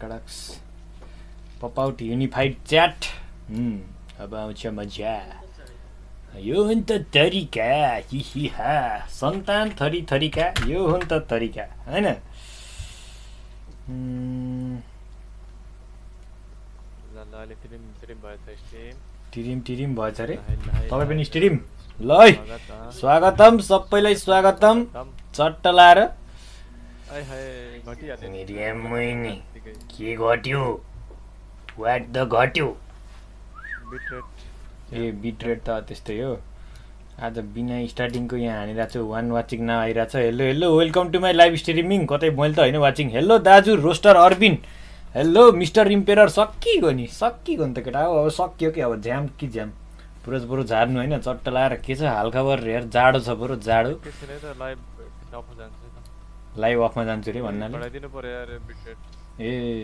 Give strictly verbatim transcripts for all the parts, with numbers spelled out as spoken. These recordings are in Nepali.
कडक्स पप आउट युनिफाइड च्याट अब आउँछ मजा यो हुन् त तरिका हिहिहा सन्तान थरी थरीका यो हुन् त तरिका हैन टिरिम टिरिम भएछ रे तपाईँ पनि स्टिरिम ल है स्वागतम सबैलाई स्वागतम चट्ट लाएर के घट्यो वाट द घट्यो ए बिटरेट त त्यस्तै हो आज बिना स्टार्टिङको यहाँ हानिरहेको छु वान वाचिङ नआइरहेछ hello hello welcome to my live streaming कतै मैले त होइन वाचिङ हेलो दाजु rooster Arbin hello mister emperor सकिगयो नि सकिगयो नि त केटा हो अब सकियो कि अब झ्याम कि झ्याम पुरोज बरु झार्नु होइन चट्ट लाएर के छ हालखबर यार जाडो छ बरु जाडो लाइभ अफमा जान्छु रे भन्नाले ए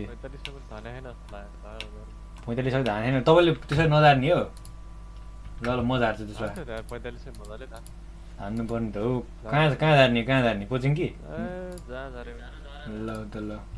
पैँतालिस सौ धान होइन तपाईँले त्यसरी नजार्ने हो ल ल म झार्छु त्यसो भए हान्नु पर्ने त हो कहाँ कहाँ झार्ने कहाँ झार्ने कोचिङ कि ल त ल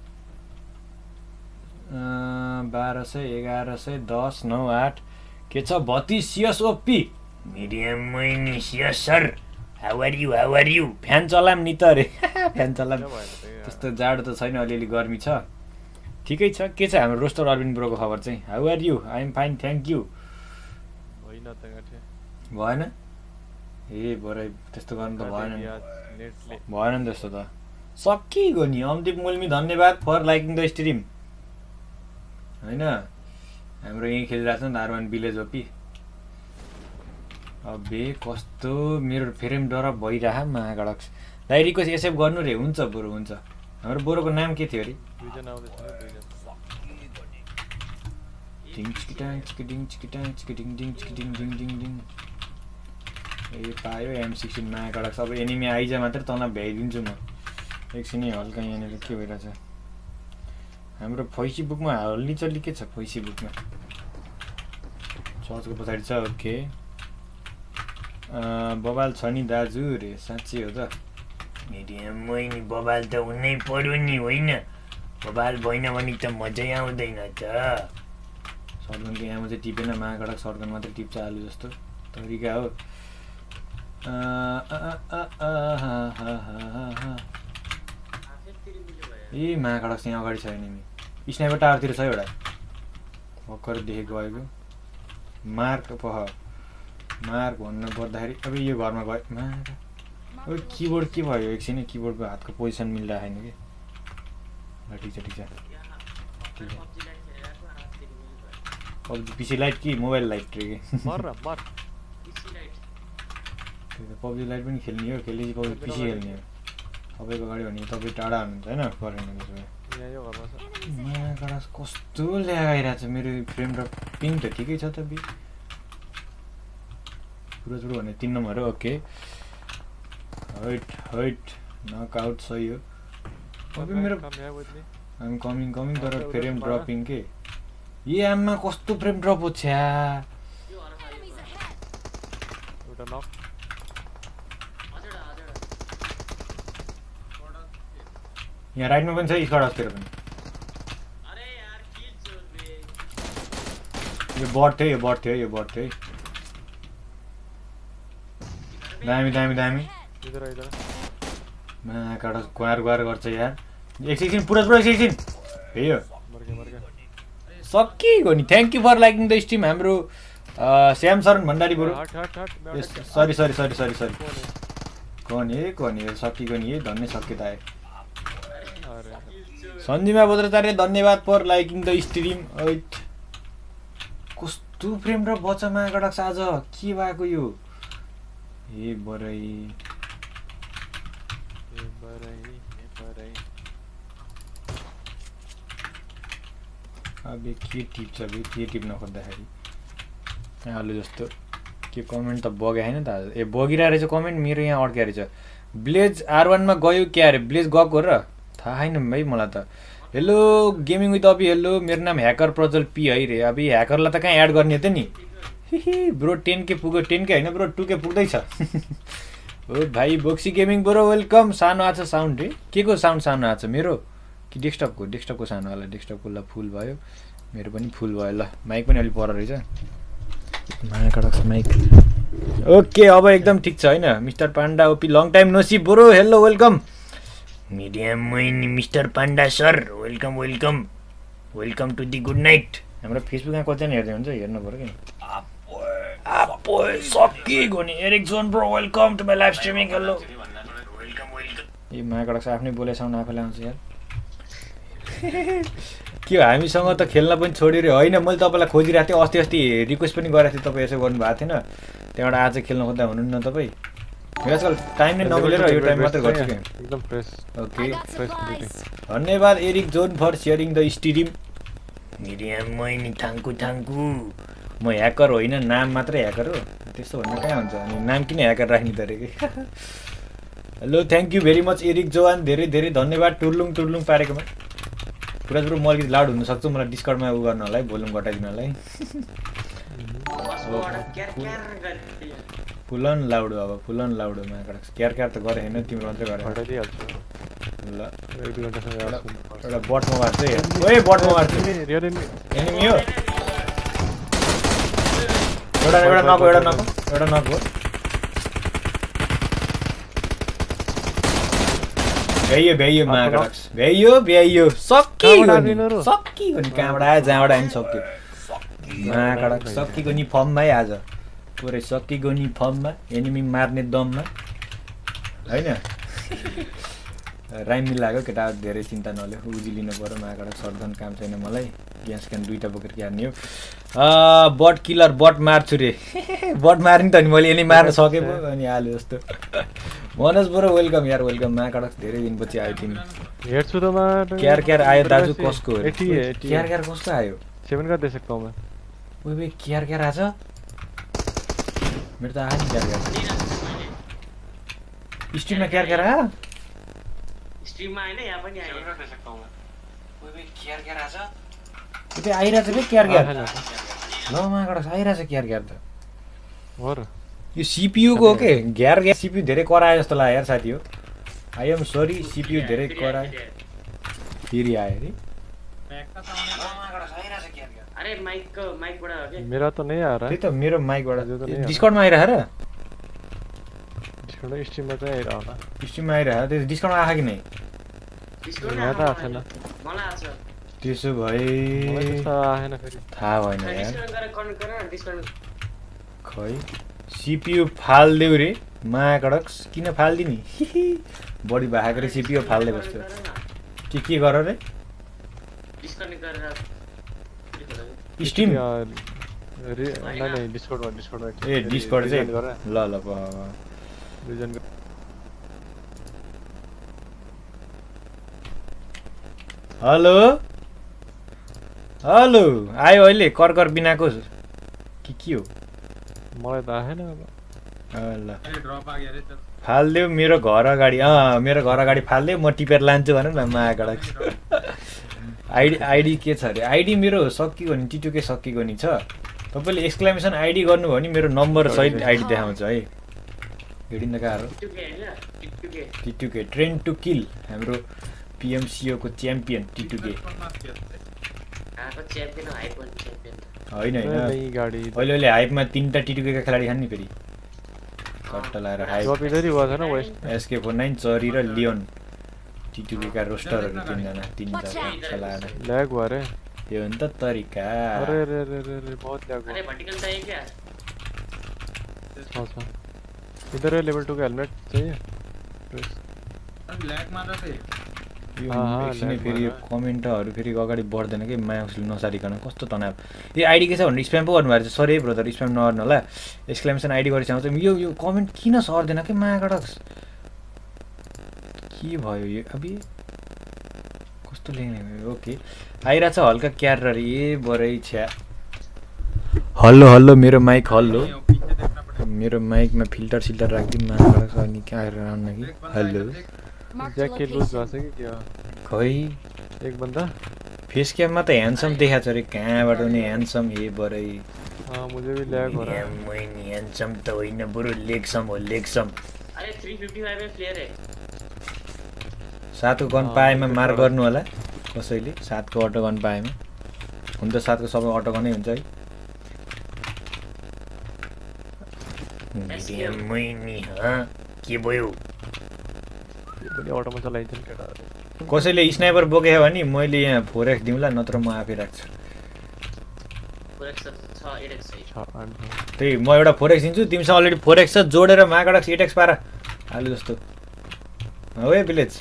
बाह्र सय एघार सय दस नौ आठ के छ बत्तिस CS OP medium many CS sir how are you how are you fan चलाम नि त अरे फ्यान चलाम त्यस्तो जाडो त छैन अलिअलि गर्मी छ ठिकै छ के छ हाम्रो रोस्टर अरविन्द ब्रोको खबर चाहिँ how are you I am fine thank you भएन ए बरै त्यस्तो गर्नु त भएन भएन नि त्यस्तो त सकिगयो नि अमदीप मुल्मी धन्यवाद फर लाइकिङ द स्ट्रिम होइन हाम्रो यहीँ खेलिरहेको छ नि आरवान भिलेज ओपी अबे कस्तो मेरो फ्रेम डरप भइरह महागडक्स दाइ रिक्वेस्ट एक्सेप्ट गर्नु रे हुन्छ बरु हुन्छ हाम्रो बोरोको नाम के थियो अरे ए पायो एम सिक्सटिन महागडक्स अब एनिमी आइज मात्रै तँलाई भ्याइदिन्छु म एकछिन हल्का यहाँनिर के भइरहेछ हाम्रो फेसबुकमा हल्ली चल्ली के छ फेसबुकमा सर्चको पछाडि छ ओके बबाल छ नि दाजु रे साँच्चै हो त मिडियम नि बबाल त हुनै पर्यो नि होइन बबाल भएन भने त मजै आउँदैन त सर्गनको यहाँ चाहिँ टिपेन महागडक सर्गन मात्रै टिप्छ आलु जस्तो तरिका हो ए महागडक चाहिँ अगाडि छ नि स्नाइपर टावरतिर छ एउटा भर्खर देखेको गएको मार्क पह मार्क भन्नु पर्दाखेरि अब यो घरमा गयो मार अब किबोर्ड के भयो एकछिन किबोर्डको हातको पोजिसन मिलिरहेको छैन कि ल ठिक छ ठिक छ पब्जी पिसी लाइट कि मोबाइल लाइट रे पब्जी लाइट पनि खेल्ने हो खेलेपछि पब्जी पिसी खेल्ने हो तपाईँको अगाडि भने तपाईँ टाढा हुनुहुन्छ होइन गरेन कस्तो ल्याइरहेको छ मेरो फ्रेम र पिङ त ठिकै छ त बि पुरो चुरो भने तिन नम्बर हो ओके हैट हैट नकआउट सही हो अब मेरो आइम कमिङ कमिङ तर फ्रेम ड्रपिङ के ए आमा कस्तो फ्रेम ड्रप हो छ्या यहाँ राइटमा पनि छ स्क्वाडतिर पनि यो बट थियो यो बट थियो यो बट थियो दामी दामी दामी महाकाडा गुहार गुहार गर्छ यार एकछिन पुरा पुरा एकछिन हे सकिगयो नि thank you for liking the stream हाम्रो श्याम शरण भण्डारी बरु sorry sorry sorry sorry sorry कन ए कन ए सकिगयो नि ए धन्य सक्यो त आयो सञ्जीमा बोद्राचार्य धन्यवाद फर लाइकिङ द स्ट्रिम ऐट कस्तो फ्रेम र बच्चा महागडक आज के भएको यो ए बरै अब के टिप्छ बे के टिप्न खोज्दाखेरि आलु जस्तो के कमेन्ट त बग्यो होइन त ए बगिरहेको रहेछ कमेन्ट मेरो यहाँ अड्क्या रहेछ ब्लेज आर वानमा गयो क्या अरे ब्लेज गएको र थाहा छैन भाइ मलाई त hello gaming with Abi hello मेरो नाम ह्याकर प्रज्वल पी है रे अब ह्याकरलाई त कहाँ एड गर्ने त नि हिहि ब्रो टेन के पुग्यो टेन के होइन ब्रो टू के पुग्दैछ हो भाइ बोक्सी गेमिङ ब्रो वेलकम सानो आछ साउन्ड रे के को साउन्ड सानो आछ मेरो कि डेस्कटपको डेस्कटपको सानो होला डेस्कटपको ल फुल भयो मेरो पनि फुल भयो ल माइक पनि अलि पर रहेछ माइकडक्स माइक ओके अब एकदम ठिक छ हैन mister panda OP long time no see bro hello welcome medium man mister panda sir welcome welcome welcome to the good night हाम्रो फेसबुकमा कतिजना हेर्दै हुन्छ हेर्नु पर्यो कि आपो सकिगयो नि Erickson bro welcome to my live streaming hello welcome welcome ए माइकडक्स आफ्नै बोले साउन्ड आफैले आउँछ यार के हो हामीसँग त खेल्न पनि छोड्यो रे होइन मैले तपाईँलाई खोजिरहेको थिएँ अस्ति अस्ति रिक्वेस्ट पनि गरेको थिएँ तपाईँ यसो गर्नुभएको थिएन त्यहाँबाट आज खेल्न खोज्दा हुनुहुन्न तपाईँ आजकल टाइम नै नमिलेर यो टाइम मात्रै गर्छु कि एकदम फ्रेस ओके फ्रेस धन्यवाद Eric John for sharing the stream medium मैनी थाङ्कु थाङ्कु म ह्याकर होइन नाम मात्रै ह्याकर हो त्यस्तो भन्नु कहाँ हुन्छ अनि नाम किन ह्याकर राख्ने त रे hello thank you very much Eric Jovan धेरै धेरै धन्यवाद टुर्लुङ टुर्लुङ पारेकोमा पुरा पुरो म अलिकति लाउड हुनसक्छु मलाई डिस्कर्डमा उ गर्नलाई भोल्युम घटाइदिनलाई फुलन लाउड अब फुलन लाउड हो माइकडक्स क्यार क्यार त गरे होइन तिम्रो मात्रै गरे घटाइदिइहाल्छु ल एक दुई घन्टासम्म एउटा बटमा मार्छु ओए बटमा मार्छु एनिमी हो एउटा एउटा नक एउटा नक एउटा नक हो भ्याइयो भ्याइयो माइकडक्स भ्याइयो भ्याइयो सकियो सकियो नि कहाँबाट आयो जहाँबाट आयो नि सक्यो माइकडक्स सकिएको नि फर्ममै आज पुरै सकिएको नि फर्ममा एनिमी मार्ने दममा होइन राइम मिलाएको केटा धेरै चिन्ता नल्यो उजी लिनु पऱ्यो माइकडक्स सर्दन काम छैन मलाई ग्यास क्यान दुईवटा बोकेर हान्ने हो बट किलर बट मार्छु रे बट मार्ने त नि मैले एनी मार्न सकेँ पो अनि हाल्यो जस्तो मनोज ब्रो वेलकम यार वेलकम माइकडक्स धेरै दिनपछि आयो तिमी हेर्छु त म क्यार क्यार आयो दाजु कसको हो क्यार क्यार कसको आयो सेवन का दे सकता हूं मैं ओए बे क्यार क्यार आछ मेरो त आयो नि क्यार क्यार स्ट्रिममा क्यार क्यार आयो स्ट्रिममा हैन यहाँ पनि आयो दे सकता हूं मैं ओए बे क्यार क्यार आछ त्यो आइराछ बे क्यार क्यार ल माइकडक्स आइराछ क्यार क्यार त हो र यो सीपीयू को हो के ग्यार ग्यार सीपीयू धेरै करायो जस्तो लाग्यो यार साथी हो आई एम सरी सीपीयू धेरै करायो फेरि आयो रे अरे माइक को माइक बड़ा हो गया मेरा तो नहीं आ रहा है त्यही त मेरो माइकबाट डिस्काउन्टमा आइरह र डिस्काउन्ट स्ट्रिम में चाहिँ आइरह होला स्ट्रिममा आइरह त्यो डिस्काउन्टमा आयो कि नै डिस्काउन्ट यहाँ त आएको छैन मलाई आछ त्यसो भए मलाई त्यस्तो आएन फेरि थाहा भएन यार डिस्काउन्ट गरेर कन गर डिस्काउन्ट खै सीपीयू फाल्देऊ रे माइकडक्स किन फाल्दिनी बडी भागेको रे सीपीयू फाल्दै बस्छ के के गर रे डिस्काउन्ट गरेर स्ट्रिम नहीं नहीं डिस्कॉर्ड में डिस्कॉर्ड में ए डिस्कॉर्ड चाहिँ ल ल रिजन हेलो हेलो आयो अहिले करकर बिनाको के के हो मलाई त आएन ल फाल्देऊ मेरो घर अगाडि अँ मेरो घर अगाडि फाल्देऊ म टिपेर लान्छु भन न माइकडक्स आइडी आइडी के छ अरे आइडी मेरो सकिएको नि टिटुके सकिएको नि छ तपाईँले एक्सक्लामेसन आइडी गर्नुभयो भने मेरो नम्बर सहित आइडी देखाउँछ है हेडिन गाह्रो टिटुके ट्रेन टु किल हाम्रो पिएमसिओ को च्याम्पियन टिटुके होइन होइन अहिले अहिले हाइपमा तिनवटा टिटुकेका खेलाडी छन् नि फेरि कट्टा लगाएर हाइप एसके फोर नाइन चरी र लियोन टिटुकेका रोस्टरहरू तिनजना तिनजना खेलाएर ल्याग भयो रे यो हो नि त तरिका अरे रे रे रे रे बहुत ल्याग अरे भर्टिकल चाहिए क्या अच्छा इधर है लेवल टू का हेलमेट चाहिए ल्याग मात्र चाहिँ यो एकछिनै फेरि कमेन्टहरू फेरि अगाडि बढ्दैन कि माउसले नसारिकन कस्तो तनाव यो आइडी के छ भनेर स्प्याम पो गर्नुभएको छ सरी ब्रदर स्प्याम नगर्नु होला एक्सक्लेमेसन आइडी गरेपछि आउँछ यो यो कमेन्ट किन सर्दैन कि माइकडक्स के भयो यो अब कस्तो लेख्ने भयो ओके आइरहेछ हल्का क्यार रे ए बरै छ्या हल्लो हल्लो मेरो माइक हल्लो मेरो माइकमा फिल्टर सिल्टर राखिदिउँ माइकडक्स अनि क्या आएर आउन कि हेलो जैक के लूज भएको छ कि क्या खै एक बन्दा फेस क्याममा त ह्यान्डसम देखाएको छ अरे कहाँबाट नि ह्यान्डसम ए बरै हाँ मुझे भी ल्याग हो रहा है मैं ह्यान्डसम त होइन बरु लेगसम हो लेगसम अरे थ्री फिफ्टी फाइव में प्लेयर है सातको गन पाएमा मार गर्नु होला कसैले सातको अटो गन पाएमा हुन त सातको सबै अटो गनै हुन्छ है मैनी के भयो पनि अटोमा चलाइदिन्छ केटाहरु कसैले स्नाइपर बोकेछ भने मैले यहाँ फोर एक्स दिउँला नत्र म आफै राख्छु त्यही म एउटा फोर एक्स दिन्छु तिमीसँग अलरेडी फोर एक्स छ जोडेर मागाडक्स एट एक्स पार आलु जस्तो हो है विलेज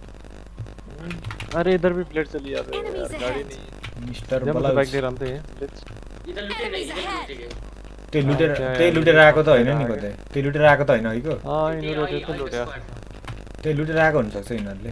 अरे इधर भी प्लेट चली यार गाड़ी नहीं मिस्टर जब बलाउ बाइक लिएर आउँथे प्लेट इधर लुटेर इधर लुटेर त्यही लुटेर त्यही लुटेर आएको त होइन नि कतै त्यही लुटेर आएको त होइन है को अ यिनीहरु त्यो त लुट्या त्यही लुटेर आएको हुन सक्छ यिनीहरुले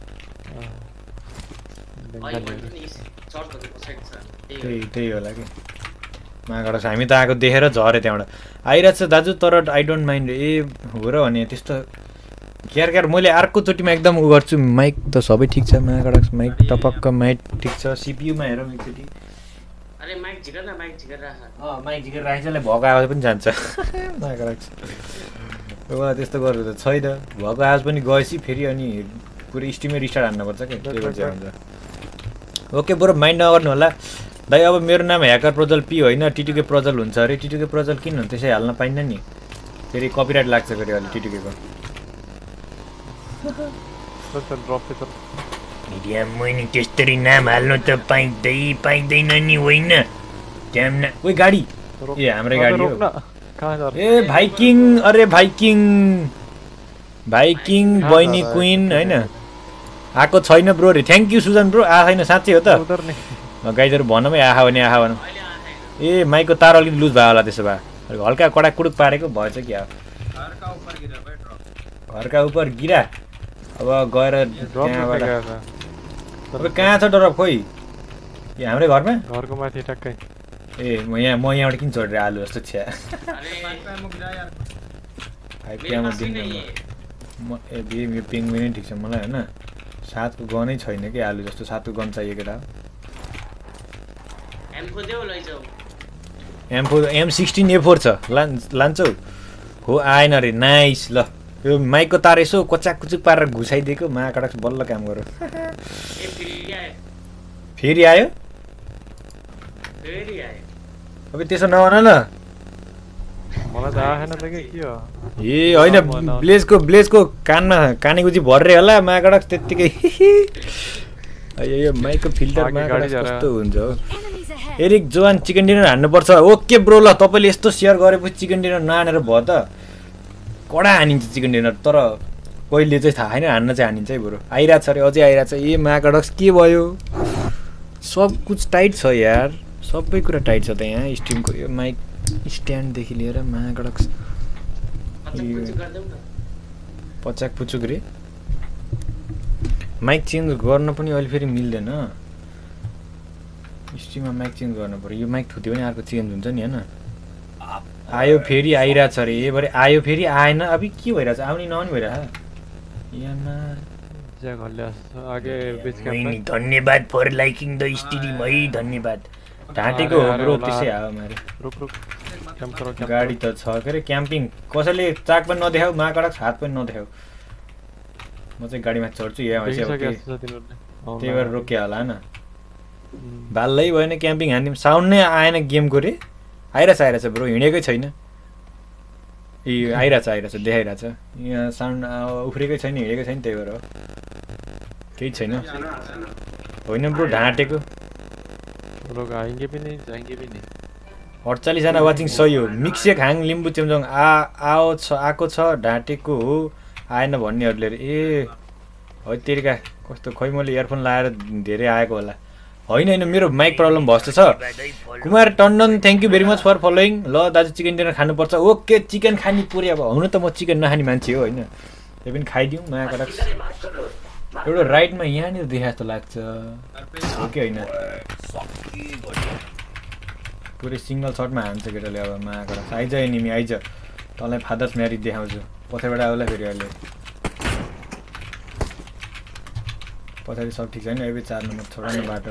त्यही त्यही होला कि मागाडक्स हामी त आएको देखेर झरे त्यहाँबाट आइरहेछ दाजु तर आई डोन्ट माइन्ड ए हो र भने त्यस्तो क्यार क्यार मैले अर्कोचोटिमा एकदम उ गर्छु माइक त सबै ठिक छ मागाडक्स माइक टपक्क माइक ठिक छ सिपियुमा हेरौँ एकचोटि अरे माइक झिकेर न माइक झिकेर राख अँ माइक झिकेर राखेपछि भएको आवाज पनि जान्छ मागाडक्स एउटा त्यस्तो गर्नु त छैन भएको आवाज पनि गएपछि फेरि अनि पुरै स्टिमै रिस्टार्ट हान्नुपर्छ क्या त्यही भएर चाहिँ हुन्छ ओके बरु माइन्ड नगर्नु होला दाइ अब मेरो नाम ह्याकर प्रजल पी होइन टिटुके प्रजल हुन्छ अरे टिटुके प्रजल किन हुन्छ त्यसै हाल्न पाइन्न नि फेरि कपिराइट लाग्छ फेरि अहिले टिटुकेको मिडिया मैले त्यस्तरी नाम हाल्नु त पाइँदै पाइँदैन नि होइन ट्याम न ओइ गाडी ए हाम्रै गाडी हो ए भाइकिङ अरे भाइकिङ भाइकिङ बहिनी क्विन होइन आएको छैन ब्रो रे थ्याङ्क यू सुजन ब्रो आएको छैन साँच्चै हो त गाइजहरू भनौँ है आहा भने आहा भनौँ ए माइकको तार अलिकति लुज भयो होला त्यसो भए हल्का कडा कुडुक पारेको भएछ क्या घरका उपर गिरा अब गएर त्यहाँबाट अब कहाँ छ डरप खोइ ए हाम्रै घरमा घरको माथि टक्कै ए म यहाँ म यहाँबाट किन चढेर आलु जस्तो छ्या फाइभ क्यामा दिनु म ए बे यो पिङ पनि ठिक छ मलाई होइन सातको गनै छैन कि आलु जस्तो सातको गन चाहियो केटा M four M sixteen A four छ लान् लान्छौ हो आएन अरे नाइस ल यो माइकको तार यसो कचाक कुचुक पारेर घुसाइदिएको माकडक्स बल्ल काम गर फेरि आयो अब त्यसो नभन ल मलाई त आएन त के के हो ए होइन ब्लेजको ब्लेजको कानमा कानेकुची भर्रे होला माकडक्स त्यत्तिकै यो माइकको फिल्टर माकडक्स कस्तो हुन्छ हो एरिक जोवान चिकन डिनर हान्नुपर्छ ओके ब्रो ल तपाईँले यस्तो सेयर गरेपछि चिकन डिनर नहानेर भयो त कडा हानिन्छ चिकन डिनर तर कहिले चाहिँ थाहा छैन हान्न चाहिँ हानिन्छ है बरु आइरहेको छ अरे अझै आइरहेको छ ए माकडक्स के भयो सब कुछ टाइट छ यार सबै कुरा टाइट छ त यहाँ स्ट्रिमको यो माइक स्ट्यान्डदेखि लिएर माकडक्स पचाक पुचुक रे माइक चेन्ज गर्न पनि अहिले फेरि मिल्दैन स्ट्रिममा माइक चेन्ज गर्नु पऱ्यो यो माइक थुत्यो भने अर्को चेन्ज हुन्छ नि होइन आयो फेरि आइरहेको छ अरे ए भरे आयो फेरि आएन अब के भइरहेछ आउने नआउने भइरहेछ धन्यवाद फर लाइकिङ द स्ट्रिम है धन्यवाद ढाँटेको हो ब्रो त्यसै आयो मारे गाडी त छ के अरे क्याम्पिङ कसैले चाक पनि नदेखाऊ माकडक्स हात पनि नदेखाऊ म चाहिँ गाडीमा चढ्छु यहाँ त्यही भएर रोकिया होला होइन भाल्लै भएन क्याम्पिङ हान्दिउँ साउन्ड नै आएन गेमको रे आइरहेछ आइरहेछ ब्रो हिँडेकै छैन ए आइरहेछ आइरहेछ देखाइरहेछ यहाँ साउन्ड उफ्रेकै छैन हिँडेकै छैन त्यही भएर हो केही छैन होइन ब्रो ढाँटेको अडचालिसजना वाचिङ सही हो मिक्से खाङ लिम्बू चेम्जोङ आ आओ छ आएको छ ढाँटेको हो आएन भन्नेहरूले ए है तेरिका कस्तो खै मैले इयरफोन लगाएर धेरै आएको होला होइन होइन मेरो माइक प्रब्लम भस्तो छ Kumar Tandon thank you very much for following ल दाजु चिकन डिनर खानुपर्छ ओके चिकन खाने पुरै अब हुनु त म चिकन नखाने मान्छे हो होइन त्यो पनि खाइदिउँ माकडक्स एउटा राइटमा यहाँनिर देखा जस्तो लाग्छ हो कि होइन पुरै सिङ्गल सर्टमा हान्छ केटाले अब माकडक्स आइज निमी आइज तँलाई फादर्स म्यारिज देखाउँछु पछाडिबाट आउला फेरि अहिले पछाडि सब ठिक छैन अब चार नम्बर छोडा न बाटो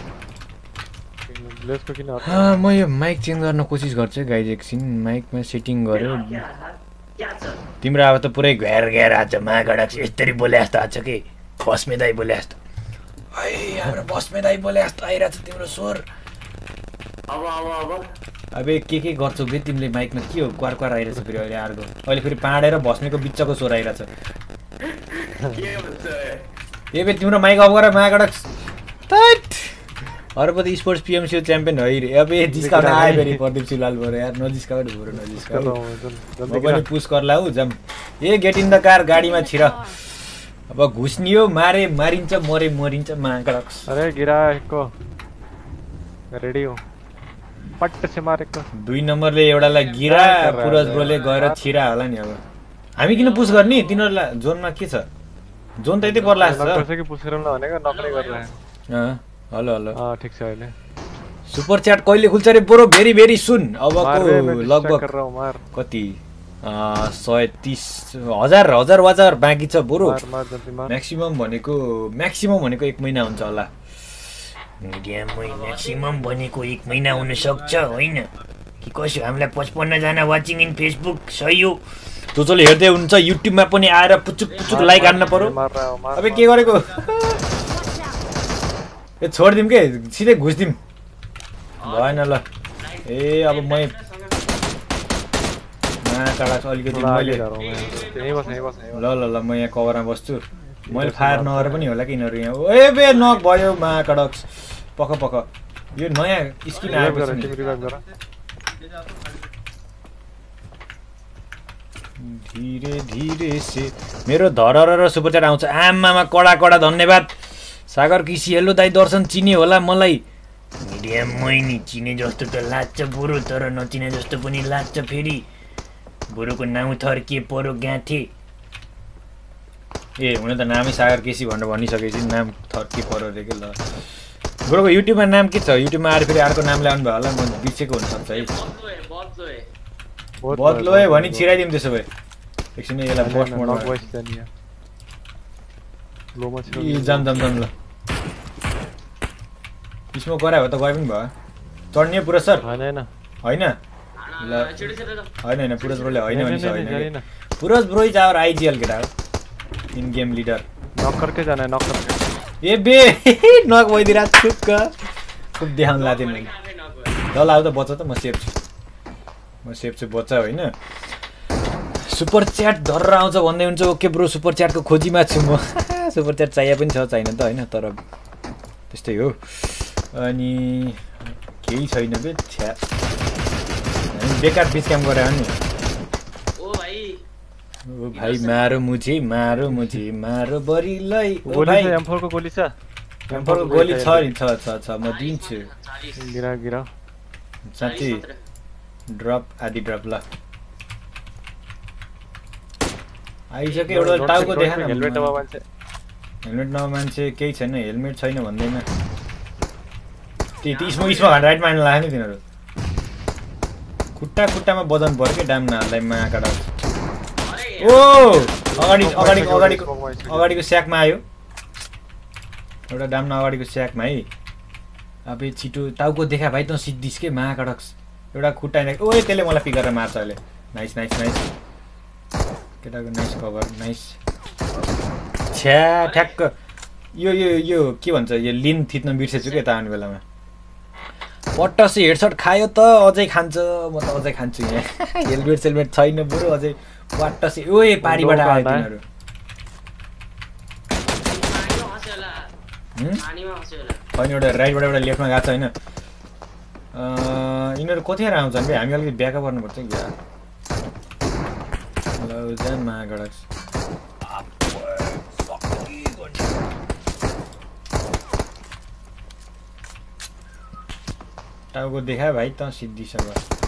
म यो माइक चेन्ज गर्न कोसिस गर्छु गाइज एकछिन माइकमा सेटिङ गऱ्यो तिम्रो अब त पुरै घेर घेर आएको छ माकडक्स यसरी बोले जस्तो आएको छ कि बस्मे दाइ बोले जस्तो है हाम्रो बस्मे दाइ बोले जस्तो आइरहेछ तिम्रो स्वर अब अब अब अबे के के गर्छौ बे तिमीले माइकमा के हो क्वार क्वार आइरहेछ फेरि अहिले अर्को अहिले फेरि पाँडेर बस्मेको बिचको स्वर आइरहेछ के भन्छ ए बे तिम्रो माइक अफ गर मागडक तट अरूपति स्पोर्ट्स पिएमसी च्याम्पियन है रे अबे जिस्काउन आयो फेरि प्रदीप सिलाल भएर यार नजिस्काउ न भएर नजिस्काउ म पनि पुस गर्ला हौ जम ए गेट इन द कार गाडीमा छिर अब घुस्नियो मारे मारिन्छ मरे मरिन्छ मागडक अरे गिरा को रेडी हो पट्ट से मारेको दुई नम्बरले एउटालाई गिरा पुरज ब्रोले गएर छिरा होला नि अब हामी किन पुस गर्ने तिनीहरुलाई जोनमा के छ जोन त यतै पर्ला जस्तो कसै के पुस गरौँ न भनेको नक्ने गरेर अ हेलो हेलो अ ठीक छ अहिले सुपर च्याट कहिले खुल्छ रे ब्रो भेरी भेरी सुन अबको लगभग मार कति सय तीस हजार हजार वाजार बाँकी छ ब्रो म्याक्सिमम भनेको म्याक्सिमम भनेको एक महिना हुन्छ होला मिडियममै म्याक्सिमम भनेको एक महिना हुन सक्छ होइन कि कसो हामीलाई पचपन्न जना वाचिङ इन फेसबुक सही हो जसले हेर्दै हुन्छ युट्युबमा पनि आएर पुचुक पुचुक लाइक हान्न पर्यो अबे के गरेको ए छोडिदिउँ के सिधै घुस्दिउँ भएन ल ए अब म काँडा अलिकति मैले ल ल ल म यहाँ कभरमा बस्छु मैले फायर नगरे पनि होला कि यिनीहरू यहाँ ए बे नक भयो माकडक पख पख यो नयाँ स्किन आएपछि धीरे धीरे से मेरो धरर र सुपर च्याट आउँछ आमामा कडा कडा धन्यवाद सागर किसी हेलो दाइ दर्शन चिने होला मलाई मिडियममै नि चिने जस्तो त लाग्छ बुरो तर नचिने जस्तो पनि लाग्छ फेरि बुरोको नाउँ थर्किए परो गाँथे ए हुन त नामै सागर केसी भनेर भनिसकेपछि नाम थर्किए परो रे के ल बुरोको युट्युबमा नाम के छ युट्युबमा आएर फेरि अर्को नाम ल्याउनु भयो होला म बिर्सेको हुनसक्छ है बदलो है भनी छिराइदिउँ त्यसो भए एकछिन यसलाई पोस्ट मोडमा जाम जाम जाम ल स्मोक गरायो त गए पनि भयो चढ्ने पुरा सर होइन होइन होइन होइन पुरज ब्रोले होइन भने होइन Puraj bro is our IGL केटा हो इन गेम लिडर नक करके जाना है नक करके ए बे नक भइदिरा छुक्क खुब देखाउन लाथे मैले ल आउ त बच्चा त म सेफ छु म सेफ छु बच्चा होइन सुपर च्याट धरेर आउँछ भन्दै हुन्छ ओके ब्रो सुपर च्याटको खोजीमा छु म सुपर च्याट चाहिए पनि छ छैन त होइन तर त्यस्तै हो अनि केही छैन बे छ्या बेकार बिच काम गरे हो नि ओ भाइ ओ भाइ मारो मुझे मारो मुझे मारो बरीलाई ओ गोली भाइ छ एम फोर को गोली छ एम फोर को गोली छ नि छ छ छ म दिन्छु गिरा गिरा साथी ड्रप आदि ड्रप ल आइसक्यो एउटा टाउको देखा न हेलमेट नभए मान्छे हेलमेट नभए मान्छे केही छैन हेलमेट छैन भन्दैन त्यही स्मो स्मो भनेर राइट मार्न लाग्यो नि तिनीहरू खुट्टा खुट्टामा बजाउनु पर्यो कि डाम नाहरूलाई माकाडा ओ अगाडि अगाडि अगाडिको अगाडिको स्याकमा आयो एउटा डाम्न अगाडिको स्याकमा है अब छिटो टाउको देखा भाइ त सिद्धिस के माकडक्स एउटा खुट्टा ओए त्यसले मलाई पिक गरेर मार्छ अहिले नाइस नाइस नाइस केटाको नाइस कभर नाइस छ्या ठ्याक्क यो यो यो के भन्छ यो लिन थिच्न बिर्सेछु के त आउने बेलामा पट्टसी हेडसट खायो त अझै खान्छ म त अझै खान्छु यहाँ हेलमेट सेलमेट छैन बरु अझै पट्टसी ओए पारीबाट आयो तिनीहरू होइन एउटा राइटबाट एउटा लेफ्टमा गएको छ होइन यिनीहरू कतिखेर आउँछन् बे हामी अलिकति ब्याकअप गर्नुपर्छ कि जान महागडक टाउको देखा भाइ त सिद्धिसँग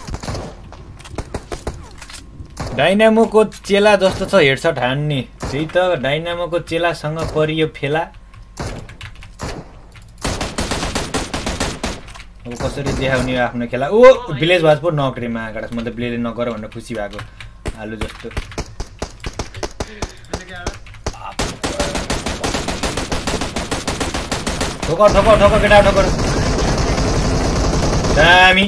डाइनामोको चेला जस्तो छ हेडसट हान्ने त्यही त डाइनामोको चेलासँग परियो फेला अब कसरी देखाउने आफ्नो खेला ओ भिलेज भाज पो नक्रे महागडक म त ब्लेडले नगर भनेर खुसी भएको आलु जस्तो ठोकर ठोकर ठोकर केटा ठोकर दामी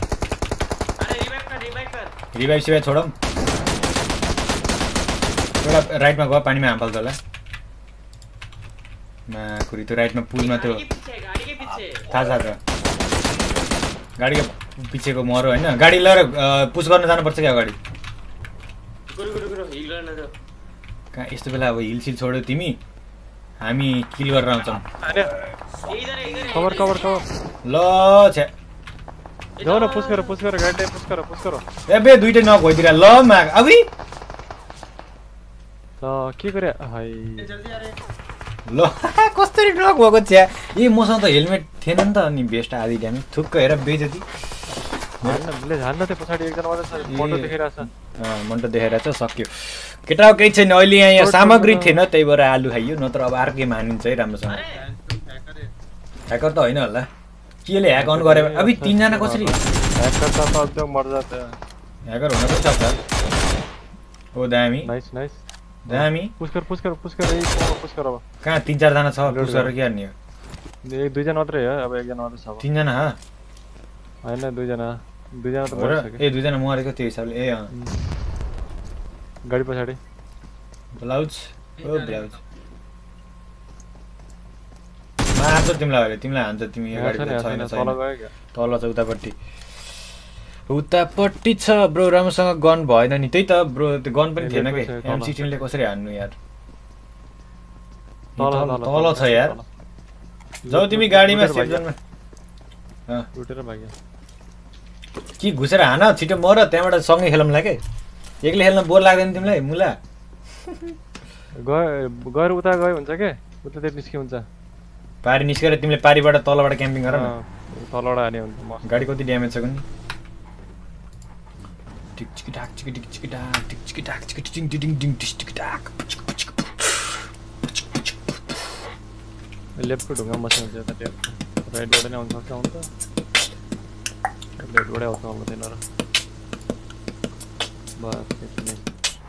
रिभाइभ सिभाइभ छोडौँ एउटा राइटमा गयो पानीमा हाम फाल्छ होला माकुरी त्यो राइटमा पुलमा त्यो गाड़ी के पीछे गाड़ी के पीछे थाहा छ त गाडीको पिछेको मरो होइन गाडी लिएर पुस गर्न जानुपर्छ क्या अगाडि गुरु गुरु गुरु हिल गर्न दो कहाँ यस्तो बेला अब हिलसिल छोड्यो तिमी हामी किल गरेर आउँछौँ अरे इधर है इधर है कवर कवर कवर ल छ्या जाऊ न पुश करो पुश करो गाडी पुश करो पुश करो ए बे दुइटै नक भइदिएर ल माग अबि ल के गरे हाय ल कसरी नक भएको छ्या ए मसँग त हेलमेट थिएन नि त अनि बेस्ट आधी ड्यामे थुक्क हेर बेइज्जती हान्न ले हान्न त्यो पछाडी एकजना मात्र छ फोटो देखाइराछ अँ मन्टो देखाइरहेछ सक्यो केटा केही छैन अहिले यहाँ यहाँ सामग्री थिएन त्यही भएर आलु खाइयो नत्र अब अर्कै मानिन्छ है राम्रोसँग ह्याकर त होइन होला केले ह्याक अन गरे अब तीनजना कसरी ह्याकर त एकदम मर जाता ह्याकर हुन पनि सक्छ ओ दामी नाइस नाइस दामी पुश कर पुश कर पुश कर यही पुश कर अब कहाँ तीन चारजना छ पुस गरेर के गर्ने हो एक दुईजना मात्रै हो अब एकजना मात्रै छ अब तीनजना हा हैन दुईजना दुईजना त हो र? मरिसक्यो ए दुईजना मरेको त्यो हिसाबले ए अँ गाडी पछाडी ब्लाउज ओ ब्लाउज मार्छ तिमीलाई अहिले तिमीलाई हान्छ तिमी यो गाडी छैन छैन छैन छैन तल गयो क्या तल छ उतापट्टि उतापट्टि छ ब्रो राम्रोसँग गन भएन नि त्यही त ब्रो त्यो गन पनि थिएन के एम सिक्सटिन ले कसरी हान्नु यार तल तल छ यार जाऊ तिमी गाडीमा सेक्सनमा अँ उठेर भाग्यो कि घुसेर हान छिटो मर त्यहाँबाट सँगै खेलौँला के एक्लै खेल्न बोर लाग्दैन तिमीलाई मुला गयो गएर उता गयो हुन्छ के उता त्यो निस्के हुन्छ पारी निस्केर तिमीले पारीबाट तलबाट क्याम्पिङ गर न तलबाट हाने हुन्छ म गाडी कति ड्यामेज छ कुनि टिक चिक टाक चिक टिक चिक टाक टिक चिक टाक चिक टिङ टिङ टिङ टिक चिक टाक लेफ्टको ढुङ्गा मसिन हुन्छ यता त्यो राइटबाट नै आउनु सक्छ हुन्छ लेफ्टबाटै आउँछ आउँदैन र बस त्यति नै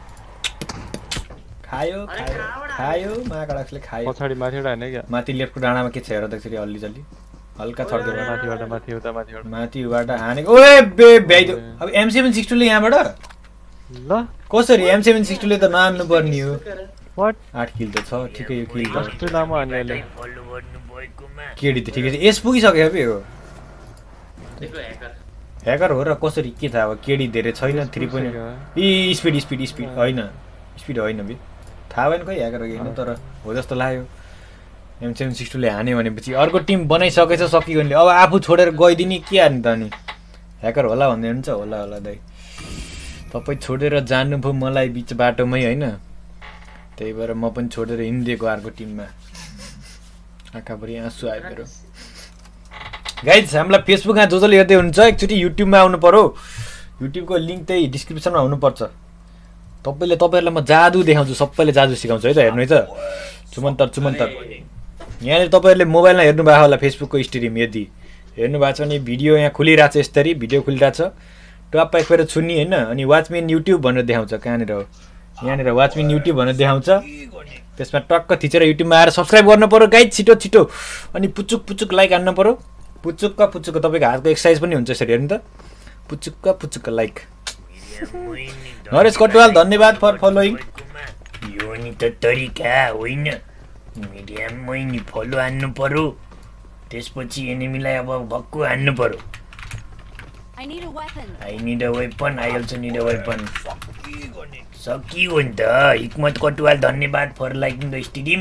खायो खायो खायो माकडक्सले खायो पछाडि माथिबाट हाने क्या माथि लेफ्टको डाँडामा के छ हेर त्यसरी अलि जल्ली हल्का छड्दै माथिबाट माथि उता माथिबाट माथिबाट हानेको ओए बे भ्याइदियो अब एम सेभेन सिक्स टूले यहाँबाट ल कसरी एम सेभेन सिक्स टूले त नहान्नु पर्ने हो वाट आठ किल त छ ठिकै यो किल त कस्तो लामो हाने अहिले केडी त ठिकै छ एस पुगिसक्यो अब यो देखो हैकर ह्याकर हो र कसरी के थाहा अब केडी धेरै छैन थ्री पोइन्ट इ स्पिड स्पिड स्पिड होइन स्पिड होइन बे थाहा भएन खोइ ह्याकर होइन तर हो जस्तो लाग्यो एम सेभेन सिक्स टूले हान्यो भनेपछि अर्को टिम बनाइसकेछ सकिगयो अब आफू छोडेर गइदिने के हान्नु त अनि ह्याकर होला भन्दै हुन्छ होला होला दाइ तपाईँ छोडेर जानुभयो मलाई बिच बाटोमै होइन त्यही भएर म पनि छोडेर हिँडिदिएको अर्को टिममा आँखाभरि आँसु आयो मेरो गाइज हामीलाई फेसबुकमा जो जसले हेर्दै हुनुहुन्छ एकचोटि युट्युबमा आउनु पर्यो युट्युबको लिङ्क त्यही डिस्क्रिप्सनमा हुनुपर्छ तपाईँले तपाईँहरूलाई म जादु देखाउँछु सबैले जादु सिकाउँछु है त हेर्नु है त चुमन्तर चुमन्तर यहाँनिर तपाईँहरूले मोबाइलमा हेर्नु भएको होला फेसबुकको स्ट्रिम यदि हेर्नु भएको छ भने भिडियो यहाँ खुलिरहेको छ यसरी भिडियो खुलिरहेको छ टप्प एकखेर छुन्नी होइन अनि वाचमेन युट्युब भनेर देखाउँछ कहाँनिर हो यहाँनिर वाचमेन युट्युब भनेर देखाउँछ त्यसमा टक्क थिचेर युट्युबमा आएर सब्सक्राइब गर्नु पर्यो गाइड छिटो छिटो अनि पुचुक पुचुक लाइक हान्नु पर्यो पुचुक्क पुचुक्क तपाईँको हातको एक्सर्साइज पनि हुन्छ यसरी हेर्नु त पुचुक्क पुचुक्क लाइक नरेश कटुवाल धन्यवाद फर फलोइङ यो नि त तरिका होइन मिडियममै नि फलो हान्नु पर्यो त्यसपछि एनिमीलाई अब भक्कु हान्नु पर्यो I need a weapon. I need a weapon I also need a weapon सकियो नि त हिक्मत कटुवाल धन्यवाद फर लाइकिङ द स्ट्रिम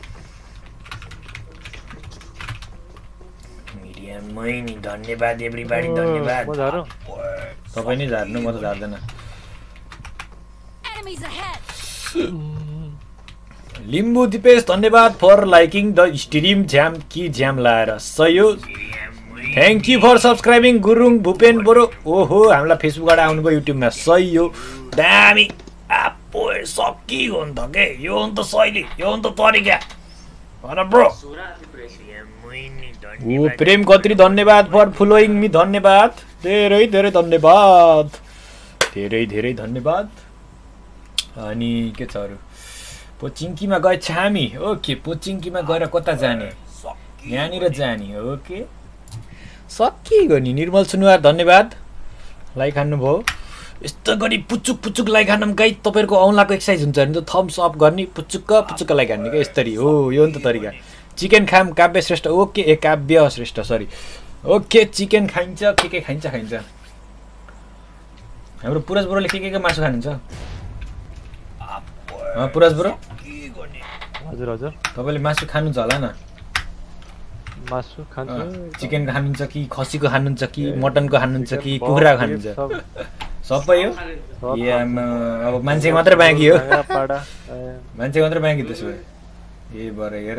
मिडियममै नि धन्यवाद एभ्रीबडी धन्यवाद म झारो तपाईँ नै झार्नु म त झार्दैन Enemies ahead. लिम्बू दिपेश धन्यवाद फर लाइकिङ द स्ट्रिम ज्याम कि ज्याम लाएर सयो thank you for subscribing Gurung Bhupen Boro ओहो हामीलाई फेसबुकबाट आउनुभयो युट्युबमा सही हो दामी आप्पो सकियो नि त के यो हो नि त शैली यो हो नि त तरिका भन ब्रो सूरा प्रेस ओ प्रेम कत्री धन्यवाद फर फलोइङ मी धन्यवाद धेरै धेरै धन्यवाद धेरै धेरै धन्यवाद अनि के छ अरू पोचिङ्कीमा गए छामी ओके पोचिङ्कीमा गएर कता जाने यहाँनिर जाने ओके सकिगयो नि निर्मल सुनुवार धन्यवाद लाइक हान्नुभयो यस्तो गरी पुचुक पुचुक लाइक हान्नु गाई तपाईँहरूको औँलाको एक्सर्साइज हुन्छ भने त थम्स अप गर्ने पुचुक्क पुचुक्क लाइक हान्ने क्या यसरी हो यो नि त तरिका चिकन खाम काव्य श्रेष्ठ ओके ए काव्य श्रेष्ठ सरी ओके चिकन खाइन्छ के के खाइन्छ खाइन्छ हाम्रो पुरज ब्रोले के के के मासु खानुहुन्छ अँ पुरज ब्रो हजुर हजुर तपाईँले मासु खानुहुन्छ होला न मासु खान्छु चिकन खानुहुन्छ कि खसीको खानुहुन्छ कि मटनको खानुहुन्छ कि कुखुरा खानुहुन्छ सबै हो ए अब मान्छे मात्रै बाँकी हो मान्छे मात्रै बाँकी त्यसो भए ए भएर हेर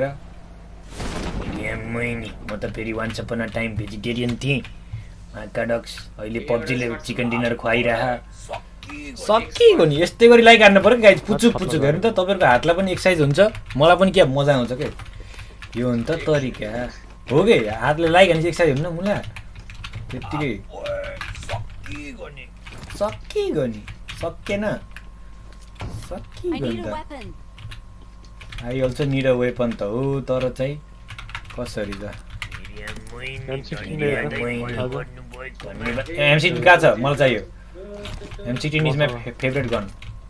मैनी म त फेरि once upon a time vegetarian थिएँ माकाडक्स अहिले पब्जीले चिकन डिनर खुवाइरह सकिएको नि यस्तै गरी लाइक हान्नु पर्यो गाइज पुचुक पुचुक हेर्नु त तपाईँको हातलाई पनि एक्सर्साइज हुन्छ मलाई पनि क्या मजा आउँछ के यो हो नि त तरिका हो कि हातले लाइक हानेपछि एक्सर्साइज हुन्न मुला त्यत्तिकै सकिगयो नि सकिएन I सकिगयो नि need a त weapon. I also need a weapon त हो तर चाहिँ कसरी त एम सिक्सटिन एम सिक्सटिन कहाँ छ मलाई चाहियो M sixteen is my favourite gun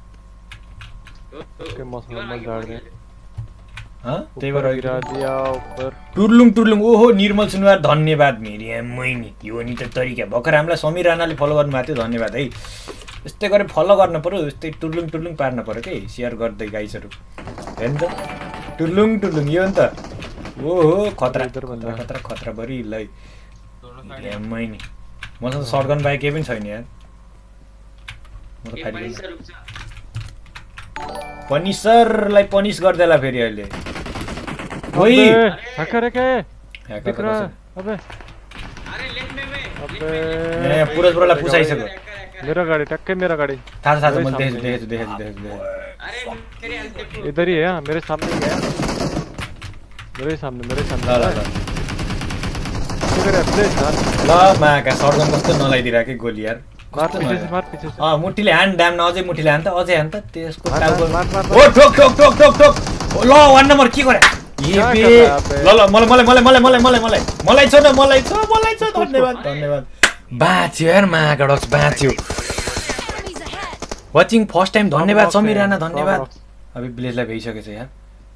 के मसँग म झाड्दै त्यही भएर गिरा दिया ऊपर टुर्लुङ टुर्लुङ ओहो निर्मल सुनवार धन्यवाद मेरी मैनी यो नि त तरिका भर्खर हामीलाई समीर राणाले फलो गर्नुभएको थियो धन्यवाद है यस्तै गरेर फलो गर्न पर्यो यस्तै टुर्लुङ टुर्लुङ पार्न पर्यो कि सेयर गर्दै गाइसहरू हेर्नु त टुर्लुङ टुर्लुङ यो नि त ओहो खतरा खतरा खतरा खतरा बरी लै मैनी मसँग सर्टगन बाहेक केही पनि छैन यार म त फाइट पनिसरलाई पनिस गर्दैला फेरि अहिले ओइ हैकर के ह्याक दिख रहा है अबे अरे लेफ्ट में मैं अबे ए पुरज ब्रोलाई पुसाइसक्यो मेरा गाड़ी टक्के मेरा गाड़ी थाहा छ थाहा छ मैले देखेछु देखेछु देखेछु देखेछु देखेछु अरे मेरे अंदर इधर ही है हाँ, मेरे सामने ही है मेरे सामने मेरे ल सामने ल ल के करे अपने यार ल माका सर्टगन कस्तो नलाइदिरहेको गोली यार मार पीछे से मार पीछे से अँ मुठीले हान ड्याम न अझै मुठीले हान त अझै हान त त्यसको मार, टाउको मार, मार, ओ ठोक ठोक ठोक ठोक ठोक ल वान नम्बर के गरे ए क्या बे गरे अबे? ल ल मलाई मलाई मलाई मलाई मलाई मलाई मलाई मलाई छ न मलाई छ मलाई छ धन्यवाद धन्यवाद बाँच्यो यार महागडक्स बाँच्यो Enemies ahead. Watching first time धन्यवाद Top समीर box राणा है, धन्यवाद top box। अब ब्लेजलाई भइसकेछ यार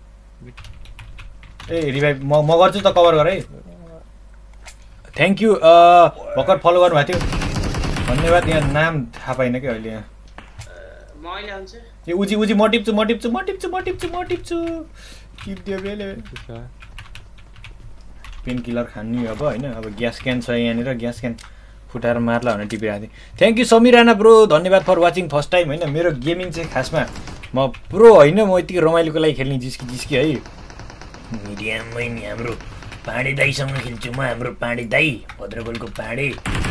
ए रिभाइभ म म गर्छु त कभर गर है थ्याङ्क यू भर्खर फलो गर्नुभएको थियो धन्यवाद यहाँ नाम थाहा पाइनँ कि अहिले यहाँ मैले आउँछ ए उजी उजी म टिप्छु म टिप्छु म टिप्छु म टिप्छु म टिप्छु टिप्दियो बेले पेन किलर खानु अब होइन अब ग्यास क्यान छ यहाँनिर ग्यास क्यान फुटाएर मार्ला भनेर टिपिरहेको थिएँ thank you Samir Rana bro धन्यवाद फर वाचिङ फर्स्ट टाइम होइन मेरो गेमिङ चाहिँ खासमा म प्रो होइन म यतिकै रमाइलोको लागि खेल्ने जिस्की जिस्की है मिडिया मैनी हाम्रो पाँडे दाईसँग खेल्छु म हाम्रो पाँडे दाई भद्रकोलको पाँडे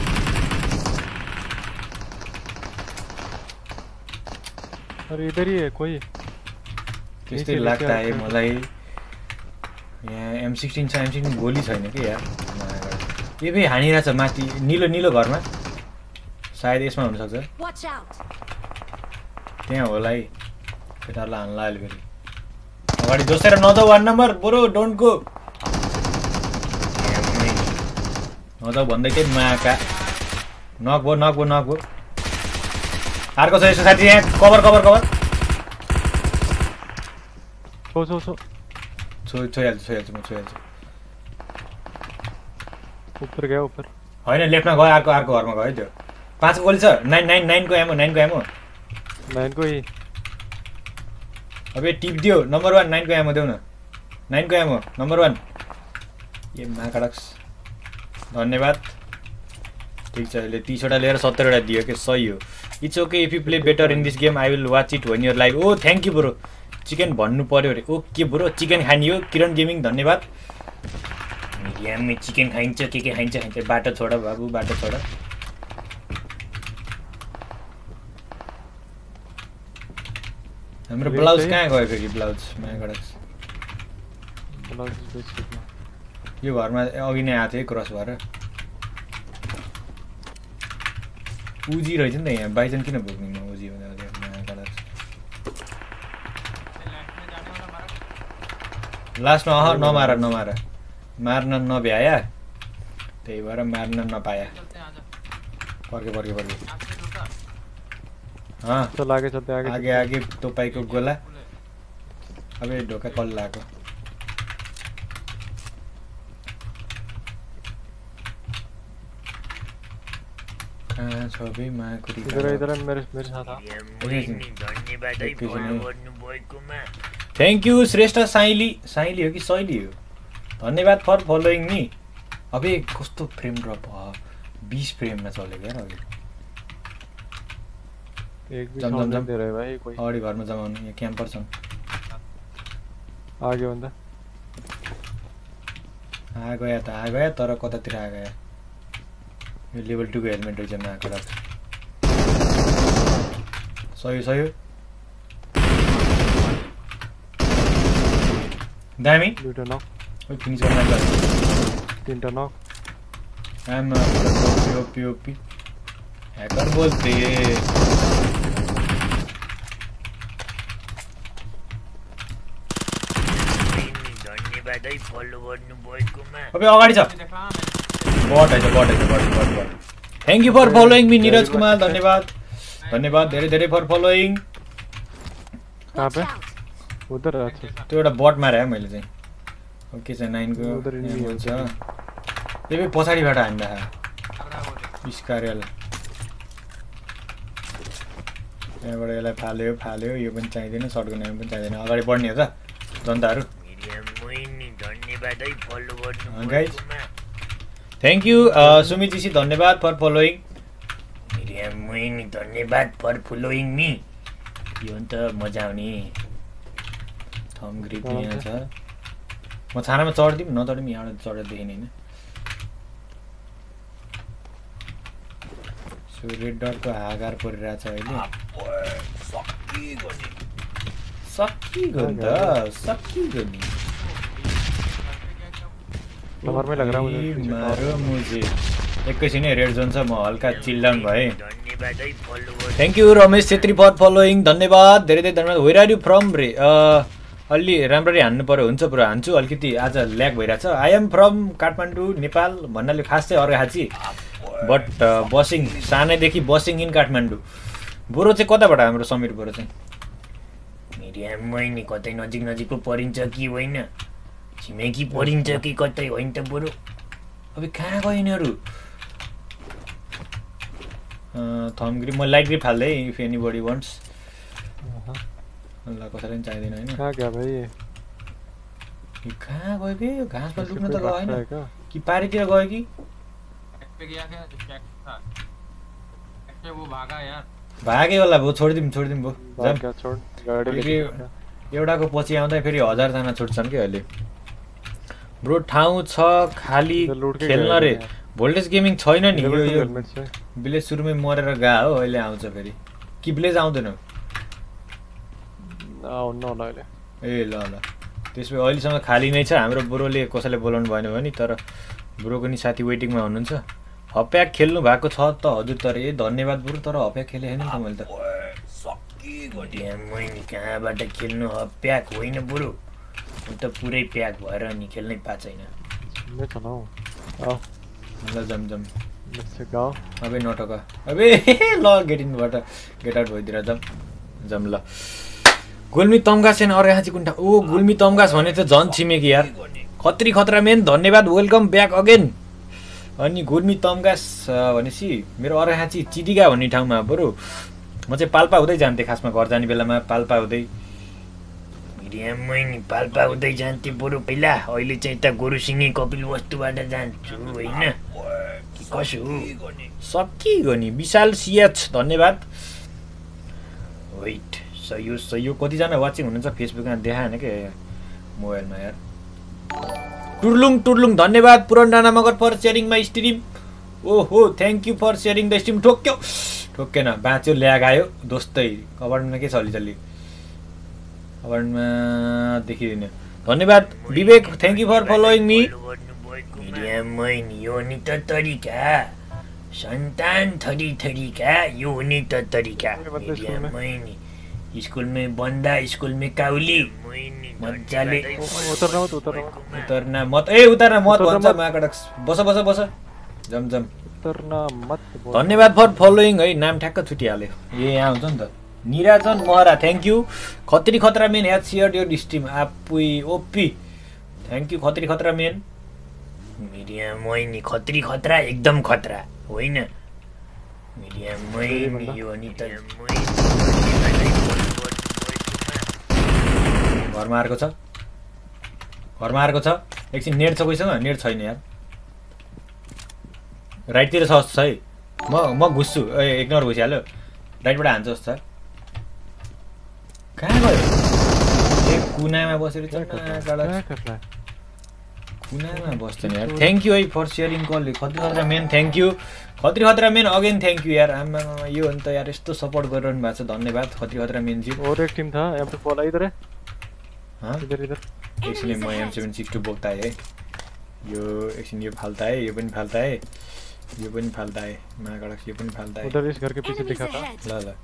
अरे इधर ही है कोई त्यस्तै नीचे लाग्दा लेके है आएको। मलाई यहाँ एम सिक्सटिन छ एम सिक्सटिन गोली छैन कि यार ए फेरि हानिरहेको छ माथि निलो निलो घरमा सायद यसमा हुनसक्छ Watch out. त्यहाँ होला है केटाहरूलाई हान्ला अहिले फेरि अगाडि जोसेर नजाऊ वान नम्बर बरु डोन्ट गो नजाऊ भन्दै थिएँ माका नक भयो नक भयो नक भयो अर्को छ यसो साथी यहाँ कभर कभर कभर सो सो सो छो छोइहाल्छु छोइहाल्छु म छोइहाल्छु ऊपर गया ऊपर होइन लेफ्टमा गयो अर्को अर्को घरमा गयो है त्यो पाँचको गोली छ नाइन नाइन नाइनको एमो नाइनको एमो नाइन को ही अब यो टिप दियो नम्बर वान नाइनको एमो देऊ न नाइनको एमो नम्बर वान ए महाकडक्स धन्यवाद ठिक छ अहिले तिसवटा लिएर सत्तरवटा दियो कि सही हो it's okay if you play better in this game I will watch it when you're live ओ थ्याङ्क यू ब्रो चिकन भन्नु पऱ्यो अरे ओके ब्रो चिकन खाने हो किरण गेमिङ धन्यवाद मिडियामै चिकन खाइन्छ के के खाइन्छ खाइन्छ बाटो छोड बाबु बाटो छोड हाम्रो ब्लाउज कहाँ गयो फेरि ब्लाउज महाकडक्स यो घरमा अघि नै आएको थियो क्रस भएर उजी रहेछ नि त यहाँ बाइजन किन बोक्ने म उजी भन्दा लास्टमा अह नमार नमार मार्न नभ्याया त्यही भएर मार्न नपाया पर्के पर्के पर्के हाँ चल आगे चलते आगे आगे आगे तोपाईको गोला अबे ढोका कल लाग्यो कहाँ छ बे माकुरी इधर इधर मेरे मेरे साथ आ मिडियम धन्यवाद है फलो गर्नुभएकोमा थ्याङ्क यू श्रेष्ठ साइली साइली हो कि शैली हो धन्यवाद फर फलोइङ नि अबे कस्तो फ्रेम ड्रप भयो बीस फ्रेममा चलेको यार अघि एक भी जम, जम, साउंड जम। नहीं दे रहे भाई कोई अगाडि घरमा जमाउनु यहाँ क्याम्पर छन् आ गया बंदा आ गया त आ गया तर कतातिर आ गया यो लेभल टू को हेलमेट रहेछ नआएको रात सही सही दामी दुईटा नक ओइ फिनिस गर्न लाग्छ तीनटा नक आम ओपी ओपी ह्याकर बोलते धन्यवाद है फलो गर्नुभएकोमा अबे अगाडि छ बट है बट है but but but thank you for following me Niraj Kumar धन्यवाद धन्यवाद धेरै धेरै फर फलोइङ कहाँ पे Watch out. उधर अच्छा त्यो एउटा बट मारे है मैले चाहिँ अब के छ नाइनको उधर इन्मी यहाँ हुन्छ। छ त्यो पछाडिबाट हान्दा स्कारियल यहाँबाट यसलाई फाल्यो फाल्यो यो पनि चाहिँदैन सर्टको नाम पनि चाहिँदैन अगाडि बढ्ने हो त जनताहरू मिडियम मोइनी धन्यवाद है फलो guys. गर्नुभएकोमा थ्याङ्क यू सुमितजी धन्यवाद फर फलोइङ मिडियम मोइनी धन्यवाद फर फलोइङ मी यो नि त मजा आउने थम ग्रिप यहाँ छ म छानामा चढ्दिउँ नचढ्दिउँ पनि यहाँबाट चढेर देखिने होइन सो रेड डटको हाकार परिरहेछ अहिले सकिगयो नि त सकिगयो नि कमर में लग रहा है ए, मुझे मारो मुझे एकैछिन है रेड जोन छ म हल्का चिल डाउन भएँ धन्यवाद है फलो गर्नु thank you Ramesh Chhetri for following धन्यवाद धेरै धेरै धन्यवाद वेयर आर यु फ्रम रे अलि राम्ररी हान्नु पर्यो हुन्छ पुरा हान्छु अलिकति आज ल्याग भइरहेछ I am from Kathmandu Nepal भन्नाले खास चाहिँ अर्घाखाँची बट बसिङ सानैदेखि बसिङ इन काठमाडौँ बोरो चाहिँ कताबाट हाम्रो समीर बोरो चाहिँ मिडियम मोइनी कतै नजिक नजिकको परिन्छ कि होइन छिमेकी परिन्छ कि कतै होइन त बरु अब कहाँ गयो यिनीहरू थम ग्रिप म लाइट ग्रिप हाल्दै इफ एनी बडी वान्ट्स ल कसैलाई पनि चाहिँदैन होइन कहाँ गया भाई ये यो कहाँ गयो बे यो घाँसमा इसके लुक्न पे त गयो रास्ता है होइन क्या कि पारीतिर गयो कि पे गया क्या चेक था पे वो भागा यार भाग्यो होला भो छोडिदिउँ छोडिदिउँ भो भाग जाम गया छोड़ गाड़ी फेरि लेके गया। एउटाको पछि आउँदा फेरि हजारजना छुट्छन् कि अहिले ब्रो ठाउँ छ खाली इधर लुट के खेल्न गए रे यार। भोल्टेज गेमिङ छैन नि लेवल यो टू यो हेलमेट से विलेज सुरुमै मरेर गा हो अहिले आउँछ फेरि कि विलेज आउँदैन आओ नो नो ले ए ल ल त्यसपछि अहिलेसम्म खाली नै छ हाम्रो ब्रोले कसैले बोलाउनु भएन भने तर ब्रोको नि साथी वेटिङमा हुनुहुन्छ हप्याक खेल्नु भएको छ त हजुर तर ए धन्यवाद ब्रो तर हप्याक खेले होइन नि त मैले त मिडियम मोइनी कहाँबाट खेल्नु ह प्याक होइन बरु म त पुरै प्याक भएर नि खेल्नै पाएको छैन मैं चलाऊं आओ ल जम जम मुझसे गाओ अबे नटक अबे ल गेट इनबाट गेट आउट भइदिएर जम जम ल गुल्मी तम्घास छैन अर्घाखाँची कुन्ठा ओ गुल्मी तम्घास भने त झन् छिमेकी यार खत्री खतरा मेन धन्यवाद वेलकम ब्याक अगेन अनि गुल्मी तम्घास भनेपछि मेरो अर्घाखाँची चिदिगा भन्ने ठाउँमा बरु म चाहिँ पाल्पा हुँदै जान्थेँ खासमा घर जाने बेलामा पाल्पा हुँदै मिडियम मोइनी पाल्पा हुँदै जान्थे बरु पहिला अहिले चाहिँ त गोरुसिङे कपिल वस्तुबाट जान्छु होइन कि कसो हो सकिगयो नि विशाल सिएच धन्यवाद वेट सयो सयो कतिजना वाचिङ हुनुहुन्छ फेसबुकमा देखाएन क्या मोबाइलमा यार टुर्लुङ टुर्लुङ धन्यवाद Puran Rana Magar for sharing my stream ओहो thank you for sharing the stream ठोक्यो ठोक्केन बाँच्यो ल्याग आयो दोस्तै कभरमा के छ अलिचल्ली कभरमा देखिदिने धन्यवाद Vivek thank you for following me medium मोइनी यो नि त तरिका सन्तान थरी थरीका यो नि त तरिका मिडियम मोइनी स्कुलमै बन्दा स्कुलमै काउली मजाले उतरना मत उतरना मत उतर्ना मत ए उतर्ना मत उतर्ना भन्छ मत। माकडक बस बस बस जम जम उतरना मत बोल। धन्यवाद फर फलोइङ है नाम ठ्याक्क छुटिहाल्यो ए यहाँ हुन्छ नि त निराजन महरा थ्याङ्क यू खत्री खतरा man has shared your stream आपुई ओपी थ्याङ्क यू खत्री खतरा मेन मिडियम मोइनी खत्री खतरा एकदम खतरा होइन मिडियममै यो नि त घरमा आएको छ घरमा आएको छ एकछिन नेट छ कोहीसँग नेट छैन यार राइटतिर छ जस्तो छ है म म घुस्छु ए इग्नोर घुसिहाल्यो राइटबाट हान्छ जस्तो छ कहाँ गयो ए कुनामा बसेर क्या कर रहा है कुनामा बस्दैन यार थ्याङ्क यू है फर सेयरिङ कल खत्री खतरा मेन थ्याङ्क यू खत्री खतरा मेन अगेन थ्याङ्क यू यार आमा यो अन्त यार यस्तो सपोर्ट गरिरहनु भएको छ धन्यवाद खत्री खतरा मेन जी और एक टीम था एम टू फोर इधर है हाँ इधर इधर एकछिन म एम सेभेन सिक्स टू बोक्दा है यो एकछिन यो फाल्ता है यो पनि फाल्ता है यो पनि फाल्ता है महागडक यो पनि फाल्ता है उधर इस घर के पीछे Enemies दिखा था ahead. ल ल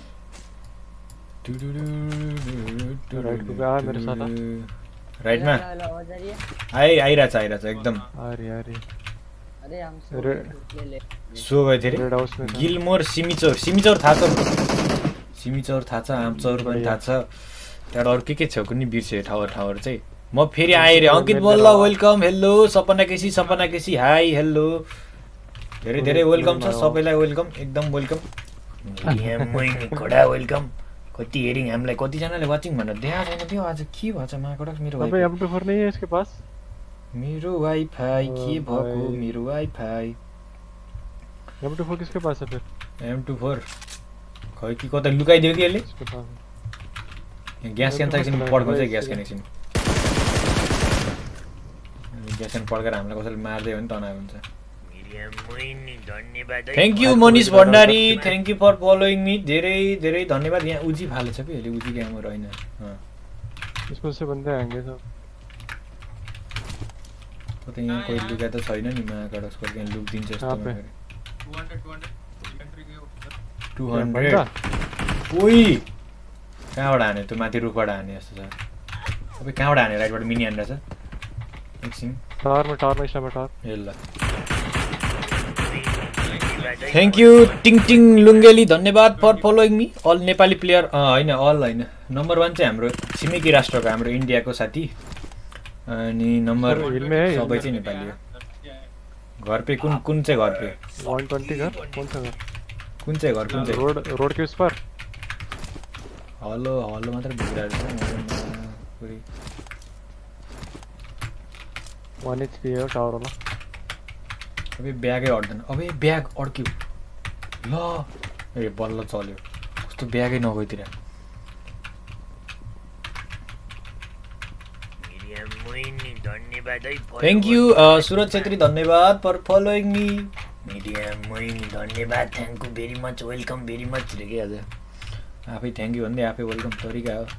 राइट को आ मेरे साथ आ। राइटमा आइ आइरहेछ आइरहेछ एकदम आ रही आ रही अरे हम रे- सो गयो थियो रेड हाउस में था। गिलमोर सिमिचौर सिमिचौर थाहा छ सिमिचौर थाहा छ आमचौर पनि थाहा छ त्यहाँबाट अरू के के छ कुनै बिर्से ठाउँ ठाउँहरू चाहिँ म फेरि आएँ रे Ankit Malla welcome hello Sapna KC Sapna KC hi hello धेरै धेरै वेलकम छ सबैलाई वेलकम एकदम वेलकम मिडियममै नि कडा वेलकम कति हेरिङ हामीलाई कतिजनाले वाचिङ भनेर देखाएको छैन त्यो आज के भएछ माकडक मेरो अबे वाइफाई एम टू फोर नहीं है इसके पास मेरो वाइफाई के ओ भएको भाइ। मेरो वाइफाई एम टू फोर किसके पास है फिर एम टू फोर खै कि कतै लुकाइदियो कि यसले इसके पास ग्यास क्यान चाहिँ एकछिन पड्काउँछ ग्यास क्यान एकछिन ग्यास क्यान पड्काएर हामीलाई कसैले मार्दै हो भने तनाव हुन्छ मिडियममै नि धन्यवाद है thank you Manish Bhandari thank you for following me धेरै धेरै धन्यवाद यहाँ उजी फालेछ कि अहिले उजी क्यामो रहेन इसमें से बंदे आएंगे सब कतै यहाँ कोही लुगा त छैन नि महाकडक कहिले यहाँ लुक दिन्छ कहाँ पे? यस्तो two hundred two hundred inventory के ऊपर टू बंदा हन्ड्रेड ओइ कहाँबाट हाने त्यो माथि रुखबाट हाने जस्तो छ सबै कहाँबाट हाने राइटबाट मिनी हान्दैछ एकछिन टावर में टावर में इस टावर टावर ए ल थ्याङ्क यू टिङ टिङ लुङ्गेली धन्यवाद for following me all Nepali player होइन अल होइन नम्बर वान चाहिँ हाम्रो छिमेकी राष्ट्रको हाम्रो इन्डियाको साथी अनि नम्बर सर, हिल में है, हिल सबै में। चाहिँ नेपाली हो घर पे कुन कुन चाहिँ घर पे वन ट्वेंटी घर कौन सा घर कुन चाहिँ घर कुन चाहिँ रोड रोड के उस पर हलो हलो मात्र भिडिरहेको छ पुरै वन एच पी है टावर वाला अबे ब्यागै अड्दैन अबे ब्याग अड्क्यो ल ए बल्ल चल्यो कस्तो ब्यागै नगइतिर मिडियममै नि धन्यवाद है थ्याङ्क यू सुरज छेत्री धन्यवाद फर फलोइङ मी मिडियममै नि धन्यवाद thank you very much welcome very much रे के आज आफै थ्याङ्क यू भन्दै आफै वेलकम तरिका हो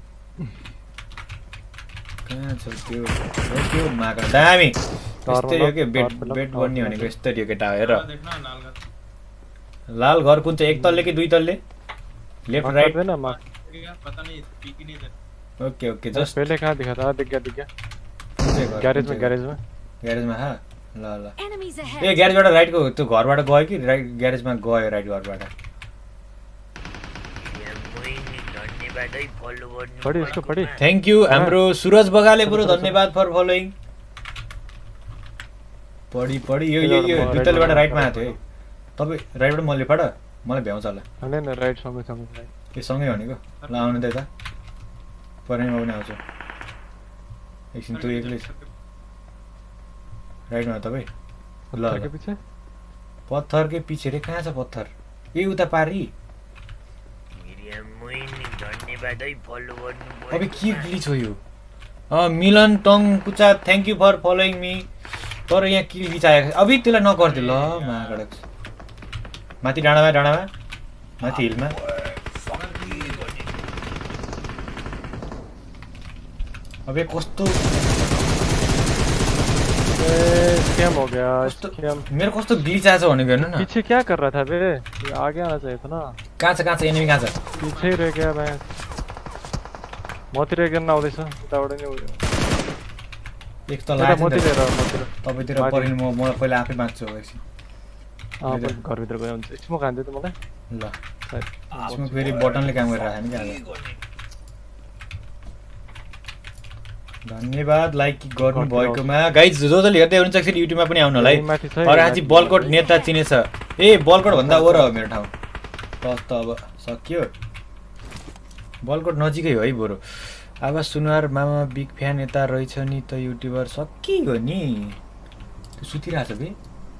कहाँ छ त्यो ए, त्यो माका दामी यस्तै हो के बेड बेड बन्ने भनेको यस्तै हो केटा हेर देखना लाल का लाल घर कुन चाहिँ एक तल्ले कि दुई तल्ले लेफ्ट मार्क राइट कर देना मार्क पता नहीं पीक ही नहीं दे ओके ओके जस्ट पहले कहाँ दिखा था दिख गया दिख गया गैरेज गैरेज में गैरेज में ग्यारेजमा हा ल ल Enemies ए ahead. ग्यारेजबाट राइटको त्यो घरबाट गयो कि राइट ग्यारेजमा गयो राइट घरबाट मिडियममै नि धन्यवाद है फलो गर्नु पढ़ी उसको पढ़ी थ्याङ्क यू हाम्रो सुरज बगाले पुरो धन्यवाद फर फलोइङ पढी पढी यो यो यो दुईतल्लेबाट राइटमा आएको थियो है तपाईँ राइटबाट मैले फाट मलाई भ्याउँछ होला नहीं नहीं राइट सँगै सँगै राइट यो सँगै भनेको ल आउनु त यता परेमा पनि आउँछ एकछिन तँ एक्लै छ राइटमा हो तपाईँ ल पत्थर के ल पीछे पत्थरकै पछि रे कहाँ छ पत्थर ए उता पारी मिडियममै नि धन्यवाद है फलो गर्नु अब के ग्लिच हो यो अँ मिलन टङ कुचा thank you for following me तर यहाँ के ग्लिच आएको अबि त्यसलाई नगर्थ्यो ल महागडक माथि डाँडामा डाँडामा माथि हिलमा अबे कस्तो स्कैम हो गया कस्तो स्कैम मेरो कस्तो ग्लिच आएछ भनेको हेर्नु न पीछे क्या कर रहा था बे ये आगे आना चाहिए था ना कहाँ छ कहाँ छ एनिमी कहाँ छ पीछे ही रह गया मैं मतिर गर्न आउँदैछ उताबाट नि उयो एक त त्यता लाग्छ मतिर हेर मतिर तपाईँतिर माथि। परिनु म म पहिला आफै बाँच्छु अब एकछिन अँ पनि घरभित्र गयो हुन्छ स्मोक हान्दै त मलाई ल सायद यसमा फेरि बटनले काम गरिरहेको नि क्या आज धन्यवाद लाइक गर्नु भएकोमा गाइज जो जसले हेर्दै हुनुहुन्छ एकचोटि युट्युबमा पनि आउनु होला है अराची बलकोट नेता चिनेछ ए बलकोट भन्दा वर हो मेरो ठाउँ तस त अब सक्यो बलकोट नजिकै हो है बरु आवाज सुनुवार मामा बिग फ्यान यता रहेछ नि त युट्युबर सकिगयो नि त्यो सुतिरहेछ बे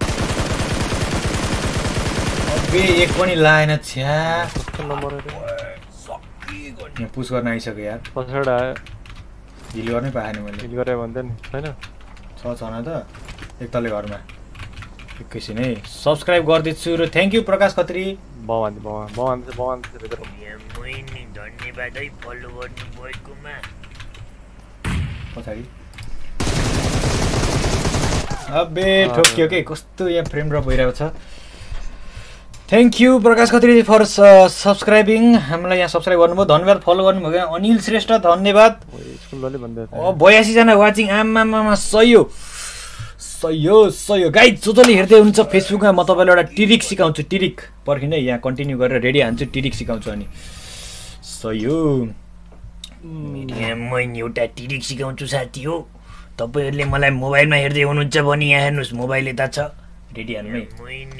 अबे एक पनि लाएन छ्या कस्तो नम्बर हो सकिगयो नि पुस गर्न आइसक्यो यार पछाडि आयो हिल गर्नै पाएन मैले हिल गरे भन्दै नि छैन छ छैन त एक तले घरमा एकैछिन है सब्सक्राइब गर्दैछु र थ्याङ्क यू प्रकाश खत्री भवानी भवानी भवानी भवानी भित्र मैनी धन्यवाद है फलो गर्नु भएकोमा पछाडि अबे ठोक्यो के कस्तो यहाँ फ्रेम ड्रप भइरहेको छ thank you Prakash Khatri for subscribing हामीलाई यहाँ सब्सक्राइब गर्नुभयो धन्यवाद फलो गर्नुभयो अनिल श्रेष्ठ धन्यवाद स्कुलले भन्दै ओ बयासी जना वाचिङ आमामामा सही हो सही हो सही हो गाइज जो जसले हेर्दै हुनुहुन्छ फेसबुकमा म तपाईँलाई एउटा टिरिक सिकाउँछु टिरिक पर्खिनु है यहाँ कन्टिन्यू गरेर रेडी हान्छु टिरिक सिकाउँछु अनि सही हो मैले एउटा टिरिक सिकाउँछु साथी हो तपाईँहरूले मलाई मोबाइलमा हेर्दै हुनुहुन्छ भने यहाँ हेर्नुहोस् मोबाइल यता छ रेडी हान्नु है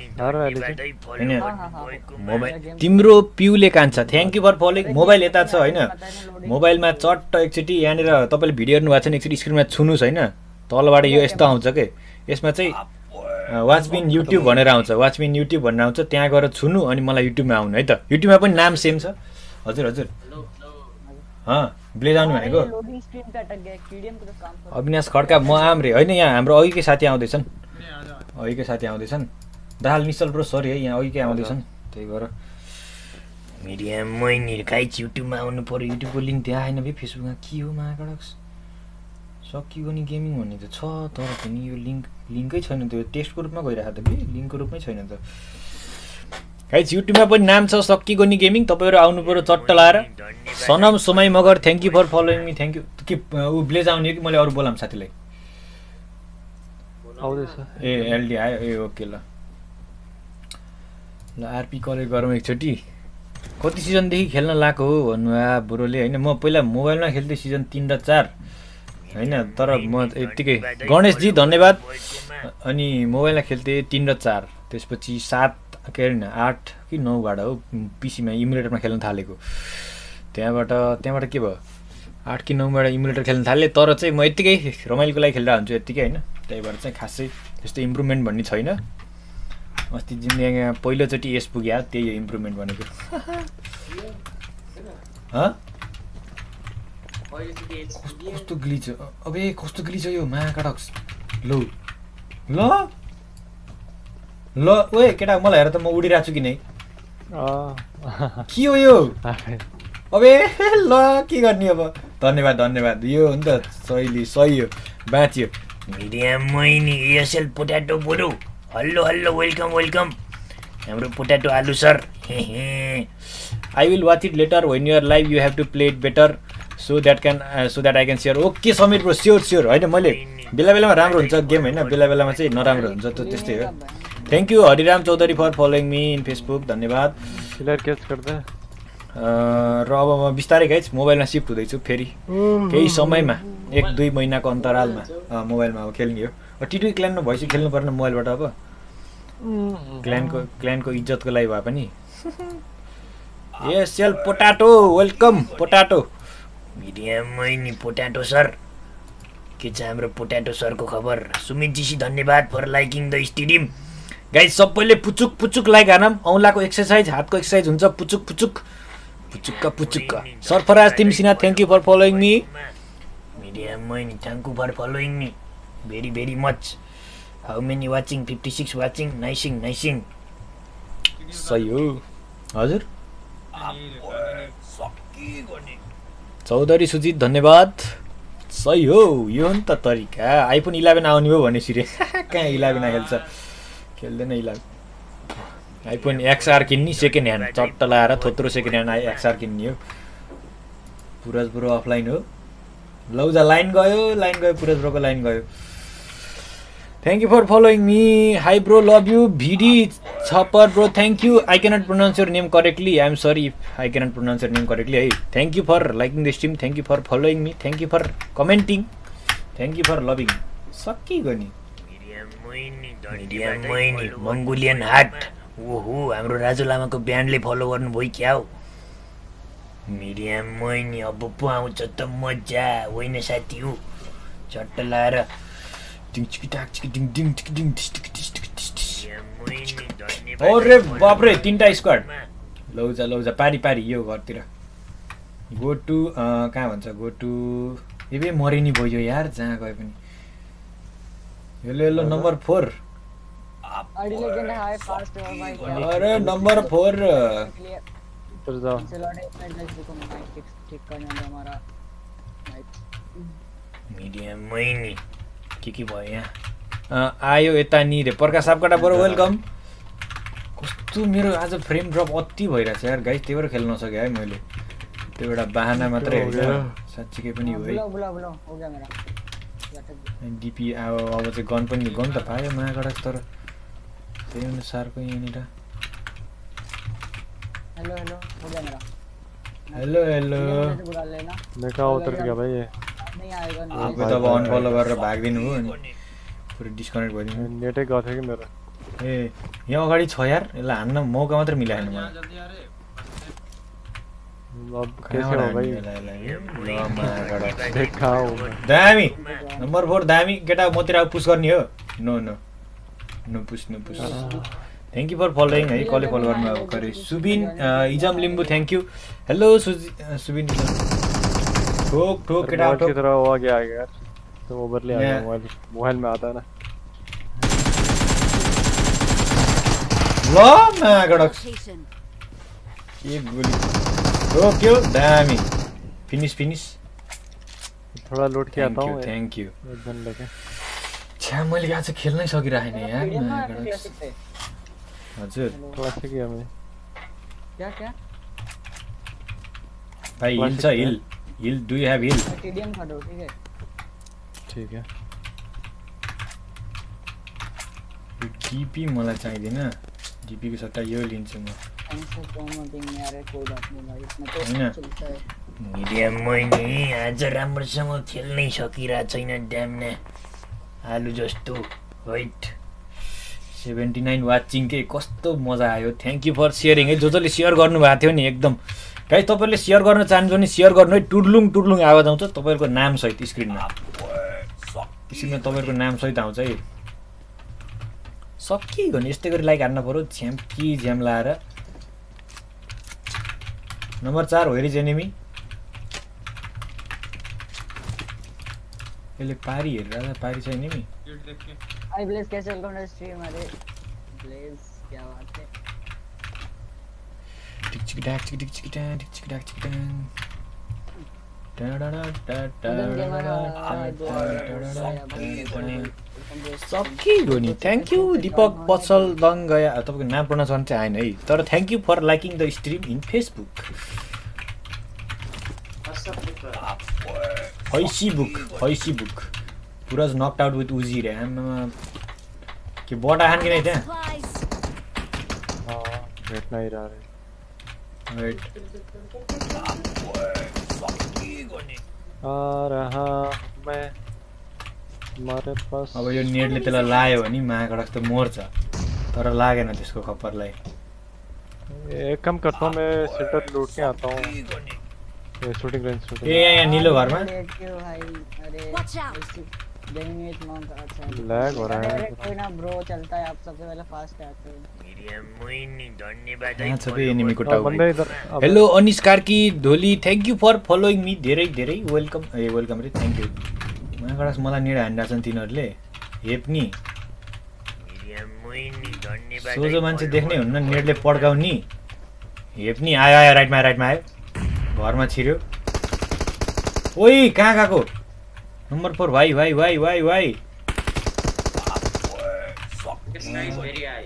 मोबाइल तिम्रो पिउले कान्छ thank you for following mobile यता छ होइन मोबाइलमा चट्ट एकचोटि यहाँनिर तपाईँले भिडियो हेर्नु भएको छ भने एकचोटि स्क्रिनमा छुनुहोस् होइन तलबाट यो यस्तो आउँछ के यसमा चाहिँ वाचबिन युट्युब भनेर आउँछ वाचबिन युट्युब भनेर आउँछ त्यहाँ गएर छुनु अनि मलाई युट्युबमा आउनु है त युट्युबमा पनि नाम सेम छ हजुर हजुर ब्लेज आउनु भनेको अविनाश खड्का म आम रे होइन यहाँ हाम्रो अघिकै साथी आउँदैछन् अघिकै साथी आउँदैछन् दाहाल निश्चल ब्रो सरी है यहाँ अघिकै आउँदैछन् त्यही भएर मिडिया मैनी गाइज युट्युबमा आउनु पर्यो युट्युबको लिङ्क त्यहाँ आएन भाइ फेसबुकमा के हो महाकडक्स सकियो नि गेमिङ भन्ने त छ तर पनि यो लिङ्क लिङ्कै छैन त्यो टेस्टको रूपमा गइरहेको त भाइ लिङ्कको रूपमै छैन त गाइज युट्युबमा पनि नाम छ सकियो नि गेमिङ तपाईँहरू आउनु पर्यो चट्ट लाएर सनम सोमाई Magar thank you for following me thank you के ऊ ब्लेज आउने कि मैले अरू बोलाम साथीलाई आउँदैछ ए एलडी आयो ए ओके ल ल आरपी कलेक्ट गरौँ एकचोटि कति सिजनदेखि खेल्न लाएको हो भन्नु आ बुढोले होइन म पहिला मोबाइलमा खेल्थेँ सिजन तिन र चार होइन तर म यत्तिकै गणेशजी धन्यवाद अनि मोबाइलमा खेल्थेँ तिन र चार त्यसपछि सात के अरे आठ कि नौबाट हो पिसीमा इमुलेटरमा खेल्न थालेको त्यहाँबाट त्यहाँबाट के भयो आठ कि नौबाट इमुलेटर खेल्न थालेँ तर चाहिँ म यत्तिकै रमाइलोको लागि खेलेर हुन्छु यत्तिकै होइन त्यही भएर चाहिँ खासै त्यस्तो इम्प्रुभमेन्ट भन्ने छैन अस्ति जिन्दगीमा पहिलोचोटि यस पुग्यो त्यही हो इम्प्रुभमेन्ट भनेको कस्तो ग्लिच हो अबे कस्तो ग्लिच हो यो महाकडक्स लो ल ल ओए केटा मलाई हेर त म उडिरहेको छु कि नै के हो यो अबे ल के गर्ने अब धन्यवाद धन्यवाद यो हो नि त सही सही हो बाँच्यो मिडिया मैनी एसएल पोट्याटो बोलो हल्लो हल्लो वेलकम वेलकम हाम्रो पोट्याटो आलु sir I will watch it later when you are live you have to play it better so that can so that I can share okay Samir bro sure sure होइन मैले बेला बेलामा राम्रो हुन्छ गेम होइन बेला बेलामा चाहिँ नराम्रो हुन्छ त्यो त्यस्तै हो thank you Hariram Chaudhary for following me in Facebook धन्यवाद र अब म बिस्तारै गाइज मोबाइलमा सिफ्ट हुँदैछु फेरि केही समयमा एक दुई महिनाको अन्तरालमा मोबाइलमा अब खेल्ने हो टिटी क्ल्यानमा भइसक्यो खेल्नु पर्ने मोबाइलबाट अब क्ल्यानको क्ल्यानको इज्जतको लागि भए पनि SL potato welcome potato media मैनी पोट्याटो सर के छ हाम्रो पोट्याटो सरको खबर सुमितजीसी धन्यवाद for liking the stadium guys सबैले पुचुक पुचुक लाइक हानम औँलाको एक्सर्साइज हातको एक्सर्साइज हुन्छ पुचुक पुचुक पुचुक्का पुचुक्का Sarfaraz Timsina thank you for following me media मैनी thank you for following me very very much how many watching fifty six watching नाइसिङ नाइसिङ सही हो हजुर चौधरी सुजित धन्यवाद सही हो यो हो नि त तरिका आइफोन इलेभेन आउने हो भने सिरे कहाँ इलेभेन खेल्छ खेल्दैन इलेभेन आइफोन एक्सआर किन्ने सेकेन्ड ह्यान्ड चट्ट लाएर थोत्रो सेकेन्ड ह्यान्ड एक्सआर किन्ने हो पुरज ब्रो अफलाइन हो लौजा लाइन गयो लाइन गयो पुरज ब्रोको लाइन गयो thank you for following me hi bro love you भिडी छपर bro thank you I cannot pronounce your name correctly I am sorry if I cannot pronounce your name correctly है thank you for liking the stream thank you for following me thank you for commenting thank you for loving सकिगयो नि मिडिया मैनी मङ्गोलियन हाट ओहो हाम्रो राजु लामाको ब्यान्डले फलो गर्नुभयो क्या हो मिडिया मैनी अब पो आउँछ त मजा होइन साथी हो चट्ट लाएर अरे बाप्रे तिनवटा स्क्वाड लौजा लौजा पारी पारी यो घरतिर गो टु कहाँ भन्छ गो टु ए मरे नि भयो यार जहाँ गए पनि हेलो हेलो नम्बर फोर अरे नम्बर फोर मिडिया मैनी के के भयो यहाँ आयो यता नि रे प्रकाश सापकाटा बरु वेलकम कस्तो मेरो आज फ्रेम ड्रप अति भइरहेछ यार गाइस त्यही भएर खेल्न नसकेँ है मैले त्यो एउटा बाहना मात्रै होइन साँच्चीकै पनि हो है डिपी अब अब चाहिँ गन पनि गन त पायो महागडा तर त्यही अनुसारको यहाँनिर हेलो हेलो हो गया मेरा हेलो हेलो देखा उतर गया भाई ये नहीं आएगा अब त अब अनफलो गरेर भागिदिनु हो अनि पुरै डिस्कनेक्ट भइदिनु नेटै गएको थियो कि मेरो ए यहाँ अगाडि छ यार यसलाई हान्न मौका मात्र मिलाएन मलाई जल्दी आ रे अब कैसे हो भाई देखा हो दामी नम्बर फोर दामी केटा मतिर पुस गर्ने हो no no no push no push thank you for following है कसले फलो गर्नु अब गरे सुबिन इजम Limbu thank you hello Subin ठोक ठोक केटा की तरह वो आ गया यार तो ओवरले आ गया मोबाइल मोबाइल में आता है ना ल नागडक एक गोली ठोक्यो दामी फिनिश फिनिश थोड़ा लूट के आता हूं थ्याङ्क यू एक गन लेके छ्या मैले आज खेल्नै सकिरहेन यार नागडक हजुर क्लासिक है मैं क्या क्या भाइ हिल छ heal heal do you have heal TDM खा दो ठीक है ठीक है डीपी मलाई चाहिदैन डीपी को सट्टा यो लिन्छु म हमसे प्रमोटिङ यार कोई बात नहीं भाई इसमें तो हैन चलता है मिडिया मैनी आज राम्रोसँग खेल्नै सकिरहेको छैन ड्याम्ने आलु जस्तो राइट सेभेन्टी नाइन वाचिङ के कस्तो मजा आयो थ्याङ्क यू फर सेयरिङ है जो जसले सेयर गर्नुभएको थियो नि एकदम गाइस तपाईँले सेयर गर्न चाहनुहुन्छ भने सेयर गर्नु है टुडलुङ टुडलुङ आवाज आउँछ तपाईँहरूको नाम सहित स्क्रिनमा स्क्रिनमा तपाईँहरूको नाम सहित आउँछ है सकिगयो नि यस्तै गरी लाइक हान्न पर्यो झ्याम्पी झ्याम लाएर नम्बर चार हो हेरी जेनेमी यसले पारी हेरेर पारी छैन नि कीट देख के आई ब्लेज कैसे वेलकम टू स्ट्रीम अरे ब्लेज क्या बात है टिक चिक डाक चिक टिक चिक डाक टिक चिक डाक चिक डाक सकिगयो नि थ्याङ्क यू दीपक पसल दङ गया तपाईँको नाम प्रोनाउन्स गर्न चाहिँ आएन है तर thank you for liking the stream in Facebook फैसी बुक फैसी बुक पुराज नक्ड आउट विथ उजी रे आमा के बटा खान कि नै त्यहाँ हां भेट नहीं रहा रे वेट आ रहा मैं हमारे पास अब यो नेटले त्यसलाई लायो भने महागडक त मर्छ तर लागेन त्यसको खप्परलाई एक काम करता हूं मैं सेंटर लूट के आता हूं ये शूटिंग रेंज शूटिंग ए यहाँ निलो घरमा क्यों भाई अरे Watch out. गेमिंग विद माउंट अच्छा लैग हो रहा है कोई ना ब्रो चलता है आप सबसे पहले फास्ट आते हो मिडिया मैनी धन्यवाद यहाँ छ बे एनिमीको अब टाउको बंदे इधर अब हेलो अनिस कार्की धोली thank you for following me धेरै धेरै वेलकम ए वेलकम रे थ्याङ्क यू महागडक मलाई नेड हान्दा छन् तिनीहरूले हेप्नी मिडिया मैनी धन्यवाद सोझो मान्छे देख्नै हुन्न नेटले पड्काउने हेप्नी आयो आयो राइटमा राइटमा आयो घरमा छिर्यो ओइ कहाँ गएको नम्बर फोर भाइ भाइ भाइ भाइ भाइ This guy is very high.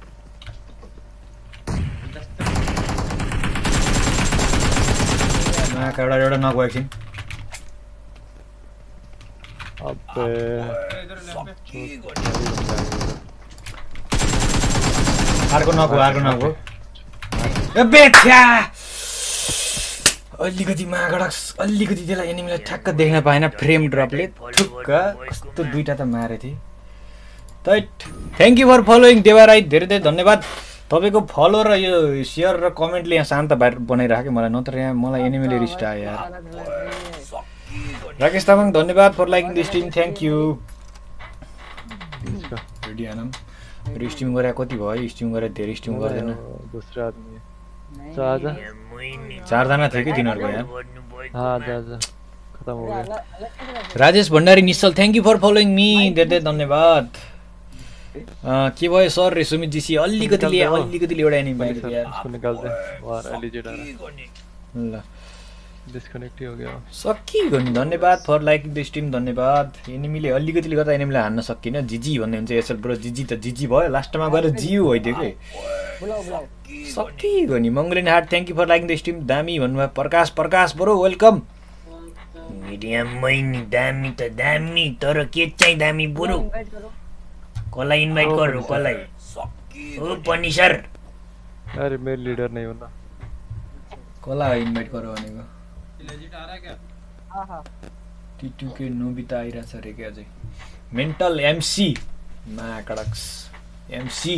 महाका एउटा एउटा नगयो एकछिन अब इधर लेफ्ट पे अर्को नगयो अर्को नगयो ए बेच्छ्या अलिकति मागडक्स अलिकति त्यसलाई एनिमीलाई ठ्याक्क देख्न पाएन फ्रेम ड्रपले ठुक्क कस्तो दुईटा त मारे थिए तैट thank you for following Deva Rai धेरै धेरै धन्यवाद तपाईँको फलो र यो सेयर र कमेन्टले यहाँ शान्त बनाइराख्यो मलाई नत्र यहाँ मलाई एनिमीले रिस्ट आयो यार राकेश तामाङ धन्यवाद for liking the stream thank you ready आनम स्ट्रिम गरे कति भयो स्ट्रिम गरे धेरै स्ट्रिम गर्दैन दूसरा आदमी तो आजा चारजना थियो कि तिनीहरूको यार हाँ आजा आजा खत्म हो गया Rajesh Bhandari Nishchal thank you for following me धेरै धेरै धन्यवाद के भयो सर रे सुमित जीसी अलिकतिले अलिकतिले एउटा एनिमी बाहिर थियो यार उसको निकाल दे वार एलिजेट आ रहा ल डिस्कनेक्ट ही हो गया सकिगयो नि धन्यवाद फर लाइकिङ द स्ट्रिम धन्यवाद एनिमीले अलिकतिले गर्दा एनिमीलाई हान्न सकिन जिजी भन्ने हुन्छ एसएल ब्रो जिजी त जिजी भयो लास्टमा गएर जिउ होइदियो के सकिगयो नि मङ्गलिन heart thank you for liking the stream दामी भन्नुभयो प्रकाश प्रकाश ब्रो वेलकम मिडियममै नि दामी त दामी तर के चाहिँ दामी बुरो कसलाई इन्भाइट गर्नु कसलाई ओ पनि सर अरे मेरे लीडर नहीं होना कसलाई इन्भाइट गरौ भनेको लेजिट आ रहा है क्या हाँ हाँ टिटु के नोबिता आइरहेछ अरे के अझै मेन्टल एमसी माकडक्स MC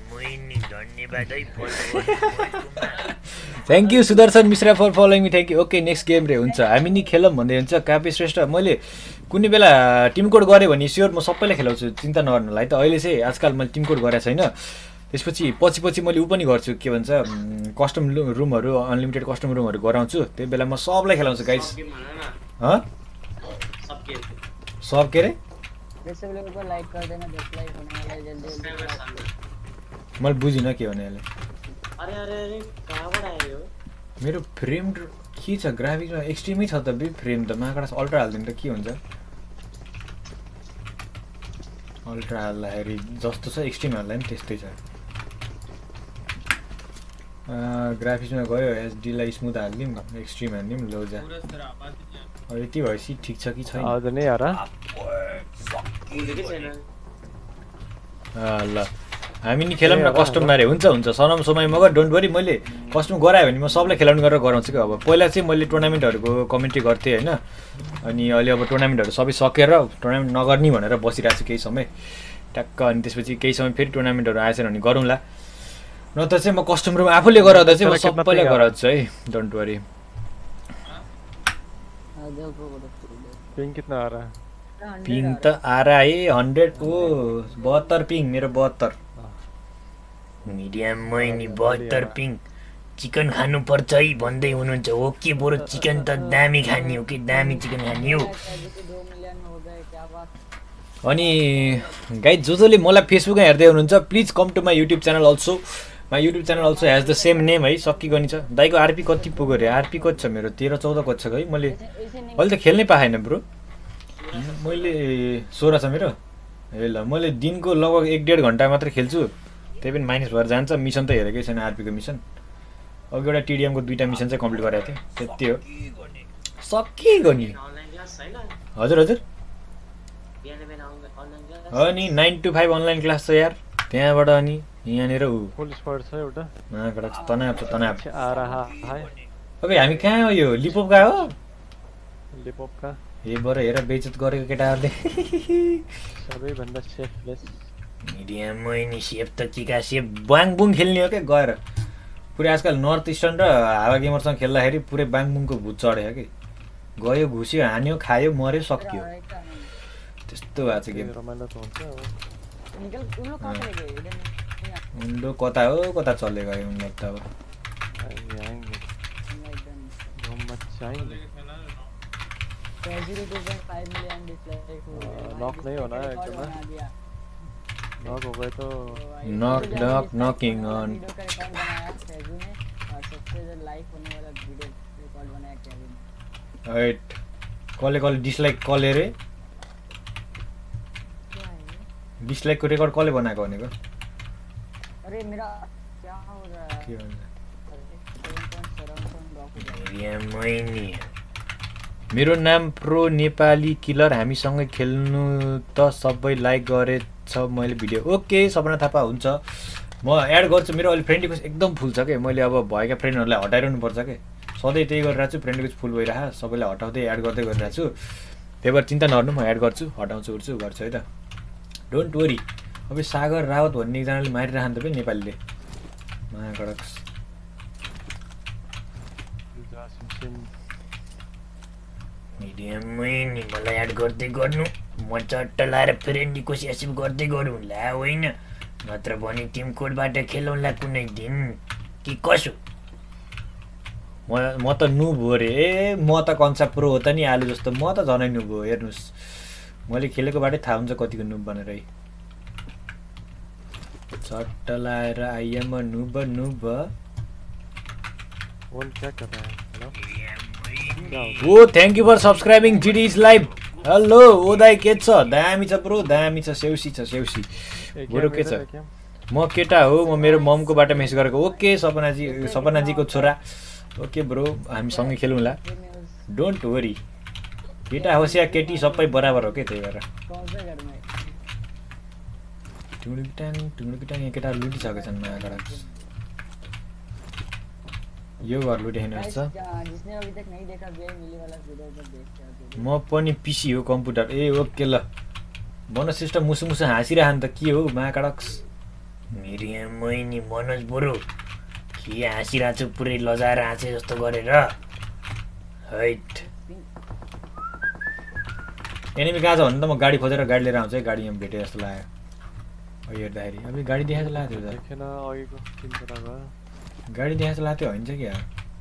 thank you Sudarshan Mishra for following me thank you okay next game रे हुन्छ हामी नि खेलौँ भन्दै हुन्छ कापी श्रेष्ठ मैले कुनै बेला टिम कोड गरेँ भने स्योर म सबैलाई खेलाउँछु चिन्ता नगर्नुलाई त अहिले चाहिँ आजकल मैले टिम कोड गरेको छैन त्यसपछि पछि पछि मैले ऊ पनि गर्छु के भन्छ कस्टम रुमहरू अनलिमिटेड कस्टम रुमहरू गराउँछु त्यही बेला म सबलाई खेलाउँछु गाइस सब के रे डिसेबल को लाइक कर देना डिसलाइक होने वाला है जल्दी मैले बुझिनँ के भने अहिले अरे अरे अरे कहाँबाट आयो मेरो फ्रेम के छ ग्राफिक्समा एक्सट्रिमै छ त बे फ्रेम त माकडा अल्ट्रा हाल्दिनु त के हुन्छ अल्ट्रा हाल्दाखेरि जस्तो छ एक्सट्रिम हाल्दा पनि त्यस्तै छ ग्राफिक्समा गयो एचडीलाई स्मुथ हालिदिउँ एक्सट्रिम हालिदिउँ लो जा यति भएपछि ठिक छ कि छैन आवाज नहीं आ रहा ल हामी नि खेलौँ न कस्टम मारे हुन्छ हुन्छ सनम समय मगर डोन्ट वरी मैले कस्टम गरायो भने म सबलाई खेलाउने गरेर गराउँछु कि अब पहिला चाहिँ मैले टुर्नामेन्टहरूको कमेन्ट्री गर्थेँ होइन अनि अहिले अब टुर्नामेन्टहरू सबै सकेर टुर्नामेन्ट नगर्ने भनेर बसिरहेको छु केही समय ट्याक्क अनि त्यसपछि केही समय फेरि टुर्नामेन्टहरू आएछन् भने गरौँला नत्र चाहिँ म कस्टम रुम आफूले गराउँदा चाहिँ म सबैलाई गराउँछु है डोन्ट वरी पिंग कितना आ रहा है पिङ त आरा है हन्ड्रेड ओ बहत्तर पिङ मेरो बहत्तर मिडियममै नि बहत्तर पिङ चिकन खानुपर्छ है भन्दै हुनुहुन्छ हो के बरु चिकन त दामी खाने हो कि दामी चिकन खाने हो दो मिलियन में हो गए क्या बात अनि गाइज जो जसले मलाई फेसबुकमा हेर्दै हुनुहुन्छ please come to my YouTube channel also my YouTube channel also has the same name है सकिगयो नि छ दाइको आरपी कति पुग्यो अरे आरपी कति छ मेरो तेह्र चौध कति छ है मैले अहिले त खेल्नै पाएन ब्रो मैले सोह्र छ मेरो ए ल मैले दिनको लगभग एक डेढ घन्टा मात्र खेल्छु त्यही पनि माइनस भएर जान्छ मिसन त हेरेकै छैन आरपीको मिसन अघि एउटा टिडिएमको दुईवटा मिसन चाहिँ कम्प्लिट गरेको थिएँ त्यति हो सकिगयो नि हजुर हजुर हो नि nine to five online class छ यार त्यहाँबाट अनि यहाँनिर ऊ फुल स्क्वाड छ एउटा तनाव छ तनाव आ रहा है अब हामी कहाँ हो यो लिपोपका हो लिपोप का ए बर हेर बेइज्जत गरेको केटाहरूले सबैभन्दा सेफ प्लेस मिडियममै नि सेफ त के का सेफ बाङबुङ खेल्ने हो क्या गएर पुरै आजकल नर्थ इस्टर्न र हावा गेमरसँग खेल्दाखेरि पुरै बाङबुङको भूत चढ्यो कि गयो घुस्यो हान्यो खायो मर्यो सकियो त्यस्तो भएको छ गेम रमाइलो त हुन्छ अब निकल उन लोग कहाँ चले गए इधर नहीं उन लोग कता हो कता चले गए उन लोग त अब आएंगे आएंगे हम मचाएंगे zero two point five million dislike हो नॉक नहीं होना है एकदम नॉक हो गए तो knock knock knocking on video का रिकॉर्ड बनाया सेजू ने और सबसे जो लाइक होने वाला वीडियो रिकॉर्ड बनाया केविन राइट कसले कसले डिसलाइक कसले रे डिसलाइकको रेकर्ड कसले बनाएको भनेको अरे मेरा क्या हो रहा है के भन्छ मिडियममै नि मेरो नाम प्रो नेपाली किलर हामीसँगै खेल्नु त सबै लाइक गरेछ मैले भिडियो ओके सपना थापा हुन्छ म एड गर्छु मेरो अहिले फ्रेन्ड रिक्वेस्ट एकदम फुल छ के मैले अब भएका फ्रेन्डहरूलाई हटाइरहनु पर्छ के सधैँ त्यही गरिरहेको छु फ्रेन्ड रिक्वेस्ट फुल भइरहेको सबैलाई हटाउँदै एड गर्दै गरिरहेको छु त्यही भएर चिन्ता नगर्नु म एड गर्छु हटाउँछु उठ्छु गर्छु है त डोन्ट वरी अब सागर रावत भन्ने एकजनाले मारिरहन्छ त नेपालीले महाकडक मिडियममै नि मलाई एड गर्दै गर्नु म चट्ट लाएर फ्रेन्ड रिक्वेस्ट एक्सेप्ट गर्दै गरौँला होइन नत्र भने टिम कोडबाट खेलौँला कुनै दिन कि कसो म म त नुब हो रे ए म त कन्सा प्रो हो त नि आलु जस्तो म त झनै नुब हो हेर्नुहोस् मैले खेलेको बाटै थाहा हुन्छ कतिको नुब भनेर है चट्ट लाएर आइएम नुब नुब वन क्या कर रहा है hello oh thank you for subscribing जिडी इज लाइभ हेलो ओ दाइ के छ दामी छ ब्रो दामी छ सेउसी छ सेउसी बरु के छ म केटा हो म मेरो ममकोबाट मेसेज गरेको ओके सपनाजी सपनाजीको छोरा ओके ब्रो हामी सँगै खेलौँला डोन्ट वरी केटा होस् या केटी सबै बराबर हो के त्यही भएर कौन से घर में टुङटुङ टुङटुङ केटा लुटिसकेका छन् नयाँ यो घर लुटिहेर्नु Guys, छ जहाँ- जिसने अभी तक नहीं देखा गेम मिली वाला वीडियो पर देखते हैं म पनि पिसी हो कम्प्युटर ए ओके ल भन सिस्टम मुसु मुसु हाँसिरहन् त के हो महाकडक्स मिडियममै नि मनोज बरु के हाँसिरहेको छु पुरै लजाएर हाँसे जस्तो गरेर हैट एनिमी कहाँ छ भने त म गाडी खोजेर गाडी लिएर आउँछु है गाडी यहाँ भेटेँ जस्तो लाग्यो अहिले हेर्दाखेरि अब गाडी देखाएको जस्तो लाग्यो त्यो देखेन अघिको तीन कुरा भयो गाडी देखाएको जस्तो लाग्यो होइन क्या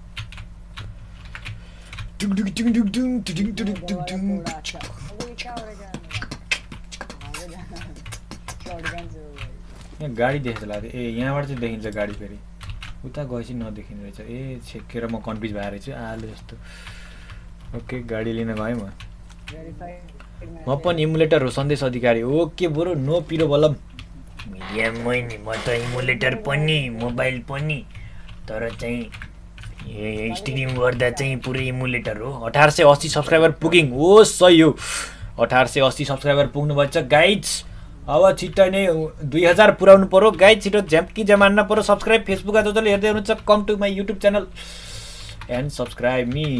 टुङ टुङ टुङ टुङ टुङ टुङ टुङ टुङ टुङ थोड़ा अच्छा अबे क्या हो रहा है आगे जाना शॉटगन से हो भाई यहाँ गाडी देखेको जस्तो लाग्यो ए यहाँबाट चाहिँ देखिन्छ गाडी फेरि उता गएपछि नदेखिने रहेछ ए छेकेर म कन्फ्युज भएर रहेछु आलु जस्तो ओके गाडी लिन गएँ म वेरीफाइड म पनि इमुलेटर हो सन्देश अधिकारी ओके बरु नो पिरो बलम मिडियममै नि म त इमुलेटर पनि मोबाइल पनि तर चाहिँ ए स्ट्रिम गर्दा चाहिँ पुरै इमुलेटर हो अठार सय अस्सी सब्सक्राइबर पुगिङ ओ सही हो अठार सय अस्सी सब्सक्राइबर पुग्नु भएछ गाइड्स अब छिट्टै नै दुई हजार पुऱ्याउनु पर्यो गाइड छिटो झ्याम्की जमान्न पर्यो सब्सक्राइब फेसबुकमा जसले हेर्दै हुनुहुन्छ come to my YouTube channel and subscribe me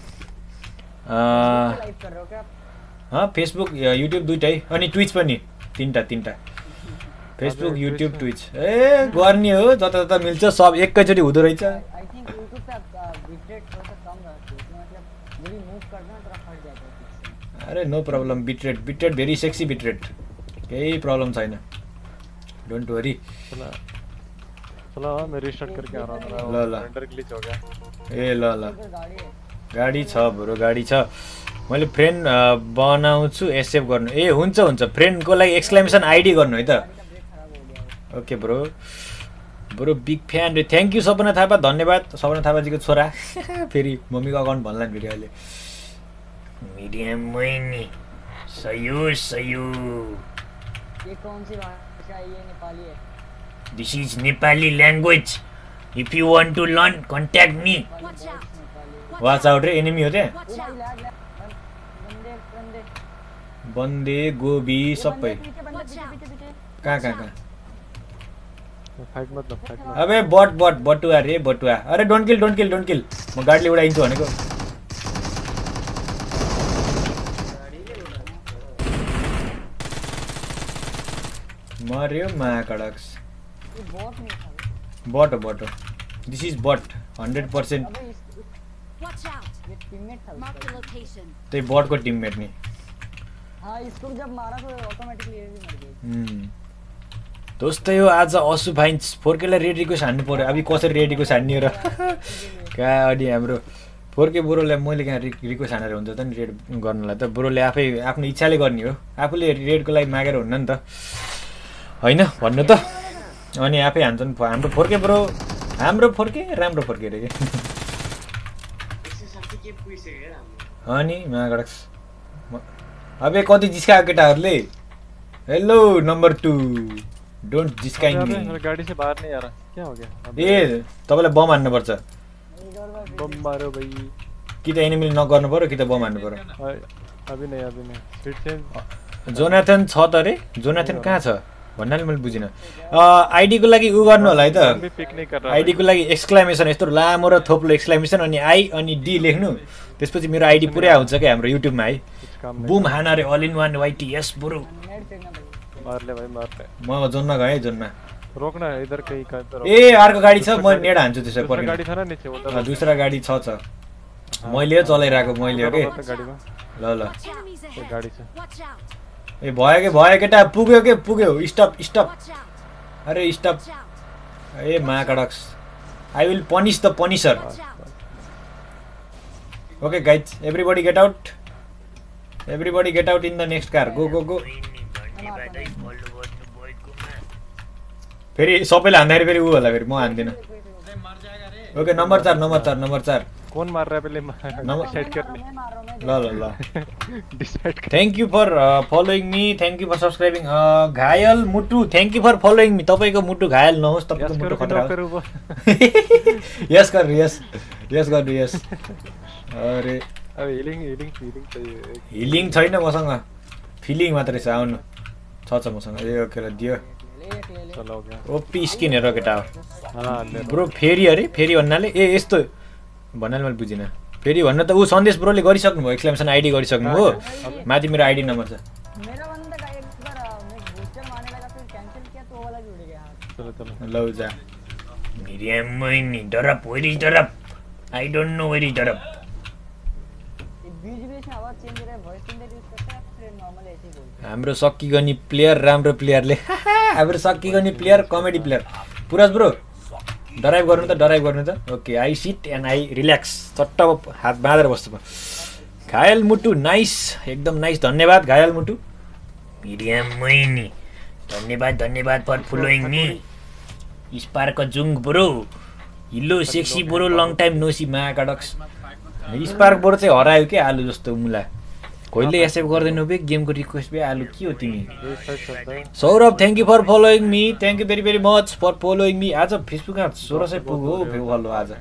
live कर रहे हो क्या हाँ फेसबुक युट्युब दुइटै अनि ट्विच पनि तिनवटा तिनवटा फेसबुक युट्युब ट्विच ए गर्ने हो जता जता मिल्छ सब एकैचोटि हुँदो रहेछ आई थिंक यूट्यूब पे बिट रेट थोड़ा सा कम रहती है मतलब जब भी मूव करना है थोड़ा फट जाता है ठीक से अरे no problem bitrate bitrate very sexy bitrate केही प्रब्लम छैन डोन्ट वरी चला चला मैं रिस्टार्ट करके आ रहा हूँ ल, ल। रेंडर ग्लिच हो गया ए ल ल इधर गाड़ी है गाडी छ बरु गाडी छ मैले फ्रेन्ड बनाउँछु एक्सेप्ट गर्नु ए हुन्छ हुन्छ फ्रेन्डको लागि एक्सक्लेमेसन आइडी गर्नु है त गाड़ी का ब्रेक खराब हो गया है okay bro bro big fan रे थ्याङ्क यू सपना थापा धन्यवाद सपना थापाजीको छोरा फेरि मम्मीको अकाउन्ट भन्ला नि फेरि अहिले मिडियममै नि सयो सयो ये कौन सी भाषा है ये नेपाली है this is Nepali language if you want to learn contact me Watch out! Nepali watch out रे एनिमी हो त्यहाँ Watch ओ out! भाई लैग लैग बंदे बंदे बन्दे गोबी सबै पीछे बंदे पीछे पीछे पीछे कहाँ कहाँ कहाँ फाइट मत लो फाइट मत अबे बट बट बटुवा रे बटुवा अरे don't kill don't kill don't kill म गाडीले उडाइदिन्छु भनेको मर्यो महाकडक्स ये बॉट नहीं था बट हो बट हो this is but hundred percent अबे इस- Watch out! ये टीममेट था Mark the उसका location. त्यही बटको टिममेट नि हाँ इसको जब मारा तो ऑटोमेटिकली ये भी मर गई हुँ। दोस्तै हो आज असु फाइन्स फोर्केलाई रेड रिक्वेस्ट हान्नु पऱ्यो अब कसरी रेड रिक्वेस्ट हान्ने हो र कहाँ अनि हाम्रो फोर्के बुढोलाई मैले कहाँ रि रिक्वेस्ट हानेर हुन्छ त नि रेड गर्नलाई त बुढोले आफै आफ्नो इच्छाले गर्ने हो आफूले रेडको लागि मागेर हुन्न नि त होइन भन्नु त अनि आफै हान्छन् हाम्रो फोर्के ब्रो हाम्रो फोर्के राम्रो फोर्के रे अनि मागडक्स अबे कति जिस्कायो केटाहरूले हेलो नम्बर टू डोन्ट जिस्काइङ अबे, मी मेरा गाड़ी से बाहर नहीं आ रहा क्या हो गया अबे, ए तपाईँलाई बम हान्नुपर्छ बम मारो भाई कि त एनिमीले नगर्नु पऱ्यो कि त बम हान्नु पऱ्यो अ- अभी नहीं अभी नहीं फिर से जोनाथन छ त रे जोनाथन कहाँ छ भन्नाले मैले बुझिनँ। आइडीको लागि उ गर्नु होला है त, भी पिक नहीं कर रहा आइडीको लागि एक्सक्लामेसन यस्तो लामो र थोप्लो एक्सक्लामेसन अनि आई अनि डी लेख्नु, त्यसपछि मेरो आइडी पुरै आउँछ क्या हाम्रो युट्युबमा है। काम नहीं बुम हाना रे अल इन वान वाइटी यस ब्रो। नेट फेंकना पड़ेगा। मार ले भाई मार ले म जोनमा गएँ जोनमा। रोकना इधर कहीं का इधर ए अर्को गाडी छ, म नेड हान्छु त्यसै दूसरा पर्ने। गाड़ी था ना नीचे उधर अँ, दूसरा गाडी छ छ मैले चलाइरहेको मैले हो कि। उधर गाड़ी में ल ल Enemies ये ahead. गाड़ी से Watch out. ए भयो के भयो केटा पुग्यो के पुग्यो स्टप स्टप Watch out. अरे स्टप Watch out. ए महाकडक्स I will punish the punisher. Watch out. Okay guys everybody get out, everybody get out in the next car. Go go go. धन्यवाद है फलो गर्नु भएकोमा। फेरि सबैले हान्दाखेरि फेरि ऊ होला फेरि म हान्दिनँ। अरे मर जाएगा रे। ओके नम्बर चार नम्बर चार नम्बर चार कौन मार रहा है पहले नंबर- डिसाइड कर ले मैं मार रहा हूँ मैं ल ल ल डिसाइड कर thank you for following me, thank you for subscribing. घायल मुटु thank you for following me. तपाईँको मुटु घायल नहोस्, तपाईँको यस मुटु करो कि खतरा नो करो वो होस्। यस गर्नु यस यस गर्नु यस। अरे अब हीलिंग हीलिंग फीलिंग चाहिए हिलिङ छैन मसँग, फिलिङ मात्रै छ। आउनु छ छ मसँग। ए ओके ल दियो। ले एक ले ले। चलो हो गया ओपी स्किन हेर केटा हो हाँ ले ब्रो। फेरि अरे फेरि भन्नाले ए यस्तो भन्नाले मैले बुझिनँ। फेरि भन्न त ऊ सन्देश ब्रोले गरिसक्नु भयो, एक्सक्लेमेसन आइडी गरिसक्नु हो। माथि मेरो आइडी नम्बर छ। मेरा बंदा का एक बार अ, मैं बूस्टर मारने लगा फिर कैंसिल किया तो वो वाला भी उड़ गया। चलो चलो लौ जा। मिरियम मैनी drop where is drop I don't know where is drop. ये बीच बीच में आवाज चेंज हो रहा है, वॉइस चेंजर यूज करता है फिर नॉर्मल ऐसे ही बोलता हाम्रो सक्की गर्ने प्लेयर राम्रो प्लेयरले हाम्रो सक्की गर्ने प्लेयर कमेडी प्लेयर पुराज ब्रो ड्राइभ गर्नु त ड्राइभ गर्नु त। Okay I sit and I relax. चट्ट हात बाँधेर बस्छु म। घायल मुटु नाइस एकदम नाइस धन्यवाद घायल मुटु। मिरियम मैनी धन्यवाद धन्यवाद फर फलोइङ मी। स्पार्क जुङ bro hello sexy bro long time no see महाकडक्स। स्पार्क बोर्ड चाहिँ हरायो के आलु जस्तो मुला। कहिले एक्सेप्ट गर्दैनौ बे गेमको रिक्वेस्ट बे आलु के हो तिमी। ये साइड चलता है Saurabh thank you for following me, thank you very very much for following me. आज फेसबुकमा सोह्र सय पुग्यो हो फेरि फलो आज।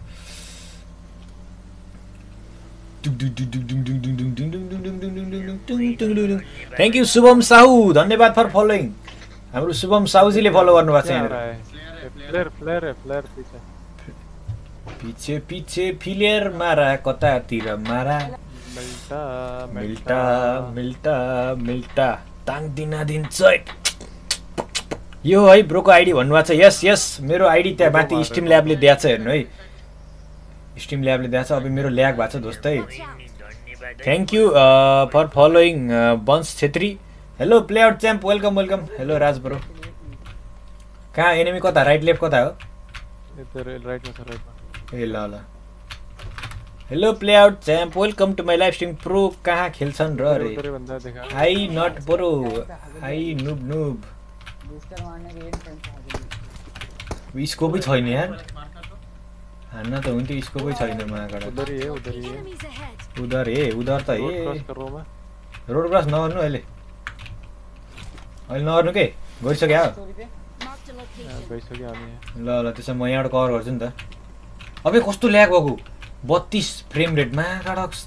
थ्याङ्क यू शुभम साहु धन्यवाद फर फलोइङ। हाम्रो शुभम साहुजीले फलो गर्नुभएको छ क्या आ यहाँनिर। रहा है फ्लेयर फ्लेयर है फ्लेयर पीछे पिछे पिछे फिलियर मारा कतातिर मारा मिल्टा मिल्टा मिल्टा मिल्टा ताङ दिना दिन चाहिँ यो है ब्रोको आइडी भन्नुभएको छ। यस यस मेरो आइडी त्यहाँ माथि स्टिम ल्याबले दिएको छ हेर्नु है, स्टिम ल्याबले दिएको छ। अब मेरो ल्याग भएको छ दोस्तै। Thank you for following Vansh Chhetri. Hello play out champ welcome welcome. Hello Raj bro. कहाँ एनिमी कता राइट लेफ्ट कता हो? इधर राइट में सर राइट में ए ल ल। Hello play out champ welcome to my live stream. Pro कहाँ खेल्छन् र रे? उधर ही बंदा देखा I not pro I noob noob. Booster मारने के लिए फ्रेंड्स आ स्कोपै छैन यार, हान्न त हुन्थ्यो स्कोपै छैन महाकाडा। उधर ही है उधर ही है Enemies ahead. उधर हे उधर त रोड क्रॉस ए कर रहा हूँ मैं रोड क्रस नगर्नु अहिले अहिले नगर्नु के गरिसक्यो हो। स्टोरी पे Marked a location. हाँ, पैसों की आनी है ल ल त्यसो म यहाँबाट कभर गर्छु नि त। अबे कस्तो ल्याग भएको बत्तीस फ्रेम रेट महाकाडक्स।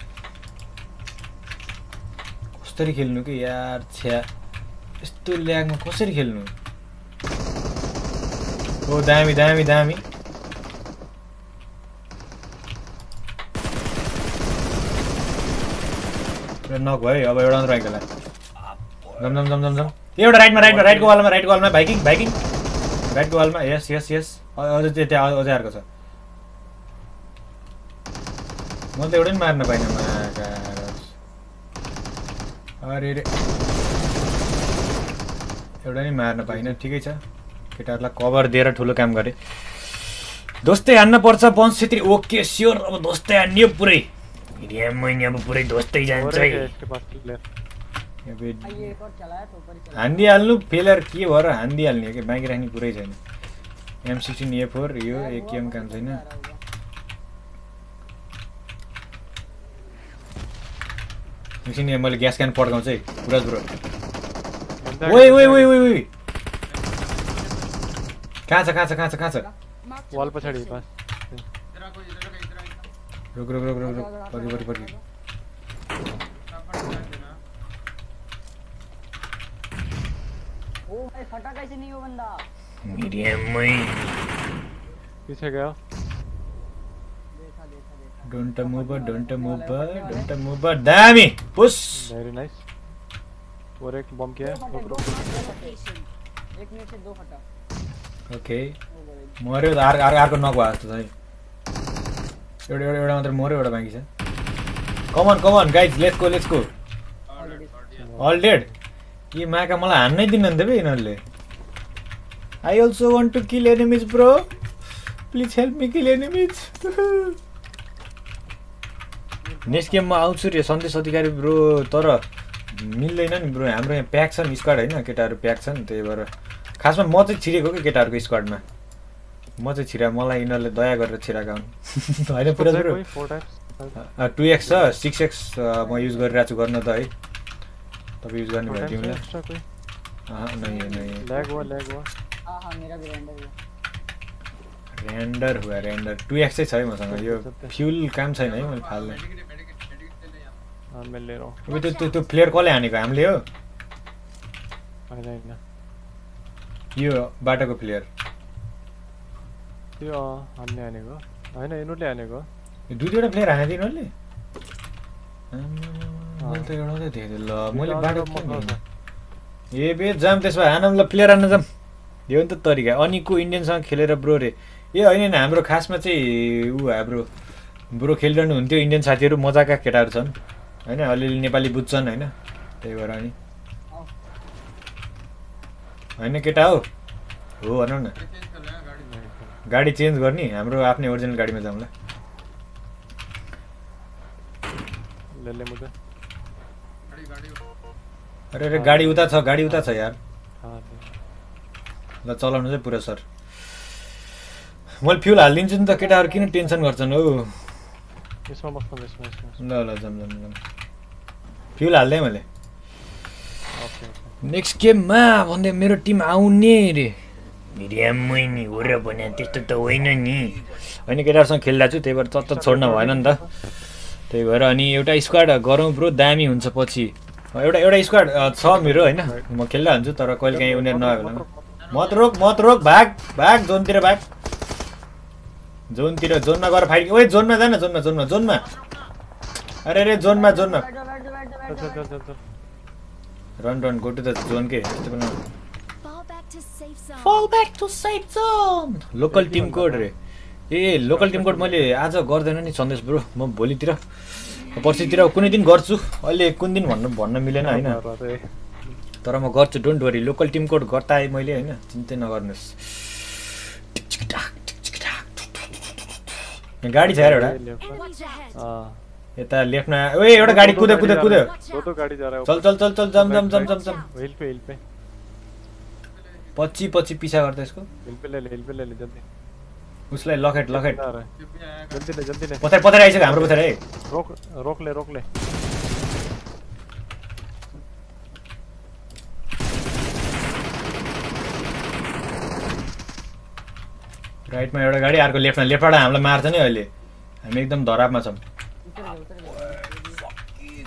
कसरी खेल्नु के यार छ्या यस्तो ल्यागमा कसरी खेल्नु। ओ दामी दामी दामी। नक भयो अब एउटा मात्र राइट जम जम जम जम जम एउटा राइटमा राइटमा राइटको वालमा राइटको वालमा भाइकिङ भाइकिङ राइटको वालमा यस यस यस अझै त्यो त्यहाँ अझै अर्को छ। म त एउटै नि मार्न पाइनँ महाकाडक्स। अरे रे एउटा नि मार्न पाइनँ। ठिकै छ केटाहरूलाई कभर दिएर ठुलो काम गरेँ। दोस्तै हान्न पर्छ वंश छेत्री। ओके स्योर अब दोस्तै हान्यो पुरै। मिरियम मैनी अब पुरै दोस्तै और जान्छ एक है है। इसके पास प्लेयर ये एक और चला है तो ऊपर ही चला। हानिदिइहाल्नु फेलर के भएर हानिदिइहाल्ने हो कि बाँकी राख्ने कुरै छैन। एम सिक्सटिन ए फोर यो एकेएम काम छैन। एकछिन यहाँ मैले ग्यास क्यान पड्काउँछु है पुराज ब्रो। बंदा ओइ ओइ ओइ ओइ ओइ कहाँ छ कहाँ छ कहाँ छ कहाँ छ? Marked a वॉल पछाड़ी location. बस इधर कोई इधर का इधर का रुक रुक रुक रुक रुक पर्खी पर्खी पर्खी। फटाफट कर देना। ओ भाई फटा कैसे नहीं वो बंदा? मीडियम में पीछे गया। देखा देखा देखा। Don't move don't move don't move दामी पुश वेरी नाइस। और एक बम किया है। दो फटे, रुक दो रुक फटे, एक मिनट से दो फटा। ओके मर्यो आर आर अर्को नक भयो जस्तो छ है एउटा एउटा एउटा मात्र मर्यो एउटा बाँकी छ come on come on guys let's go let's go all dead यी माका मलाई हान्नै दिनुहुन्थ्यो बे यिनीहरूले I also want to kill enemies bro please help me kill enemies next गेममा आउँछु रे सन्देश अधिकारी ब्रो तर मिल्दैन नि ब्रो हाम्रो यहाँ प्याक छ नि स्क्वाड होइन केटाहरू प्याक छ नि त्यही भएर खासमा म चाहिँ छिरेको कि केटाहरूको स्क्वाडमा म चाहिँ छिरा मलाई यिनीहरूले दया गरेर छिराएको हुन् होइन पुरा bro four times two X छ सिक्स एक्स म युज गरिरहेको छु गर्न त है तपाईँ युज गर्ने भयो टिमलाई एक्स्ट्रा कोई नहीं नहीं लैग हुआ लैग हुआ। हाँ हाँ मेरा भी रेंडर हुआ। रेंडर हुआ रेंडर टू एक्स चाहिँ छ है मसँग यो फ्युल काम छैन है मैले फाल्ने हाँ मैं ले रहा हूँ। अब त्यो त्यो प्लेयर कसले हानेको हामीले हो होइन होइन यो बाटोको प्लेयर त्यो हामीले हानेको होइन यिनीहरूले हानेको यो दुई दुईवटा प्लेयर हाने दिनुहरूले मैले त एउटा मात्रै देखेँ ल मैले बाटो ए बे जाम त्यसमा हानौँ ल प्लेयर हान्न जाम यो नि त तरिका अनिको इन्डियनसँग खेलेर ब्रो रे ए होइन नि हाम्रो खासमा चाहिँ ऊ हाम्रो ब्रो खेलिरहनु हुन्थ्यो इन्डियन साथीहरू मजाका केटाहरू छन् होइन अलिअलि नेपाली बुझ्छन् होइन त्यही भएर अनि होइन केटा हो हो भनौँ न गाडी चेन्ज गर्ने हाम्रो आफ्नै ओरिजिनल गाडीमा जाऊँ ल ले ले मुझे अरे अरे गाडी उता छ गाडी उता छ यार हाँ ल चलाउनु चाहिँ पुरा सर मैले फ्युल हालिदिन्छु नि त केटाहरू किन टेन्सन गर्छन् हौ इसमें मस्त इसमें इसमें ल ल जाम जाम जाम फ्युल हाल्दै मैले ओके ओके नेक्स्ट गेममा भन्दै मेरो टिम आउने रे मीडियम में नि हो र भने त्यस्तो त होइन नि होइन केटाहरूसँग खेलिरहेको छु त्यही भएर चच्च छोड्न भएन नि त त्यही भएर अनि एउटा स्क्वाड गरौँ ब्रो दामी हुन्छ पछि एउटा एउटा स्क्वाड छ मेरो होइन म खेल्दा हुन्छु तर कहिले काहीँ उनीहरू नआयो भने मत रोक मत रोक भाग भाग जोनतिर भाग जोनतिर जोनमा गएर फाइट ओए जोनमा जान जोनमा जोनमा जोनमा अरे अरे जोनमा जोनमा बैठ जाओ बैठ जाओ बैठ जाओ बैठ चल जाओ। चल चल चल run run go to the zone के यस्तो पनि Fall back to safe zone. Fall back to safe zone local team code रे ए लोकल टिम कोड मैले आज गर्दैन नि सन्देश ब्रो म भोलितिर पर्सितिर कुनै दिन गर्छु अहिले कुन दिन भन्नु भन्न मिलेन होइन तर म गर्छु don't worry local team code गर्दा आएँ मैले होइन चिन्तै नगर्नुहोस् यहाँ गाडी छ यार एउटा Enemies ahead. हाँ यता लेफ्टमा ओए एउटा गाडी कुद्यो कुद्यो कुद्यो Watch दो out. दो गाड़ी जा रहा है चल चल चल चल जम जम जम जम जम हिल पे हिल पे पछि पछि पिछा गर्दा यसको हिल पे ले ले हिल पे ले ले जल्दी उसलाई लखेट लखेट आ रहा है जल्दी ले जल्दी ले पछाडि पछाडि आइसक्यो हाम्रो पछाडि है रोक रोक ले रोक ले राइटमा एउटा गाडी अर्को लेफ्टमा लेफ्टबाट हामीलाई मार्छ नि अहिले हामी एकदम धरापमा छौँ उतर गए उतर गए।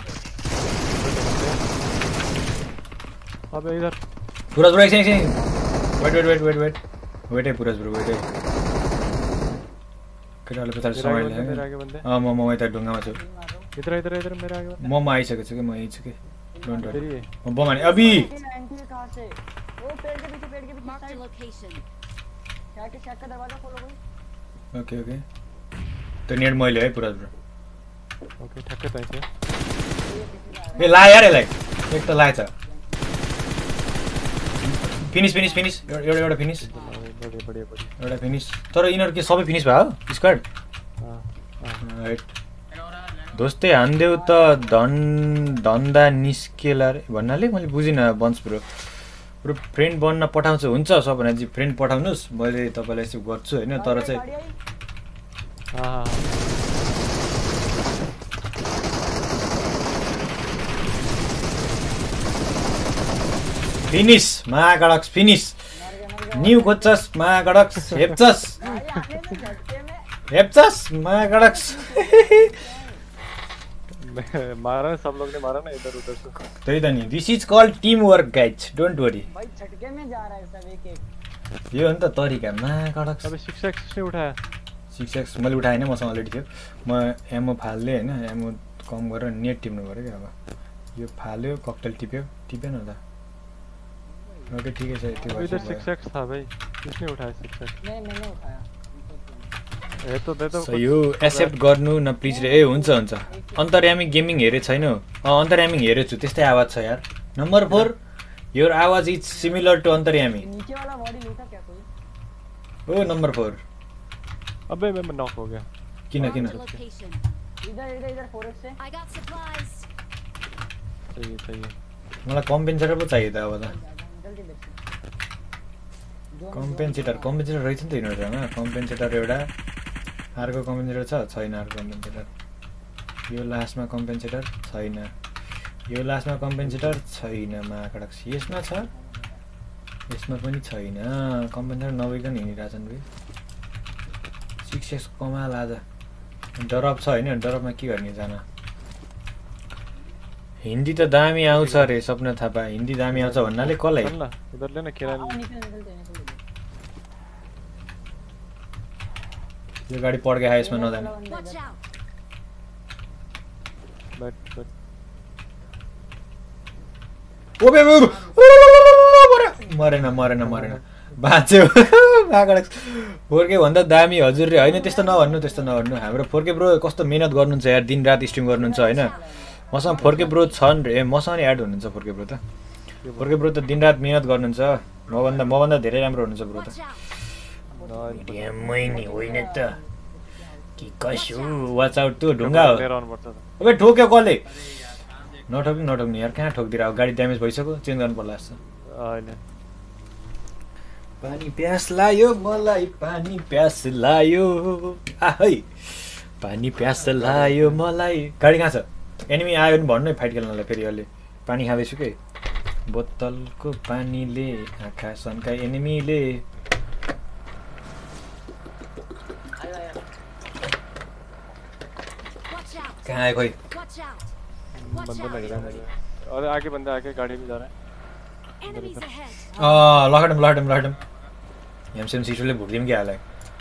अबे इधर पुरज ब्रो एकछिन एकछिन wait wait wait wait wait wait है पुरज ब्रो वेट है केटाहरूले पछाडि मेरे आगे समय बंदे मेरे ल्यायो आगे बंदे अँ म म यता ढुङ्गामा छु इधर इधर इधर मेरे आगे बंदे म म आइसकेको छु कि म यहीँ छु कि डोन्ट तेरी वरी है म बम हाने अबि एंटी कहाँ से? ओ पेड़ के पीछे पेड़ के पीछे Marked a साइड। location. शैक के शैक का दरवाजा खोलो कोई। ओके ओके त्यो नेट मैले है पुरज ब्रो ओके ठक्के ताई से ए ला यार यसलाई एक त लाएछ फिनिस फिनिस फिनिस एउटा एउटा फिनिस बढ़िया बढ़िया बढ़िया एउटा फिनिस तर यिनीहरू के सबै फिनिस भयो स्क्वाड हाँ हाँ राइट दोस्तै हान्देऊ त धन धन्दा निस्केला रे भन्नाले मैले बुझिनँ बन्स ब्रो ब्रो फ्रेन्ड बन्न पठाउँछु हुन्छ सबभन्दा चाहिँ फ्रेन्ड पठाउनुहोस् मैले तपाईँलाई यसो गर्छु होइन तर चाहिँ गाड़ी आई। हाँ हाँ फिनिस महागडक्स फिनिस न्यू खोज्छस् महागडक्स हेप्छस् भाई आने में झटके में। हेप्छस् महागडक्स मारा ना, सब लोग ने मारा ना इधर उधर से। त्यही त नि this is called team work guys don't worry भाई छटके में जा रहा है सब एक एक। यो हो नि त तरिका मा कडक अबे सिक्स एक्स ने उठाया। सिक्स एक्स मैले उठाएन मसँग अलरेडी थियो म एमो फाल्दै होइन एमो कम गरेर नेट टिप्नु पऱ्यो क्या अब यो फाल्यो ककटेल टिप्यो टिपेन त ओके ठिकै छ यति अभी इधर सिक्स एक्स था भाई, किसने उठाया सिक्स एक्स? नहीं मैंने उठाया। ए तो दे दो सो यो एक्सेप्ट गर्नु न प्लिज रे। ए हुन्छ हुन्छ अन्तर्यामी गेमिङ हेरे छैनौ? अँ अन्तर्यामी हेरेछु त्यस्तै आवाज छ यार। नम्बर फोर योर आवाज इज सिमिलर टु अन्तर्यामी। नीचे वाला बॉडी लूटा क्या कोई? ओ नम्बर फोर अबे मैं नॉक हो गया। किन किन Marked a location. इधर इधर इधर फोर एक्स से। I got supplies. सही है सही है। मलाई कम्पेन्सेटर पो चाहियो त अब त जल्दी देखो। कम्पेन्सेटर कम्पेन्सेटर रहेछ नि त यिनीहरूसँग कम्पेन्सेटर एउटा अर्को कम्पेन्सेटर छ छैन अर्को कम्पेन्सेटर यो लास्टमा कम्पेन्सेटर छैन यो लास्टमा कम्पेन्सेटर छैन माकडक यसमा छ यसमा पनि छैन कम्पेन्सेटर नभइकन हिँडिरहेछन् भाइ सिक्स एक्स कमाल आज डरप छ होइन डरपमा के गर्ने जान हिन्दी त दामी आउँछ अरे सपना थापा हिन्दी दामी आउँछ भन्नाले कसलाई चल ना इधर लेना किराया। आओ निकल निकलते हैं निकल। यो गाडी पड्के खायो यसमा नजाने Watch out. बैठ बैठ। ओबे मरेन मरेन मरेन बाँच्यो फोरके भन्दा दामी हजुर रे होइन त्यस्तो नभन्नु त्यस्तो नभन्नु हाम्रो फोरके ब्रो कस्तो मिहिनेत गर्नुहुन्छ यार दिन रात स्ट्रिम गर्नुहुन्छ होइन मसँग फोरके ब्रो छन् रे मसँग नि एड हुनुहुन्छ फोरके ब्रो त फोरके ब्रो त दिन रात मिहिनेत गर्नुहुन्छ मभन्दा मभन्दा धेरै राम्रो हुनुहुन्छ ब्रो त Watch out. मै नि होइन त कि कसो वाच आउट त्यो ढुङ्गा हो मेरा ऑन पड़ता था। ओबे ठोक्यो कसले नठोक्नु नठोक्नु यार कहाँ ठोकिदिएर अब गाडी ड्यामेज भइसक्यो चेन्ज गर्नु पर्ला जस्तो आइले पानी प्यास लायो मलाई पानी प्यास लायो आहै पानी प्यास लायो मलाई गाडी कहाँ छ एनिमी आयो भने भन्नु है फाइट खेल्नलाई फेरि अहिले पानी खाँदैछु के बोतलको पानीले आँखा सन्काई एनिमीले Watch out. कहाँ आयो खोइ Watch out. Watch बंदा लग out. रहा है मुझे। और आगे बंदा आगे गाड़ी में जा रहा है। Enemies ahead. अँ लखडम लखडम लखडम एमसिएम सिटोले भुक्दिउँ कि हालै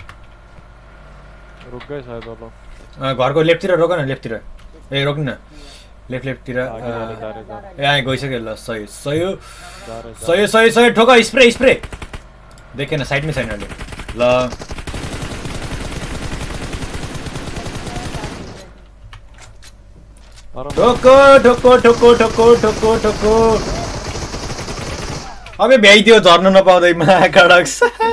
रुक गए शायद वो लोग। घरको लेफ्टतिर रोक न लेफ्टतिर ए रोक्नु न लेफ्ट लेफ्टतिर आगे वाले जा रहे जा रहे ए आए गइसक्यो ल सही सही हो जा रहे जा सही सही सही ठोक स्प्रे स्प्रे देखेन साइडमै छैन अहिले ल रहे। ठोको ठोको ठोको ठोको ठोको ठोको अबे भ्याइदियो झर्न नपाउँदै महाकडक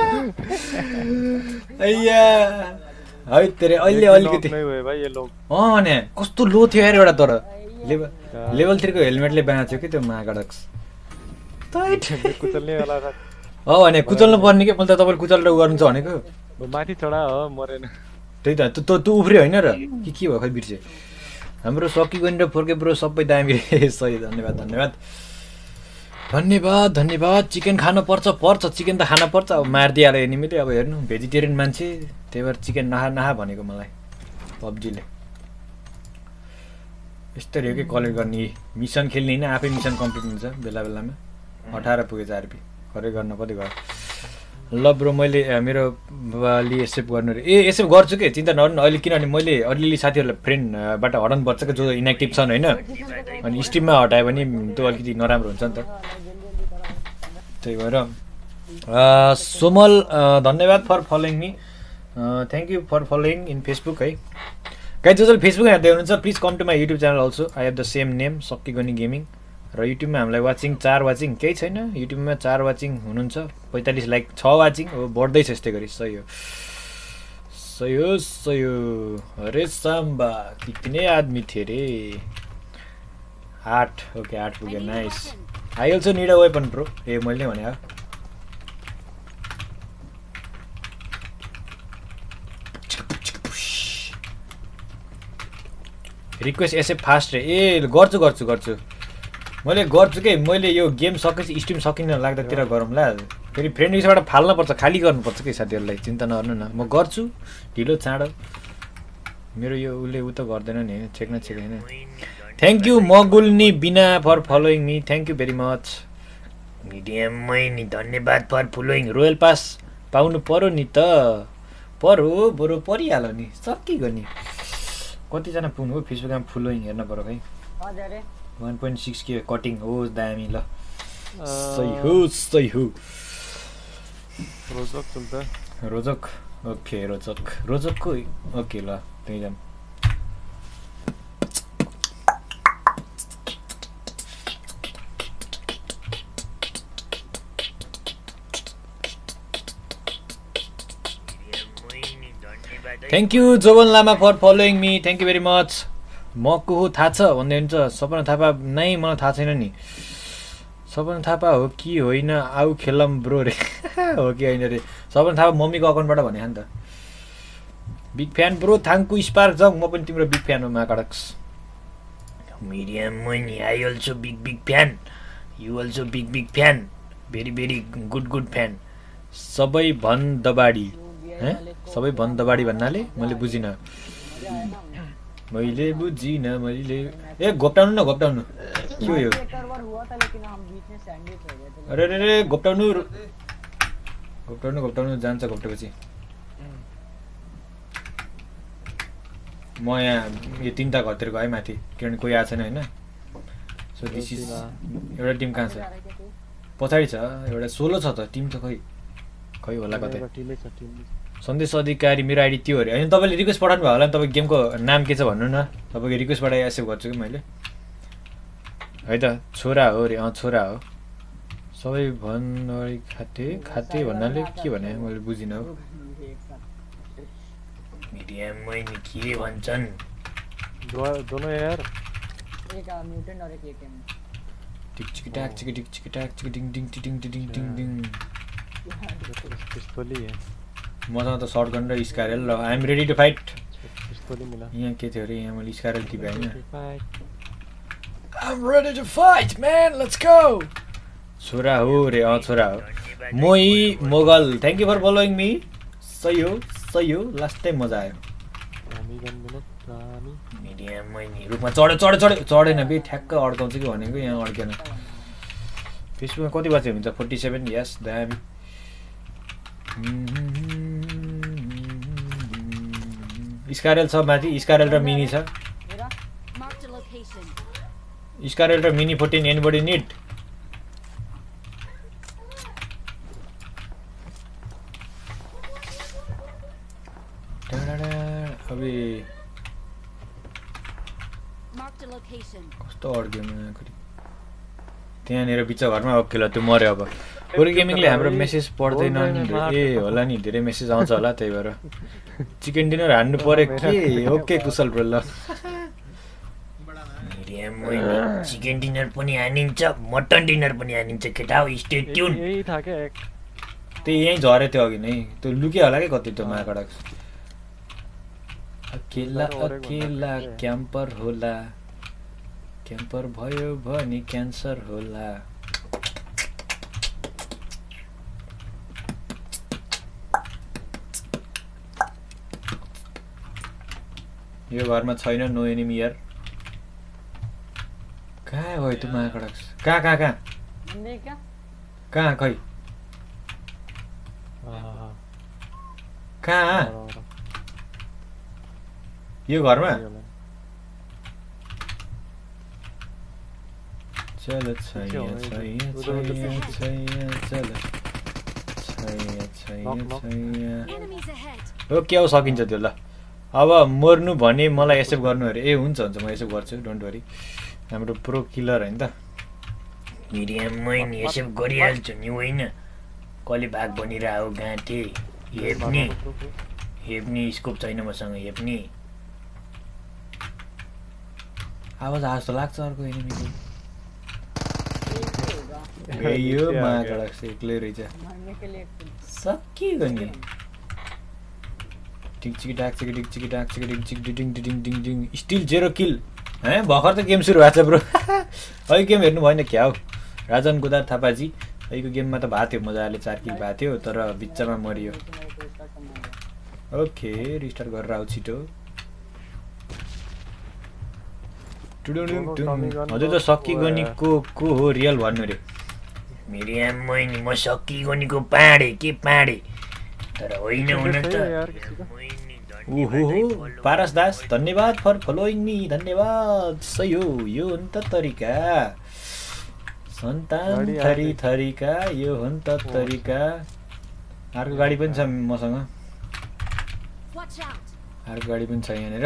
अಯ್या है तेरे अहिले अलिकति नहीं हुए भाई ये लोग। अँ ने कस्तो लो थियो यार एउटा तर लेभल लेभल थ्रीको हेलमेटले बनाएको थियो कि त्यो महाकडक कुचलने वाला था। हो भने कुचल्नु पर्ने के मैले त तपाईँले कुचल्नु गर्नु छ भनेको वो माथि चढा हो मरेन। त्यही त तँ तँ उफ्रियो होइन र कि के भयो खै बिर्से हाम्रो सकी गनी र फोर्के ब्रो सबै दामी सही धन्यवाद धन्यवाद धन्यवाद धन्यवाद चिकन खानु पर्छ पर्छ चिकन त खान पर्छ अब मारिदिइहाल्यो एनिमीले अब हेर्नु भेजिटेरियन मान्छे त्यही भएर चिकन नखा नखा भनेको मलाई पब्जीले यस्तरी हो कि कलेक्ट गर्ने मिसन खेल्ने होइन आफै मिसन कम्प्लिट हुन्छ बेला बेलामा अठार पुगेछ आरपी खरै गर्न कति भयो ल ब्रो मैले मेरो बाबाले एक्सेप्ट गर्नु ए एक्सेप्ट गर्छु कि चिन्ता नगर्नु अहिले किनभने मैले अलिअलि साथीहरूलाई फ्रेन्डबाट हटाउनु पर्छ कि जो इनएक्टिभ छन् होइन अनि स्ट्रिममा हटायो भने त्यो अलिकति नराम्रो हुन्छ नि त त्यही भएर सोमल धन्यवाद for following me thank you for following in Facebook है गाइज जसले फेसबुक हेर्दै हुनुहुन्छ please come to my YouTube channel also I have the same name सक्की गनी गेमिङ र युट्युबमा हामीलाई वाचिङ चार वाचिङ केही छैन युट्युबमा चार वाचिङ हुनुहुन्छ पैँतालिस लाइक छ वाचिङ हो बढ्दैछ यस्तै गरी सही हो सही हो सही हो अरे साम्बा कितने आदमी थिए रे आठ ओके आठ पुग्यो nice I also need a weapon pro ए मैले भने रिक्वेस्ट यसै फास्ट रे ए गर्छु गर्छु गर्छु मैले गर्छु कि मैले यो गेम सकेपछि स्ट्रिम सकिन लाग्दातिर गरौँला फेरि फ्रेन्ड लिस्टबाट फाल्नुपर्छ खाली गर्नुपर्छ कि साथीहरूलाई चिन्ता नगर्नु न म गर्छु ढिलो चाँडो मेरो यो उसले उ त गर्दैन नि हैन चेक न चेक हैन थ्यांक यू मगुल्नी बिना for following me thank you very much मिडियममै नि धन्यवाद फर फलोइङ रोयल पास पाउनु पर्यो नि त पर्यो बरु परिहाल्यो नि सकिगयो नि कतिजना पुग्नु हो फेसबुकमा फलोइङ हेर्न पर्यो खै हजुर रे one point six के कटिङ हो दामी ल सही हो सही हो रोजक चल्छ रोजक ओके रोजक रोजकको ओके ल त्यही जाम थ्याङ्क यू जोवन Lama for following me thank you very much म को हो थाहा छ भन्दै हुन्छ सपना थापा नै मलाई थाहा छैन नि सपना थापा हो कि होइन आऊ खेलम ब्रो रे हो कि होइन रे सपना थापा मम्मीको अकाउन्टबाट भने नि त big fan bro thank you Spark जङ म पनि तिम्रो बिग फ्यान हो महाकडक्स मिडियममै नि I also big big fan you also big big fan very very good good fan सबै भन दबाडी सबै भन दबाडी भन्नाले मैले बुझिनँ मैले बुझिनँ मैले ए घोप्टाउनु न घोप्टाउनु के हो यो अरे अरे अरे घोप्टाउनु घोप्टाउनु घोप्टाउनु जान्छ घोप्टेपछि म यहाँ यो तिनवटा घरतिर गएँ माथि किनभने कोही आएको छैन होइन सो दिस इज एउटा टिम कहाँ छ पछाडि छ एउटा सोलो छ त टिम त खै खै होला कतै सन्देश अधिकारी मेरो आइडी त्यो अरे होइन तपाईँले रिक्वेस्ट पठाउनु भयो होला नि तपाईँको गेमको नाम के छ भन्नु न तपाईँको रिक्वेस्टबाट एक्सेप्ट गर्छु कि मैले है त छोरा हो अरे अँ छोरा हो सबै भन खाते खाते भन्नाले के भने मैले बुझिनँ हो मिडियममै नि के भन्छन् दोनों यार एक म्युटेंट और एक एटीएम टिक चिक टाक चिक टिक चिक टाक चिक डिङ डिङ डिङ डिङ डिङ डिङ पिस्तौली है मसँग त शटगन र स्कारल ल I am ready to fight पिस्तौली मिला यहाँ के थियो अरे यहाँ मैले स्कारल टिपे हैन fight I am ready to fight man let's go छोरा हो रे अ छोरा हो मोही मोगल thank you for following me सही हो सही हो लास्ट टाइम मजा आयो हामी गन मिनट रामी मिडियममै नि रुखमा चढ्यो चढ्यो चढ्यो चढेन बे ठ्याक्क अड्काउँछ कि भनेको यहाँ अड्केन फेसबुकमा कति बजे हुन्छ फोर्टी सेभेन यस दामी स्कारल छ माथि स्कारल र मिनी छ Marked a location. स्कारल र मिनी फोर्टीन एनीबडी निड अबे Marked a location. कस्तो अड्क्यो मलाई त्यहाँनिर बिच घरमा अब खेल त्यो मर्यो अब कोरी गेमिङले हाम्रो मेसेज पढ्दैन ए होला नि धेरै मेसेज आउँछ होला त्यही भएर चिकन डिनर हान्नु पर्यो के ओके कुशल ब्रो ल मिडियममै नि चिकन डिनर पनि हानिन्छ मटन डिनर पनि हानिन्छ केटा हो स्टे ट्युन यही था क्या एक त्यही यहीँ झरे थियो अघि नै त्यो लुक्यो होला कि कति त्यो माकडक अकेला अकेला क्याम्पर होला क्याम्पर भयो भने क्यान्सर होला यो घरमा छैन नो एनिमी यार कहाँ गयो त्यो माकडक कहाँ कहाँ कहाँ बंदे क्या कहाँ खै कहाँ यो घरमा चल छैया छैया छैया छैया चल छैया छैया छैया Enemies ahead. ओके हो सकिन्छ त्यो ल अब मर्नु भने मलाई एक्सेप्ट गर्नु अरे ए हुन्छ हुन्छ म एक्सेप्ट गर्छु डोन्ट वरी हाम्रो प्रो किलर होइन त मिडियममै नि एक्सेप्ट गरिहाल्छु नि होइन कसले भाग बनिरहेको गाँठे हेप्ने हेप्ने स्कोप छैन मसँग हेप्ने आवाज आवाज त लाग्छ अर्को एनिमीको होगा यो माकडक से एक्लै रहेछ मरने के लिए सकियो नि टिक चिक टाक चिक टिक चिक टाक चिक टिक चिक डिङ डिङ डिङ डिङ स्टिल जेरो किल है भर्खर त गेम सुरु भएको छ ब्रो अहिले गेम हेर्नु भएन क्या हो राजन गोदार थापाजी अहिलेको गेममा त भएको थियो मजाले चार किल भएको थियो तर बिचमा मरियो ओके रिस्टार्ट गरेर आऊ छिटो हजुर त सक्की गनीको को हो रियल भन्नु रे मेरो आम्मै नि म सक्की गनीको पाडे के पाडे तर होइन हुन त ओहो पारस दास धन्यवाद फर फलोइङ मी धन्यवाद सही हो यो हो नि त तरिका सन्तान थरी थरीका यो हो नि त तरिका अर्को गाडी पनि छ मसँग Watch out. अर्को गाडी पनि छ यहाँनिर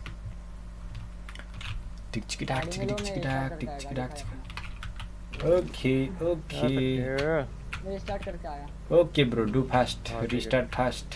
टिकचिकिटाक टिकचिकिटाक टिकचिकिटाक ओके ओके मैं रिस्टार्ट करके आया okay bro do fast restart fast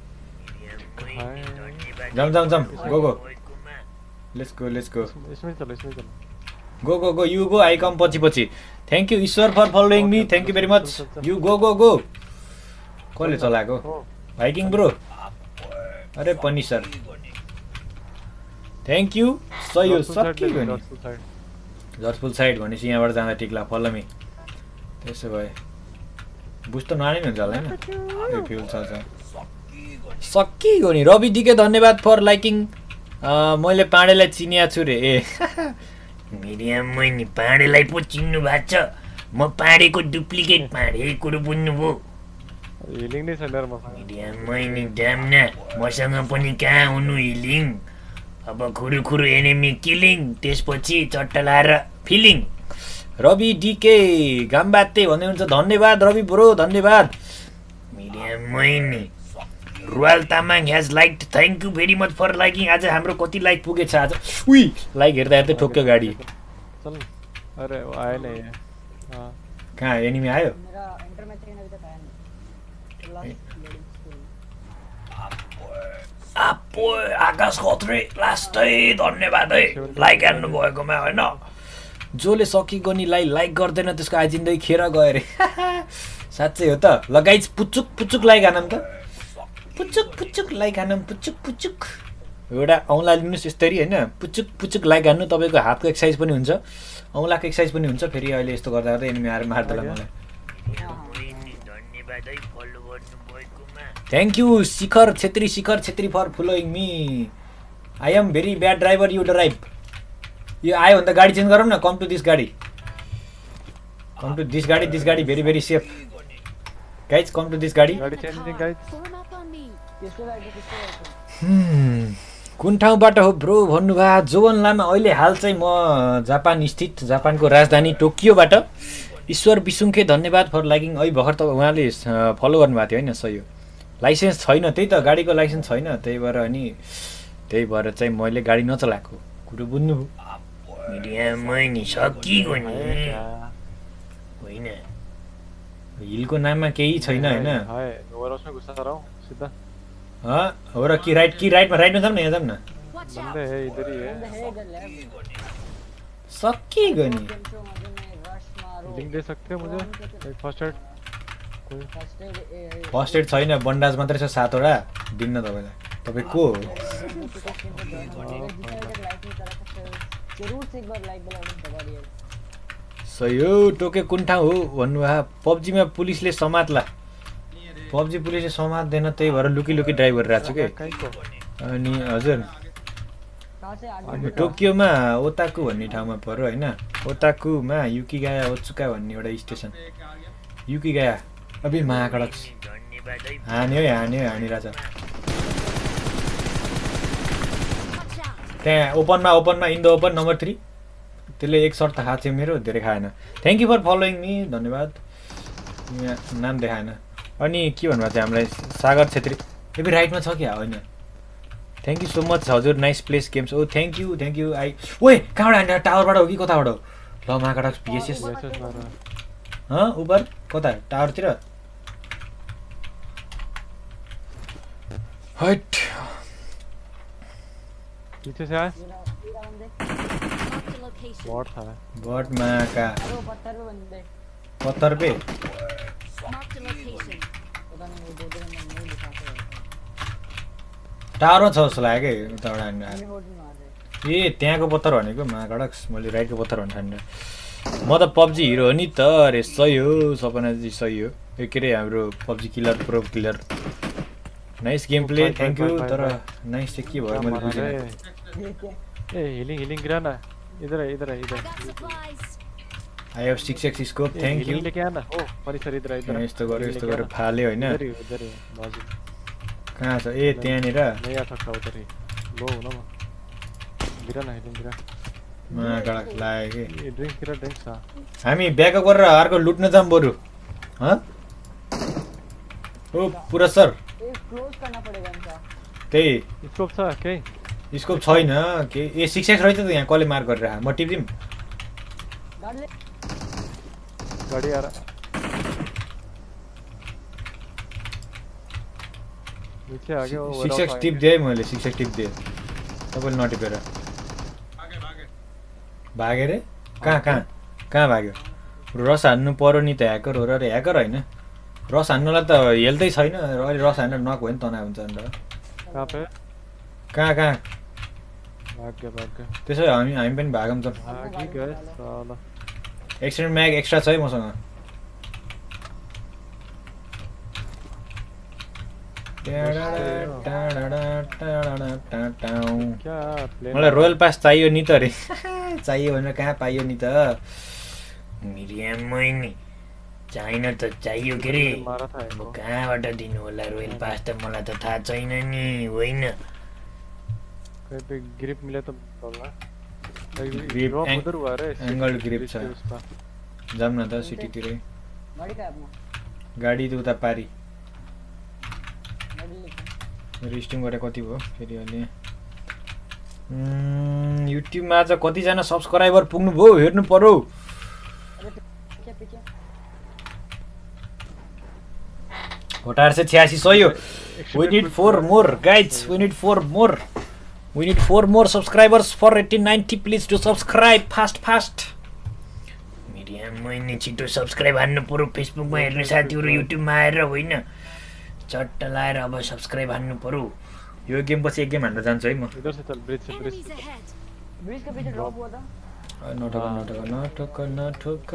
जाम जाम जाम go go let's go let's go इसमें चलो इसमें चलो go go go you go I come पछि पछि thank you Ishwar for following me thank you very much you go go go कसले चलाएको भाइकिङ ब्रो अरे पनि सर थ्याङ्क यू सही हो सक्की गनी जर्सफुल साइड भनेपछि यहाँबाट जाँदा टिक्ला फल्लो मी त्यसो भए बुझ्त नआने नि हुन्छ होला होइन ए फ्युल छ सक्की गनी रवि डिके धन्यवाद फर लाइकिङ मैले पाँडेलाई चिनिया छु रे ए मेरो आम्मै नि पाँडेलाई पो चिन्नु भएको छ म पाँडेको डुप्लिकेट पाँडे कुरो बुझ्नुभयो हिलिङ नै छैन यार मसँग मेरो आम्मै नि ड्याम्ना मसँग पनि कहाँ हुनु हिलिङ अब खुरु खुरु एनिमी किलिङ त्यसपछि चट्टा लाएर फिलिङ रवि डिके गाम्बाते भन्दै हुन्छ धन्यवाद रवि ब्रो धन्यवाद मेरो आम्मै नि Ruwal Tamang has like thank you very much for liking आज हाम्रो कति लाइक पुगेछ आज उही लाइक हेर्दा हेर्दै ठोक्यो गाडी चल अरे वो आए नहीं है हाँ कहाँ एनिमी आयो मेरा एंटर मैच अभी तक आया नहीं लास्ट लोडिंग स्क्रीन आपो आकाश खत्रे लास्टै धन्यवाद है लाइक हान्नु भएकोमा होइन जसले सक्की गनीलाई लाइक गर्दैन त्यसको आइजिन्दै खेर गयो रे साँच्चै हो त ल गाइज पुचुक पुचुक लाइक हानौँ त पुचुक पुचुक लाइक हानौँ पुचुक पुचुक एउटा औँला लिनुहोस् यस्तरी होइन पुचुक पुचुक लाइक हान्नु तपाईँको हातको एक्सर्साइज पनि हुन्छ औँलाको एक्सर्साइज पनि हुन्छ फेरि अहिले यस्तो गर्दा गर्दा एनिमी आएर मार्दैन मलाई धन्यवाद है फलो गर्नु भएकोमा thank you Shikhar Chhetri Shikhar Chhetri for following me I am very bad driver you drive यो आयो भने त गाडी चेन्ज गरौँ न कम to this gaadi come to this gaadi this gaadi very very safe guys come to this gaadi gaadi changing guys Form up on me. किसको बैठ किसको बैठ कुन ठाउँबाट हो ब्रो भन्नुभयो जोवन लामा अहिले हाल चाहिँ म जापान स्थित जापानको राजधानी टोकियोबाट ईश्वर बिसुङखे धन्यवाद फर लाइकिङ अहिले भर्खर त उहाँले फलो गर्नुभएको थियो होइन सही हो लाइसेन्स छैन त्यही त गाडीको लाइसेन्स छैन त्यही भएर अनि त्यही भएर चाहिँ मैले गाडी नचलाएको कुरो बुझ्नुभयो मिडियामै नि सकिगयो नि होइन हिलको नाममा केही छैन होइन हाय ओभर उसमें घुसा रहा हूं सीधा हाँ हो र कि राइट कि राइटमा राइटमा जाऊँ न यहाँ जाऊँ न Watch बंदे out. है इधर ही है है इधर लेफ्ट सकिगयो नि कंट्रो मजे में रश मारो लिंक दे सकते हो मुझे एक फर्स्ट एड कोई फर्स्ट एड फर्स्ट एड छैन बन्डाज मात्रै छ सातवटा दिन्न तपाईँलाई तपाईँ को हो जरूर से एक बार लाइक बेल बटन दबा दिया सही हो टोके कुन ठाउँ हो भन्नुभयो पब्जीमा पुलिसले समात्ला पब्जी पुलिसले समात्दैन त्यही भएर लुकी लुकी ड्राइभ गरिरहेको छु कि कहीं को अनि हजुर कहाँ से आगे अब टोकियोमा ओताकु भन्ने ठाउँमा पर्यो होइन ओताकुमा युकिगाया ओत्सुका भन्ने एउटा स्टेसन युकिगाया अबि महाकडक धन्यवाद है हान्यो हान्यो हानिरहेछ Watch out. त्यहाँ ओपनमा ओपनमा in the open number three त्यसले एक सर्ट त खाएको थियो मेरो धेरै खाएन thank you for following me धन्यवाद यहाँ नाम देखाएन अनि के भन्नुभएको थियो हामीलाई सागर छेत्री एबी राइटमा छ क्या होइन थ्याङ्क यू सो मच हजुर नाइस प्लेस गेम्स ओ थ्याङ्क यू थ्याङ्क यू आई ओए कहाँबाट हान्यो टावरबाट हो कि कताबाट हो ल महाकडक पिएसएस मैसेज मार रहा है हँ उपर कता टावरतिर हट पीछे से आए पूरा पूरा बंदे Mark the location. बॉट था बट माका अरे वो पत्थर पे बंदे पत्थर पे Mark the location. पता नहीं वो दो दिन में नहीं दिखाते रहते टावरमा छ जस्तो लाग्यो कि उताबाट हान्नु आएर हैं होल्ड मार रहे ए त्यहाँको पत्थर भनेको महाकडक मैले राइटको पत्थर भन्नु ठान्नु म त पब्जी हिरो हो नि त अरे सही हो सपनाजी सही हो ए के अरे हाम्रो PUBG killer pro killer nice game play thank you तर नाइस चाहिँ के भयो मैले बुझिनँ ए हिलिंग हिलिंग गिरा ना इधर है इधर है I इधर got supplies. I have six X scope thank you लेके आना ओ सरी सरी इधर इधर यस्तो गर्यो यस्तो गरेर फाल्यो होइन इधर ही इधर ही बाजू कहाँ छ ए त्यहाँनिर नहीं आ सकता उधर ही लो ना मैं गिरा नहीं ड्रिंक गिरा महाकाडा लाग्यो कि ये ड्रिंक गिरा ड्रिंक सा हामी ब्याकअप गरेर अर्को लुट्न जाऊँ बरु हँ ओ पुरा सर ये क्लोज करना पड़ेगा इनका। त्यही स्कोप था के स्कोप छैन के ए सिक्स एक्स रहेछ त यहाँ कसले मार्क गरेर म टिपिदिउँ गाड़ी ले। गाड़ी आ रहा नीचे आगे वो सिक्स एक्स टिप दिएँ मैले सिक्स एक्स टिप दिएँ तपाईँले नटिपेर भागे भागे भागे रे कहाँ कहाँ कहाँ भाग्यो रस हान्नु पर्यो नि त ह्याकर हो र अरे ह्याकर होइन रस हान्नुलाई त हेल्दै छैन अहिले रस हानेर नक भयो नि तनाव हुन्छ नि त कहाँ पे कहाँ कहाँ भाग गया भाग गया त्यसो भए हामी हामी पनि भागौँ त भाग ही गए साला एक्सटेन्ड म्याग एक्स्ट्रा छ है मसँग क्या प्लेन मलाई रोयल पास चाहियो नि त अरे चाहियो भनेर कहाँ पाइयो नि त मिरियम मैनी चाहिन त चाहियो के रे मारा था अब इनको कहाँबाट दिनु होला रोयल पास त मलाई त थाहा छैन नि होइन कहीं पे ग्रिप मिले तो बोलना ग्रिप ड्रॉप एंग- उधर हुआ रे एंगल ग्रिप छ उसका जाऊँ न त सिटीतिरै गाड़ी का है अपना। गाडी त उता पारी गाड़ी लेके। रिस्टिङ गरेर कति भयो फेरि अहिले उम्, युट्युबमा आज कतिजना सब्सक्राइबर पुग्नु भयो हेर्नु पर्यो अरे पीछे पीछे। भोटार चाहिँ छ्यासी सय we need four more guys we need four more we need four more subscribers for eighteen ninety please to subscribe fast fast मिरियम मैनी छिटो सब्सक्राइब हान्नु पर्यो फेसबुकमा हेर्ने साथीहरू युट्युबमा आएर होइन चट्ट लाएर अब सब्सक्राइब हान्नु पर्यो यो गेम पछि एक गेम हान्न जान्छु है म इधर से चल ब्रिज से ब्रिज Enemies ahead. ब्रिज के पीछे ड्रॉप हुआ था। नठोक नठोक नठोक नठोक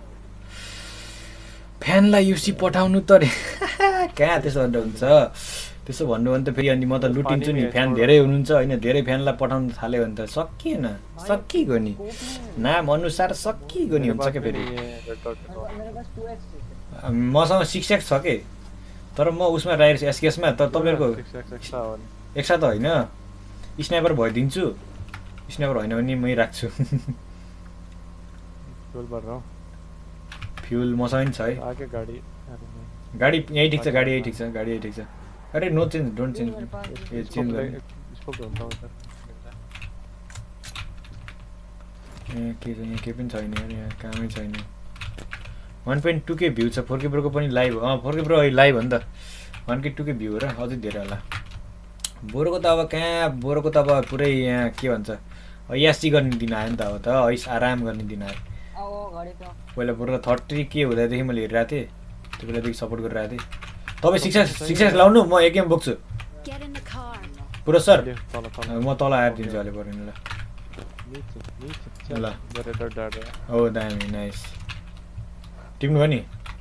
फ्यानलाई युसी पठाउनु त रे कहाँ त्यसो भनेर हुन्छ त्यसो भन्नु भने त फेरि अनि म त लुटिन्छु नि फ्यान धेरै हुनुहुन्छ होइन धेरै फ्यानलाई पठाउनु थाल्यो भने त सकिएन सकिगयो नि नाम अनुसार सकिगयो नि हुन्छ क्या फेरि रेड डॉट मेरे पास टू एक्स है। मसँग सिक्स एक्स छ कि तर म उसमा राखेको छु एसकेएसमा त तपाईँहरूको एक्स्ट्रा वाला एक्स्ट्रा त होइन स्नाइपर भइदिन्छु स्नाइपर होइन भने मै राख्छु फ्यूल भर रहा हूँ फ्युल मसँग नि छ है आगे गाड़ी अरे नहीं गाडी यहीँ ठिक छ गाडी यहीँ ठिक छ गाडी यहीँ ठिक छ अरे नो चेन्ज डोन्ट चेन्ज ए चेन्ज गर्ने इसको ढूंढता हूँ इधर ए के छ यहाँ केही पनि छैन यार यहाँ कामै छैन वान पोइन्ट टू के भ्यू छ फोर के प्रोको पनि लाइभ अँ फोर के प्रो अहिले लाइभ हो नि त वान के टू के भ्यू हो र अझै धेरै होला बोरोको त अब कहाँ बोरोको त अब पुरै यहाँ के भन्छ यासी गर्ने दिन आयो नि त अब त ऐस आराम गर्ने दिन आयो आओ गाड़ी पे आओ। पहिला बोरोको थर्टी के हुँदादेखि मैले हेरिरहेको थिएँ त्यो बेलादेखि सपोर्ट गरिरहेको थिएँ तपाईँ सिक्स एक्स सिक्स एक्स लाउनु म एक गेम बोक्छु Get in the car. पुरा सर चलो चलो चलो म तल आएर दिन्छु अहिले बरु नि ल नीचे नीचे ल। चल इधर इधर डर रहा हो दामी नाइस टिप्नु भयो नि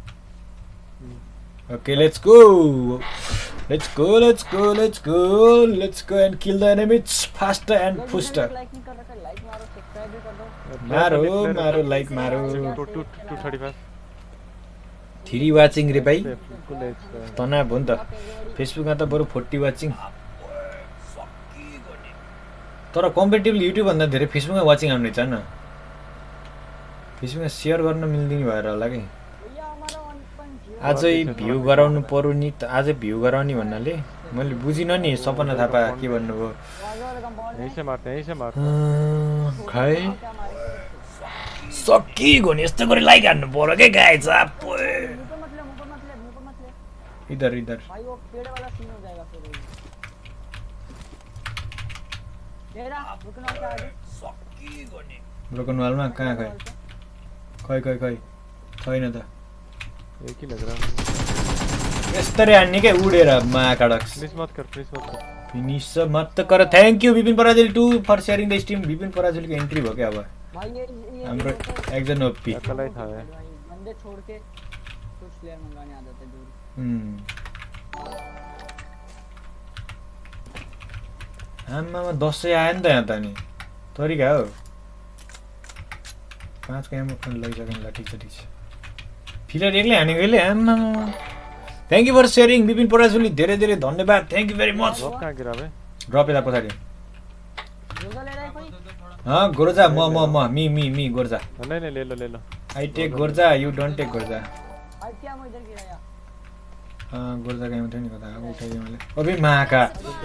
okay let's go let's go let's go let's go let's go and kill the enemies faster and यार, फुस्टर लाइक नहीं कर रहा था, लाइक मारो सब्सक्राइब भी कर दो। मारो मारो लाइक मारो two two two thirty five three watching रे भाइ फुल एज तनाव हो नि त फेसबुकमा त बरु फोर्टी वाचिङ तर कम्पेटिभली युट्युब भन्दा धेरै फेसबुकमा वाचिङ आउने छ न फेसबुकमा सेयर गर्न मिल्दैन भएर होला कि भैया हमारा वन पॉइंट जीरो। आजै भ्यू गराउनु पर्यो नि त आजै भ्यू गराउने भन्नाले मैले बुझिनँ नि सपना थापा के भन्नुभयो आगे वाले कंपाउंड यहीं से मारते हैं यहीं से मारते हैं अँ, खै क्या मारेंगे? सकिगयो नि यस्तो गरी लाइक हान्नु पर्यो क्या गाई छ मुंह पे मत ले, मुंह पे मत ले, मुंह पे मत ले। इधर इधर भाई वो पेड़ वाला सीन हो जाएगा फिर। तेरा रुकना क्या आगे? ब्रोकन वालमा कहाँ खै खै खै खै छैन त एक ही लग रहा है यस्तरी हान्ने क्या उडेर महाकाडक्स प्लीज मत कर प्लीज मत कर फिनिस मत कर thank you Vipin Parajuli too for sharing the stream Vipin पराजुलीको एन्ट्री भयो क्या अब भाई ये ये हाम्रो ये तो- एकजना ओपी अकेला ही था ये भाई बंदे छोड़ के कुछ प्लेयर मंगाने आ जाते हैं दूर। आमामा दसैँ आयो नि त यहाँ त नि तरिका हो पाँच को एम लगिसकेँ ल ठिक छ ठिक छ फिलर एक्लै हानेको यसले आम्मा thank you for sharing Vipin Parajuli धेरै धेरै धन्यवाद thank you very much drop कहाँ गिरा बे ड्रप यता पछाडि गोजा ले रहा है कोई? हाँ गोर्जा म म म मी मी मी गोर्जा नहीं नहीं ले लो ले लो I take Groza you don't take Groza आज क्या मैं इधर गिराया? अँ गोर्जा गएँ थियो नि कता उठाइदिएँ मैले अबे माका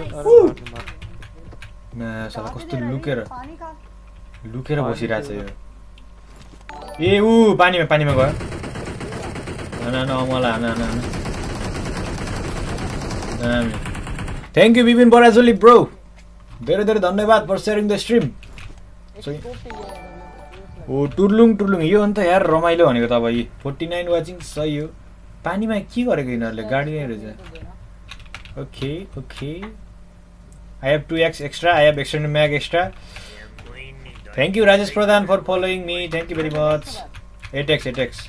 मा साला कस्तो लुकेर पानी का लुकेर बसिरहेछ यो ए ऊ पानीमा पानीमा गयो हान हान अमला हान हान हान thank you Vipin Parajuli bro धेरै धेरै धन्यवाद फर सेयरिङ द स्ट्रिम ओ टुर्लुङ टुर्लुङ यो अन्त यार रमाइलो भनेको त अब यी फोर्टी नाइन वाचिङ सही हो पानीमा के गरेको यिनीहरूले गाडी नै रहेछ okay okay I have two X extra I have extended mag extra thank you Rajesh Pradhan for following me thank you very much eight X eight X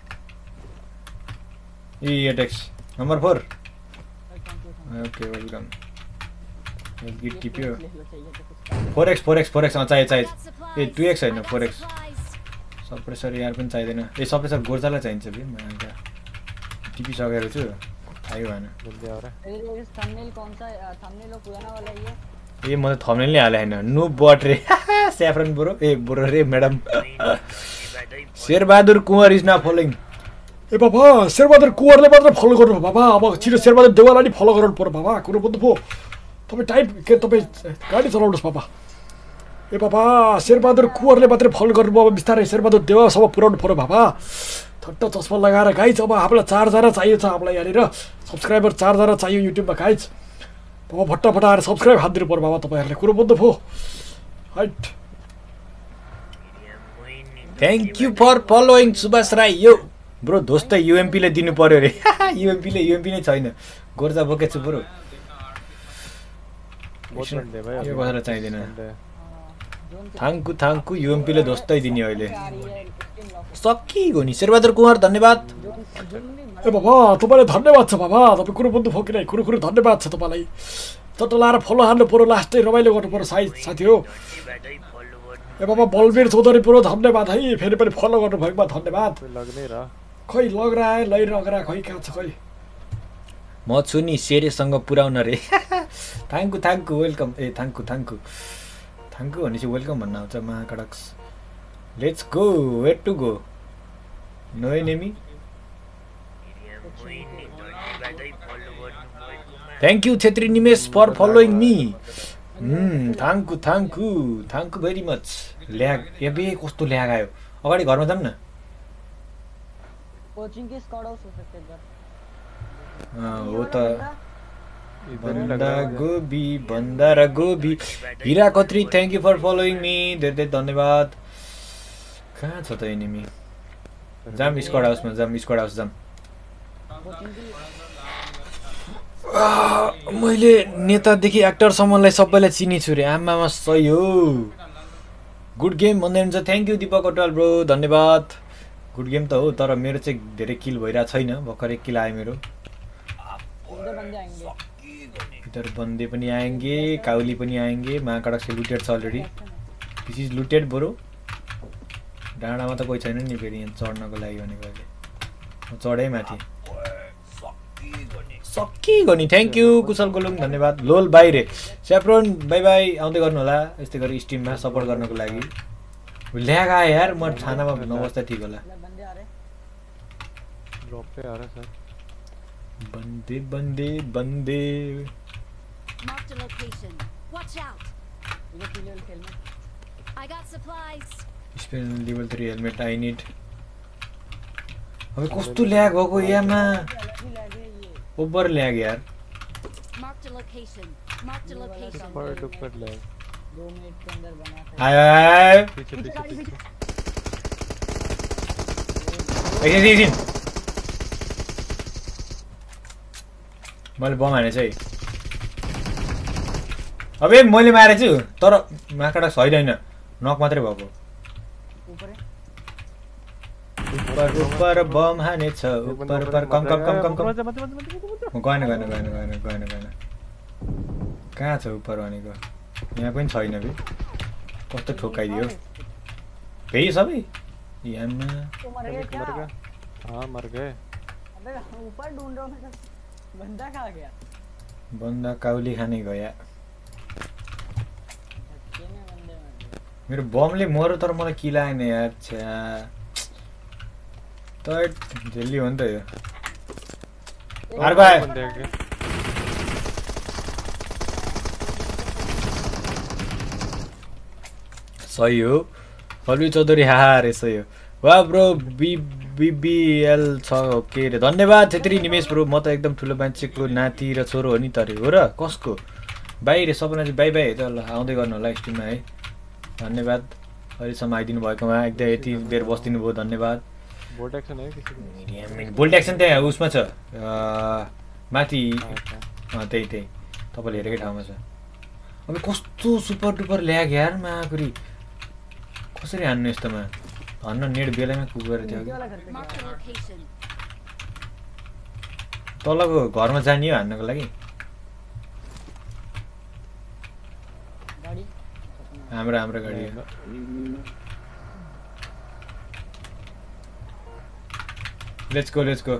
a eight X number four okay welcome गिट टिप्यो four X four X four X चाहियो चाहियो ए टू एक्स होइन फोर एक्स सप्रेसर यार पनि चाहिँदैन ए सप्रेसर गोर्जालाई चाहिन्छ फेरि टिपिसकेको छु आयो भएन जल्दी आ रहा है थंबनेल कौन सा थंबनेल पुराना वाला ही है ए म त थम्बनेल नै हाले हैन नु बट रे स्याफ्रन ब्रो ए ब्रो रे madam Sherbahadur Kunwar is not following ए बाबा शेरबहादुर कुँवरले मात्र फलो गर्नु बाबा अब छिटो शेरबहादुर देवाललाई नि फलो गर्नु पर्यो बाबा कुरो बुझ्नु पो तपाईँ टाइम के तपाईँ गाडी चलाउनुहोस् बाबा ए बाबा शेरबहादुर कुँवरले मात्रै फलो गर्नु अब बिस्तारै शेरबहादुर देवासम्म पुऱ्याउनु पर्यो बाबा थट्टा चस्मा लगाएर गाइज अब आफूलाई चारजना चाहियो छ आफूलाई यहाँनिर सब्सक्राइबर चारजना चाहियो युट्युबमा गाइज बाबा फटाफट आएर सब्सक्राइब हानिदिनु पर्यो बाबा तपाईँहरूले कुरो बुझ्नु पो हाइट थ्याङ्क यू फर फलोइङ सुभाष राई यो ब्रो दोस्त युएमपीले दिनु पर्यो रे युएमपीले युएमपी नै छैन गोर्जा बोकेछु ब्रो बहुत बंदे भाई यो कसैलाई चाहिँदैन थाङ्कु थाङ्कु युएमपीले दोस्तै दिने अहिले सकिगयो नि शेरबहादुर कुँवर धन्यवाद ए बाबा तपाईँलाई धन्यवाद छ बाबा तपाईँ कुरो बुझ्नु पो किन कुरो कुरो धन्यवाद छ तपाईँलाई चट्ट लाएर फलो हान्नु पऱ्यो लास्टै रमाइलो गर्नु पऱ्यो साई साथी हो ए बाबा बलवीर चौधरी पुरो धन्यवाद है फेरि पनि फलो गर्नु भएकोमा धन्यवाद लग नहीं रहा खै लग रहा है लै लग रहा खै कहाँ छ खै म छु नि शेरेसँग पुऱ्याउन रे थ्याङ्कु थ्याङ्कु वेलकम ए थ्याङ्कु थ्याङ्कु थ्याङ्कु भनेपछि वेलकम भन्न आउँछ महाकडक्स let's go where to go no enemy thank you Chhetri Nimesh for following me thank you thank you thank you very much lag एबे कस्तो ल्याग आयो अगाडि घरमा जाऊँ न कोचिंग के स्क्वाड हाउस हो सकते हैं हो त बन्दा गोबी बन्दा र गोबी Hira Khatri thank you for following me धेरै धेरै धन्यवाद कहाँ छ त एनिमी जाम स्क्वाड हाउसमा जाम स्क्वाड हाउस जाम मैले नेतादेखि एक्टरसम्मलाई सबैलाई चिनी छु रे आमामा सही हो गुड गेम भन्दै हुन्छ thank you Dipak Atwal bro धन्यवाद गुड गेम त हो तर मेरो चाहिँ धेरै किल भइरहेको छैन भर्खर एक किल आयो मेरो इधर बन्दे पनि आएंगे काउली पनि आएंगे महाकडक से लुटेड छ already this is looted bro डाँडामा त कोही छैन नि फेरि यहाँ चढ्नको लागि भनेको अहिले म चढै माथि सकिगयो नि थ्याङ्क यू कुशल गोलुङ धन्यवाद लोल बाहिर स्याफ्रोन बाई बाई आउँदै गर्नु होला यस्तै गरी स्ट्रिममा सपोर्ट गर्नको लागि ल्याग आयो यार म छानामा नबस्दा ठिक होला ड्रॉप पे आ रहा है सर बन्दे बन्दे बन्दे Marked a location. Watch out. ये kill helmet I got supplies. स्पेल level three helmet I need अब कस्तो ल्याग भएको यामा ओभर ल्याग यार Marked a location. Marked a location. पर डुपर ले दो मिनट के अंदर बना था आयो आयो पीछे पीछे पीछे एकछिन एकछिन मैले बम हाने चाहिँ अबे मैले मारे छु तर माकडा छैन हैन नक मात्रै भएको ऊपर ऊपर ऊपर बम हाने छ ऊपर ऊपर कम कम कम कम कम म गएन गएन गएन गएन गएन गएन कहाँ छ ऊपर भनेको यहाँ पनि छैन बे कस्तो ठोकाइदियो फेरि सबै यामा तो मर गए क्या? मर गए हाँ मर गए अबे ऊपर ढूंढ रहा हूँ मैं तो बंदा कहाँ गया? बन्दा काउली खाने गया धक्के में बंदे मर गए। मेरो बमले मरो तर मलाई किल आएन यार छ्या त झेल्ली हो नि त यो अर्को आयो बंदे आगे सही हो फल्वी चौधरी हाहा रे सही हो वा ब्रो बी बीबीएल छ के रे धन्यवाद छेत्री निमेश ब्रो म त एकदम ठुलो मान्छेको नाति र छोरो हो नि त रे हो र कसको बाई रे सपना चाहिँ बाई बाई त ल आउँदै गर्नु होला स्ट्रिममा है धन्यवाद अहिलेसम्म आइदिनु भएकोमा एकदम यति बेर बसिदिनु भयो धन्यवाद बोल्ट एक्सन है किसी को बोल्ट एक्सन त्यहाँ उसमा छ अ, माथि अँ, त्यही त्यही तपाईँले हेरेकै ठाउँमा छ अब कस्तो सुपर डुपर ल्याग यार माकुरी कसरी हान्नु यस्तोमा हन्न नेट बेलामा पुगेर थियो नीचे वाला घर पे Marked a गया। location. तलको घरमा जाने हो हान्नको लागि गाड़ी हाम्रो हाम्रो गाडी हो let's go let's go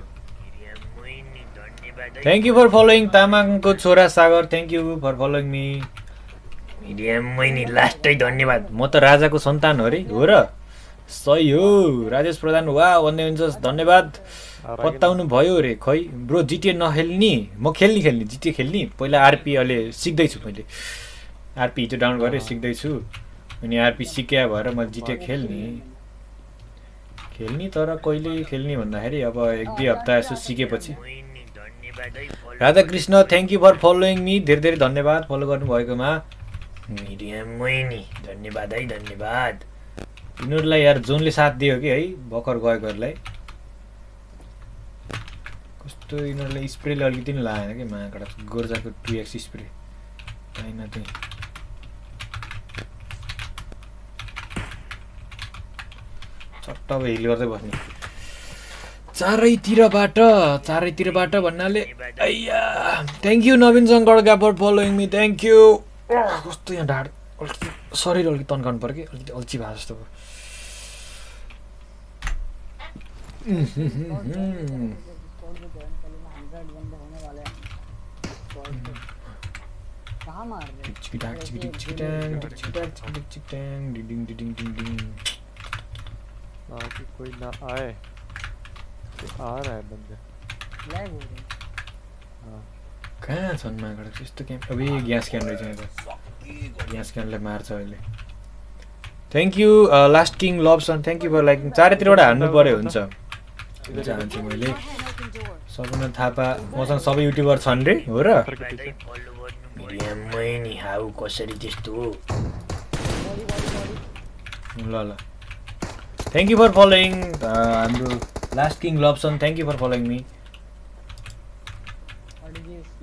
thank you for following तामाङको छोरा Sagar thank you for following me मिडियम मैनी लास्टै धन्यवाद म त राजाको सन्तान हो रे हो र सही हो राजेश प्रधान वा भन्दै हुन्छ धन्यवाद बताउनु भयो रे खै ब्रो जिटिए नखेल्ने म खेल्ने खेल्ने जिटिए खेल्ने पहिला आरपी अहिले सिक्दैछु मैले आरपी हिजो डाउन गरेँ सिक्दैछु अनि आरपी सिक्या भएर मैले जिटिए खेल्ने खेल्ने तर कहिले खेल्ने भन्दाखेरि अब एक दुई हप्ता यसो सिकेपछि Radhakrishna thank you for following me धेरै धेरै धन्यवाद फलो गर्नुभएकोमा मिडियम मैनी धन्यवाद है धन्यवाद यिनीहरूलाई यार जोनले साथ दियो कि है भर्खर गएकोहरूलाई कस्तो यिनीहरूले स्प्रेले अलिकति पनि लागेन कि माकडा गोर्जाको टु एक्स स्प्रे पाइमा चाहिँ चट्ट अब हिल गर्दै बस्ने चारैतिरबाट चारैतिरबाट भन्नाले अय्या thank you Naveen Shankar for following me thank you कस्तो यहाँ ढाड अलिकति शरीर अलिकति तन्काउनु पर्यो कि अलिकति अल्छी भए जस्तो भयो कहाँ मार रहे? चिकटाक चिकटिक चिकटाक चिकटाक चिकटिक चिकटाक डिडिङ डिडिङ डिङ डिङ ताकि कोई ना आए आ रहा है बंदे लैग हो रही। हाँ कहाँ छन् माकडा यस्तो क्याम्प अब यही ग्यास क्यान रहेछ यहाँ त ग्यास क्यानले मार्छ अहिले थ्याङ्क यू लास्ट किङ लभसन थ्याङ्क यू फर लाइक चारैतिरबाट हान्नु पर्यो हुन्छ हुन्छ हान्छु मैले Go ahead and open door. सबैजना थापा मसँग सबै युट्युबर छन् रे हो र पत्थर के पीछे मिडियम मैनी हाउ कसरी त्यस्तो हो बॉडी बॉडी बॉडी ल ल थ्याङ्क यू फर फलोइङ हाम्रो लास्ट किङ लभसन thank you for following me body जी उसकी।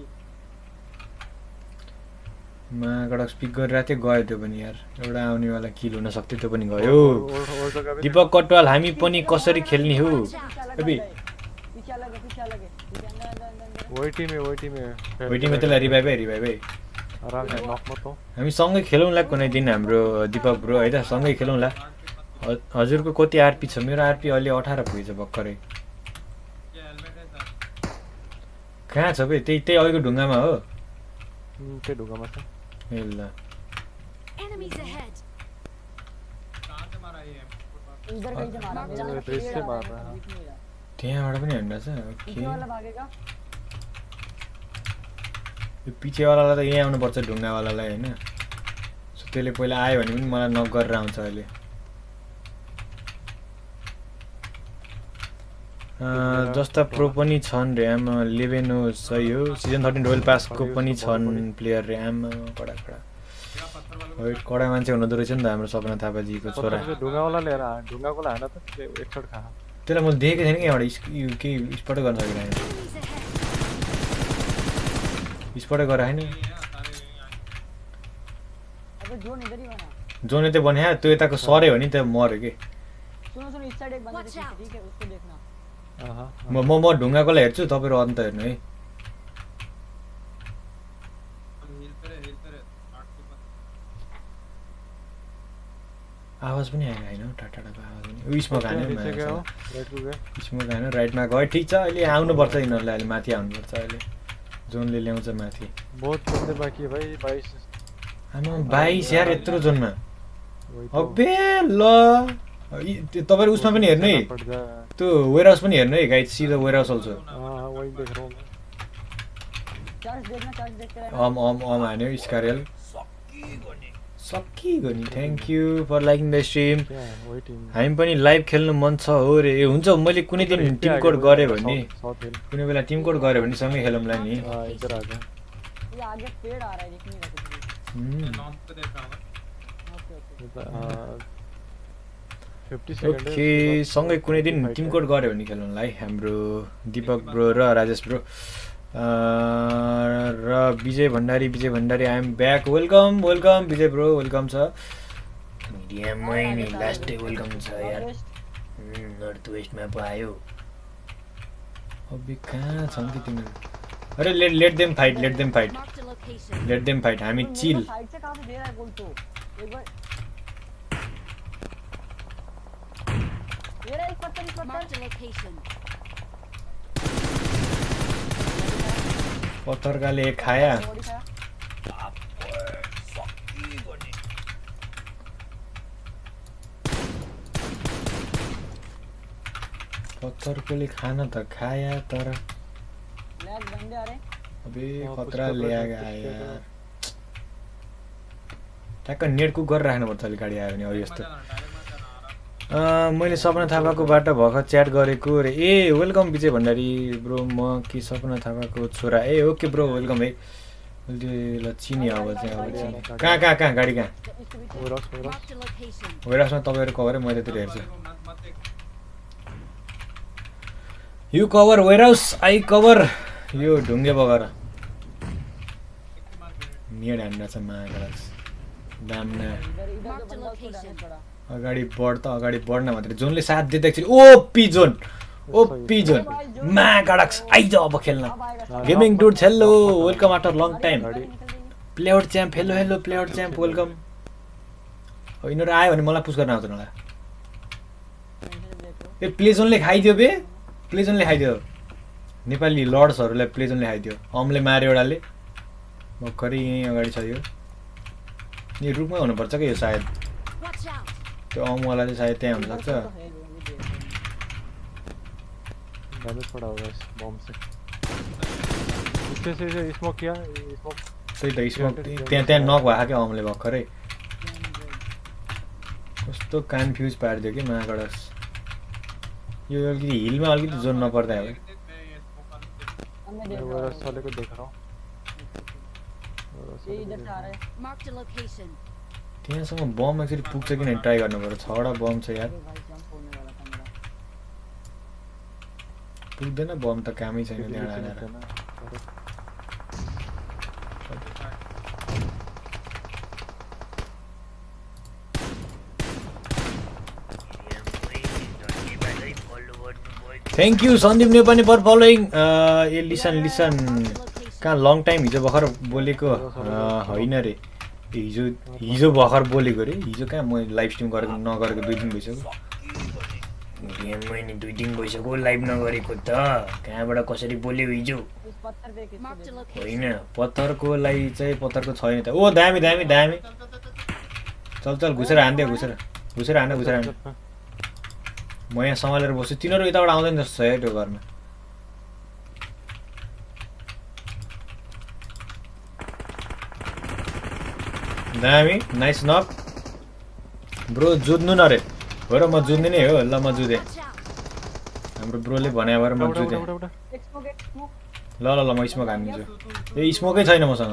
माकडा स्पिक गरिरहेको थियो गयो त्यो पनि यार एउटा आउनेवाला किल हुन सक्थ्यो त्यो पनि गयो और और जगह भी दीपक कटवाल हामी पनि कसरी खेल्ने हो पीछे अलग अबे है, पीछे अलग है, पीछे अलग है, पीछे अंदर अंदर अंदर अंदर। वही टीम है वही टीम है वेटिङमा त्यसलाई रिभाइभ है रिभाइभ है आराम से नॉक मत हो हामी सँगै खेलौँला कुनै दिन हाम्रो दीपक ब्रो है त सँगै खेलौँला ह- हजुरको कति आरपी छ मेरो आरपी अहिले अठार पुगेछ भर्खरै ये हेलमेट है सर कहाँ छ बे त्यही त्यही अहिलेको ढुङ्गामा हो के ढूंगा मैं से ए ल Enemies ahead. कहाँ से मारा ये इधर कहीं से मारा मेरा ये हाथ रेस से टेढ़ा मार है, रहा है। दिख नहीं रहा। त्यहाँबाट पनि हान्दा छ पीछे ओके वाला भागेगा। यो पछिवालालाई त यहीँ आउनुपर्छ ढुङ्गावालालाई होइन सो त्यसले पहिला आयो भने पनि मलाई नक गरेर आउँछ अहिले अँ, जस्ता प्रो पनि छन् रे आमा इलेभेन हो सही हो सिजन थर्टिन रोयल पासको पनि छन् प्लेयर रे आमा कडा कडा वेट कडा मान्छे हुनुहुँदो रहेछ नि त हाम्रो सपना थापाजीको छोरा पत्थर से ढूंगा वाला ले रहा ढूंगा को लाना था एक शॉट खा त्यसलाई मैले देखेको थिएन कि एउटा स्क- यो केही स्पटै गर्न सकिरहेन Enemies ahead. स्पटै गराएन अबे जोन इधर ही बना। जोने त भने त्यो यताको सरे हो नि त मऱ्यो कि सुनो सुनो इस साइड एक बंदा Watch दिख रहा है, out. ठीक है उसको देखना। हां हां म म म ढुङ्गाकोलाई हेर्छु तपाईँहरू अन्त हेर्नु है हिल पे हिल पे आठ के पास आवाज पनि आएन होइन टाटाटाको आवाज पनि उ स्मोक हान्यो नीचे गया हो माछा राइट को गया स्मोक हान्यो राइटमा गयो ठिक छ अहिले आउनुपर्छ यिनीहरूलाई अहिले माथि आउनुपर्छ अहिले जोनले ल्याउँछ माथि बहुत बंदे बाकी है भाई बाईस आमा बाइस यार यत्रो जोनमा वही तो अबे ल इ- त्यो तपाईँहरू उसमा पनि हेर्नु है पड़ जा त्यो वेयर हाउस पनि हेर्नु है गाइड सिधा वेयर हाउस आउँछ हाँ वही देख रहा हूँ मैं चार्ज देखना चार्ज देखते रहना अम अम अम हान्यो स्कारियल सकिगयो नि thank you for liking the stream क्या है वही टीम हामी पनि लाइभ खेल्नु मन छ हो रे ए हुन्छ मैले कुनै दिन टिम कोड गरेँ भने साउथ हिल कुनै बेला टिम कोड गरेँ भने सँगै खेलौँला नि हाँ इधर आ जा ये आगे पेड़ आ रहा है दिख नहीं रहा कुछ भी हुँ। नॉर्थ पे देख रहा हूँ okay okay fifty second okay सँगै कुनै दिन टिम कोड गऱ्यो भने खेलौँला है हाम्रो दिपक ब्रो र राजेश ब्रो र Vijay Bhandari Vijay Bhandari I am back welcome welcome Vijay bro welcome छ मिडियामै नि लास्ट डे वेलकम छ यार नर्थ वेस्टमा पो आयो अबे कहाँ छन् कि तिमीहरू अरे let let them fight let them fight Marked a location. Let them fight हामी चिल साइड से कहां से दे रहा है गोल तो एक बार ये रहा इस पत्थर इस पत्थर Marked a location. पत्थरकाले खाया बॉडी खाया पत्थरकोले खाना त खाया तर लैग बंदे आ रहे हैं अबे हाँ, खतरा पुष्पा ल्याग पुष्पा आयो पुष्पा। ट्याक्क नेट कुक गरेर राख्नुपर्छ अलिक गाडी आयो भने अब यस्तो डायरेक्ट में जाना आ रहा अँ, मैले सपना थापाकोबाट भर्खर च्याट गरेको रे ए वेलकम विजय भण्डारी ब्रो म कि सपना थापाको छोरा ए ओके ब्रो वेलकम है मैले ल चिने अब चाहिँ अब चिने कहाँ कहाँ कहाँ गाडी कहाँ इसके पीछे वो रॉक्स वो रॉक्स Marked a location. वेयरहाउसमा तपाईँहरू कभर मैले त्यतिर हेर्छु मत मत देख you cover warehouse I cover यो ढुङ्गे बगर नियर हान्डा छ महागराज दामना इधर इधर Marked जो a बंदा उसको location. डैमेज पड़ा अगाडि बढ त अगाडि बढ्न मात्रै जोनले साथ दिँदाखेरि ओपी जोन ओपी जोन महागराज आइज अब खेल्न अब आएगा gaming dude hello welcome after long time गाड़ी निकल रही है play out champ hello hello play out champ welcome अब यिनीहरू आयो भने मलाई पुस गर्न आउँछ होला टेंशन देखो ए प्लेजोनले खाइदियो बे प्लेजोनले खाइदियो नेपाली लर्ड्सहरूलाई प्लेजोनले खाइदियो अमले मार्यो एउटाले भर्खरै यहीँ अगाडि छ यो यो रुखमै हुनुपर्छ कि यो सायद Watch out. त्यो अमवाला चाहिँ सायद त्यहाँ इधर हुनसक्छ तो है जो भी देख डैमेज पड़ा होगा इस बॉम्ब से इससे से से स्मोक किया स्मोक त्यही त स्मोक त्यहाँ त्यहाँ नक भएको क्या अमले भर्खरै कस्तो कन्फ्युज पारिदियो कि महागडस यो अलिकति हिलमा अलिकति जोन नपर्दा हो देख मैं ये स्मोक वाली देख हमने मैं देख वो रहा रस वाले को देख रहा हूँ ये इधर से आ रहा है Marked a location. त्यहाँसम्म बम एक्चुअली पुग्छ कि नै ट्राई गर्नु पर्छ छवटा बम छ यार अरे भाई जंप होने वाला था मेरा पुग्दैन बम त कामै छैन त्यहाँ हालेर thank you Sandeep Nepali for following ए लिसन लिसन कहाँ लङ टाइम हिजो भर्खर बोलेको अँ, होइन रे ए, हिजो हिजो भर्खर बोलेको रे हिजो कहाँ म लाइभ स्ट्रिम गरेको नगरेको दुई दिन भइसक्यो मिडियामै नि दुई दिन भइसक्यो लाइभ नगरेको त कहाँबाट कसरी बोल्यो हिजो इस पत्थर पे किसको Marked a देखो location. होइन पत्थरको लागि चाहिँ पत्थरको छैन त ओ दामी दामी दामी चल चल घुसेर हानिदियो घुसेर घुसेर हान्दा घुसेर हान्दा म यहाँ सम्हालेर बस्छु तिनीहरू यताबाट आउँदैन जस्तो छ है त्यो घरमा दामी नाइस नक ब्रो जुत्नु न रे हो र म जुत्ने नै हो ल म जुधेँ Watch out. हाम्रो ब्रोले भने भएर म उड़ा उड़ा जुधेँ उड़ा उड़ा एक स्मोक एक स्मोक ल ल ल म स्मोक हानिदिन्छु ए स्मोकै छैन मसँग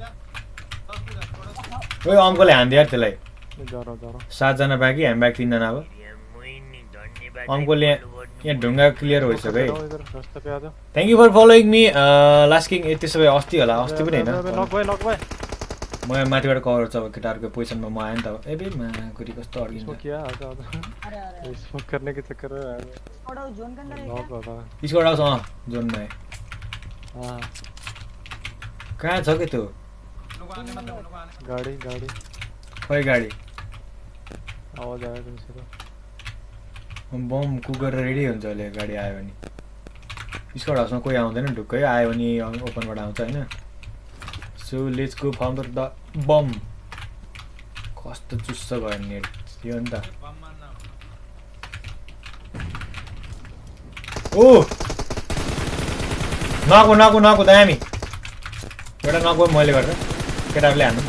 ओइ अङ्कलले हानिदियो यार त्यसलाई मैं जा रहा हूँ जा रहा हूँ सातजना बाँकी हामी बाँकी तिनजना अब मिडियामै नि धन्यवाद अङ्कलले यहाँ ढुङ्गा क्लियर भइसक्यो है जाओ इधर रास्ते पे आ जाओ thank you for following me last king ए त्यसो भए अस्ति होला अस्ति पनि नॉक होइन भाई नॉक भाई म यहाँ माथिबाट कभर छ अब केटाहरूको पोजिसनमा म आएँ नि त अब ए बे माकुरी कस्तो स्मोक अड्किन्छ किया आ जाओ अरे अरे स्मोक करने के चक्कर में आ गए थोड़ा जोन के अंदर है नॉक क्या होगा स्कोर आउँछ अँ जोनमा आएँ हाँ कहाँ छ कि त्यो लोग आने मतलब लोग आने गाड़ी गाड़ी खै गाडी आवाज आयो तुमसे तो बम कुक गरेर रेडी हुन्छ अहिले गाडी आयो भने स्कट हाउसमा कोही आउँदैन ढुक्कै आयो भने ओपनबाट आउँछ होइन so let's go founder the bomb कस्तो चुस्स भयो नेट थियो नि त ओ नगो नगो नगो दामी एउटा नगो मैले गर्दा केटाहरूले हान्नु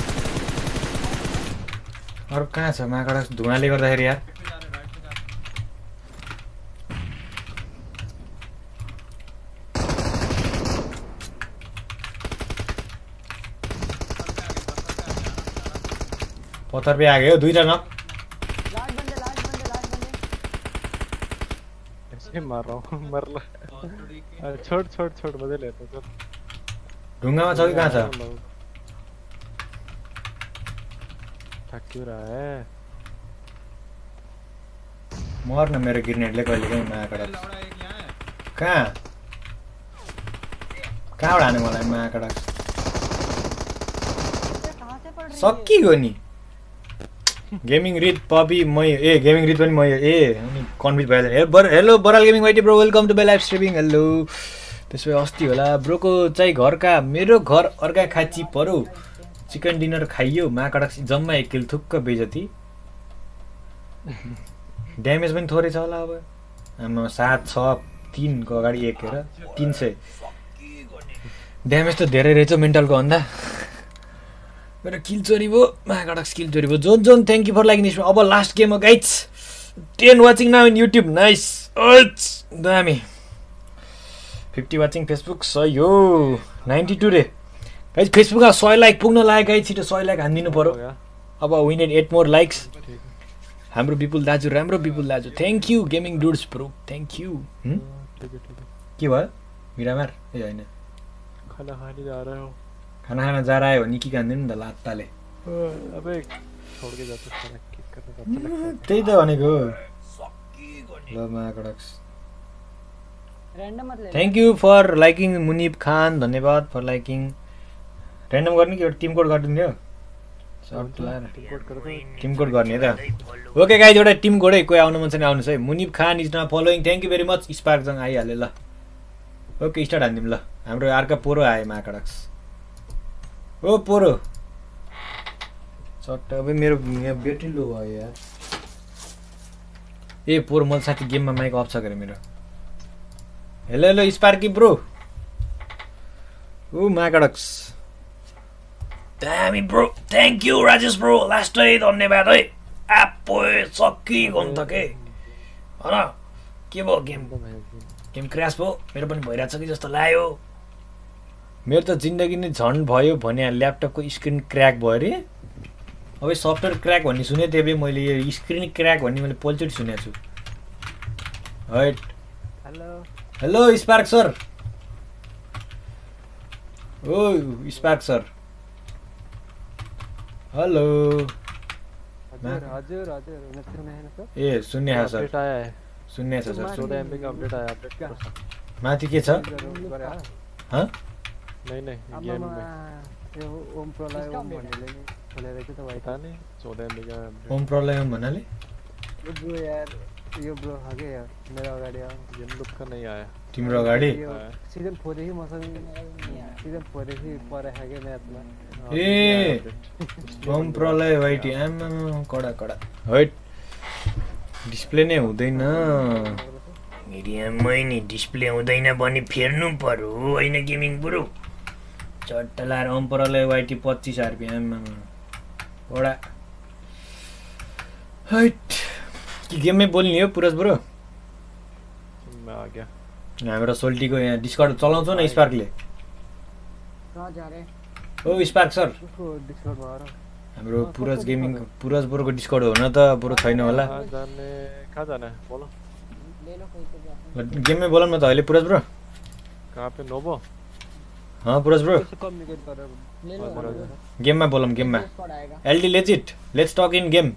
अरू कहाँ छ माकडा धुवाले गर्दाखेरि यार पत्थर पे आ गए दुईटा नक लास्ट बंदे लास्ट बंदे लास्ट बंदे ऐसे मार रहा हूँ मर ला अरे छोड़ छोड़ छोड़ मजे लेते चल ढुङ्गामा छ कि कहाँ छ थक क्यों रहा है मर न मेरो ग्रेनेडले कहिले काहीँ माकडा कहाँ कहाँबाट हाने मलाई माकडा कहां से पड़ रही है सकिगयो नि गेमिङ रिड पपी मै ए गेमिङ रिड पनि मै ए अनि कन्फ्युज भइहाल्यो hello Baral gaming Y T bro welcome to my live streaming hello त्यसो भए अस्ति होला ब्रोको चाहिँ घरका मेरो घर अर्का खाची परो चिकन डिनर खाइयो माकडा जम्मा एक किल थुक्क बेजती ड्यामेज पनि थोरै छ होला अब आमा सात छ तिनको अगाडि एक हेर तिन सय ड्यामेज त धेरै रहेछ मेन्टलको भन्दा मेरो किल चोरी भयो माकडा किल चोरी भयो John John thank you for liking this अब लास्ट गेम हो guys ten watching now in YouTube nice दामी फिफ्टी वाचिङ फेसबुक सय हो नाइन्टी टू रे गाइज फेसबुकमा सय लाइक पुग्न लाग्यो गाइज छिटो सय लाइक हानिदिनु पऱ्यो अब win eight eight more likes हाम्रो विपुल दाजु राम्रो विपुल दाजु thank you gaming dudes pro thank you के भयो मिरामार ए होइन खाना खाने जा रहे हो खाना खाना जा रहा है भने के खाँदैन नि त लात्ताले अबे छोड़ के जाते साला किक करने का अच्छा लगता त्यही त भनेको ल माकडक्स रैंडम मत ले thank you for liking Munib Khan धन्यवाद फर लाइकिङ ऱ्यान्डम गर्ने कि एउटा टिम कोड गरिदिने हो टिम कोड गर्ने त ओके गाइज एउटा टिम कोडै कोही आउनु मन छ भने आउनुहोस् है Munib Khan is not following thank you very much स्पार्कजङ आइहाल्यो ल ओके स्टार्ट हानिदिउँ ल हाम्रो अर्का पोरो आयो माकडक्स ओ पोरो चट्ट अब मेरो यहाँ ब्याट्री लो भयो यार ए पोरो मैले साथी गेममा माइक अफ छ गरे मेरो हेलो हेलो स्पार्की ब्रो ओ माकडक्स दामी bro thank you Rajesh bro लास्टै धन्यवाद है आप्पो सक्की गन त के होइन के भयो गेम गेम क्रास भयो मेरो पनि भइरहेछ कि जस्तो लाग्यो मेरो त जिन्दगी नै झन् भयो भने ल्यापटपको स्क्रिन क्र्याक भयो अरे अब सफ्टवेयर क्र्याक भन्ने सुनेको थिएँ मैले यो स्क्रिन क्र्याक भन्ने मैले पहिलोचोटि सुनेको छु हैट हेलो हेलो स्पार्क सर ओ स्पार्क सर हेलो हजुर हजुर हजुर नत्र में है ना सर ए सुन्ने छ सर अपडेट आया है सुन्ने छ सर चौदह एमबी का अपडेट आया अपडेट करो सर माथि के छ ह नहीं नहीं गेम में यो ओम प्रलय ओम भन्नेले नि खोलेर चाहिँ त पता नहीं चौदह एमबी का अपडेट ओम प्रलयम भन्नाले यो ब्रो यार यो ब्रो हगे यार मेरो अगाडि आउ गेम लुक का नहीं आया तिम्रो अगाडि सिजन फोर देखि मसँग सिजन फोर देखि परे खाके म्याचमा ए ओम प्रलय वाइटी आम कडा कडा हैट डिस्प्ले नै हुँदैन मिडियममै नि डिस्प्ले हुँदैन भने फेर्नु पर्यो होइन गेमिङ ब्रो चट्टा लाएर ओम प्रलय वाइटी पच्चिस आरपिएम कडा हैट कि गेममै बोल्ने हो पुरज ब्रो मैं आ गया हाम्रो सोल्टीको यहाँ डिस्कर्ड चलाउँछौ न स्पार्कले कहाँ जा रे ओ स्पार्क सर उसको डिस्कर्ड भएर हाम्रो पुरज गेमिङ पुरज ब्रोको डिस्कर्ड हो न त ब्रो छैन होला कहाँ जाने कहाँ जाना है बोलो ले लो कोई तो जा गेममै बोलौँ न त अहिले पुरज ब्रो कहाँ पे नोबो हाँ पुरज ब्रो उससे कम्युनिकेट कर ले लो गेममा बोलौँ गेममा डिस्कॉर्ड आएगा LD legit let's talk in game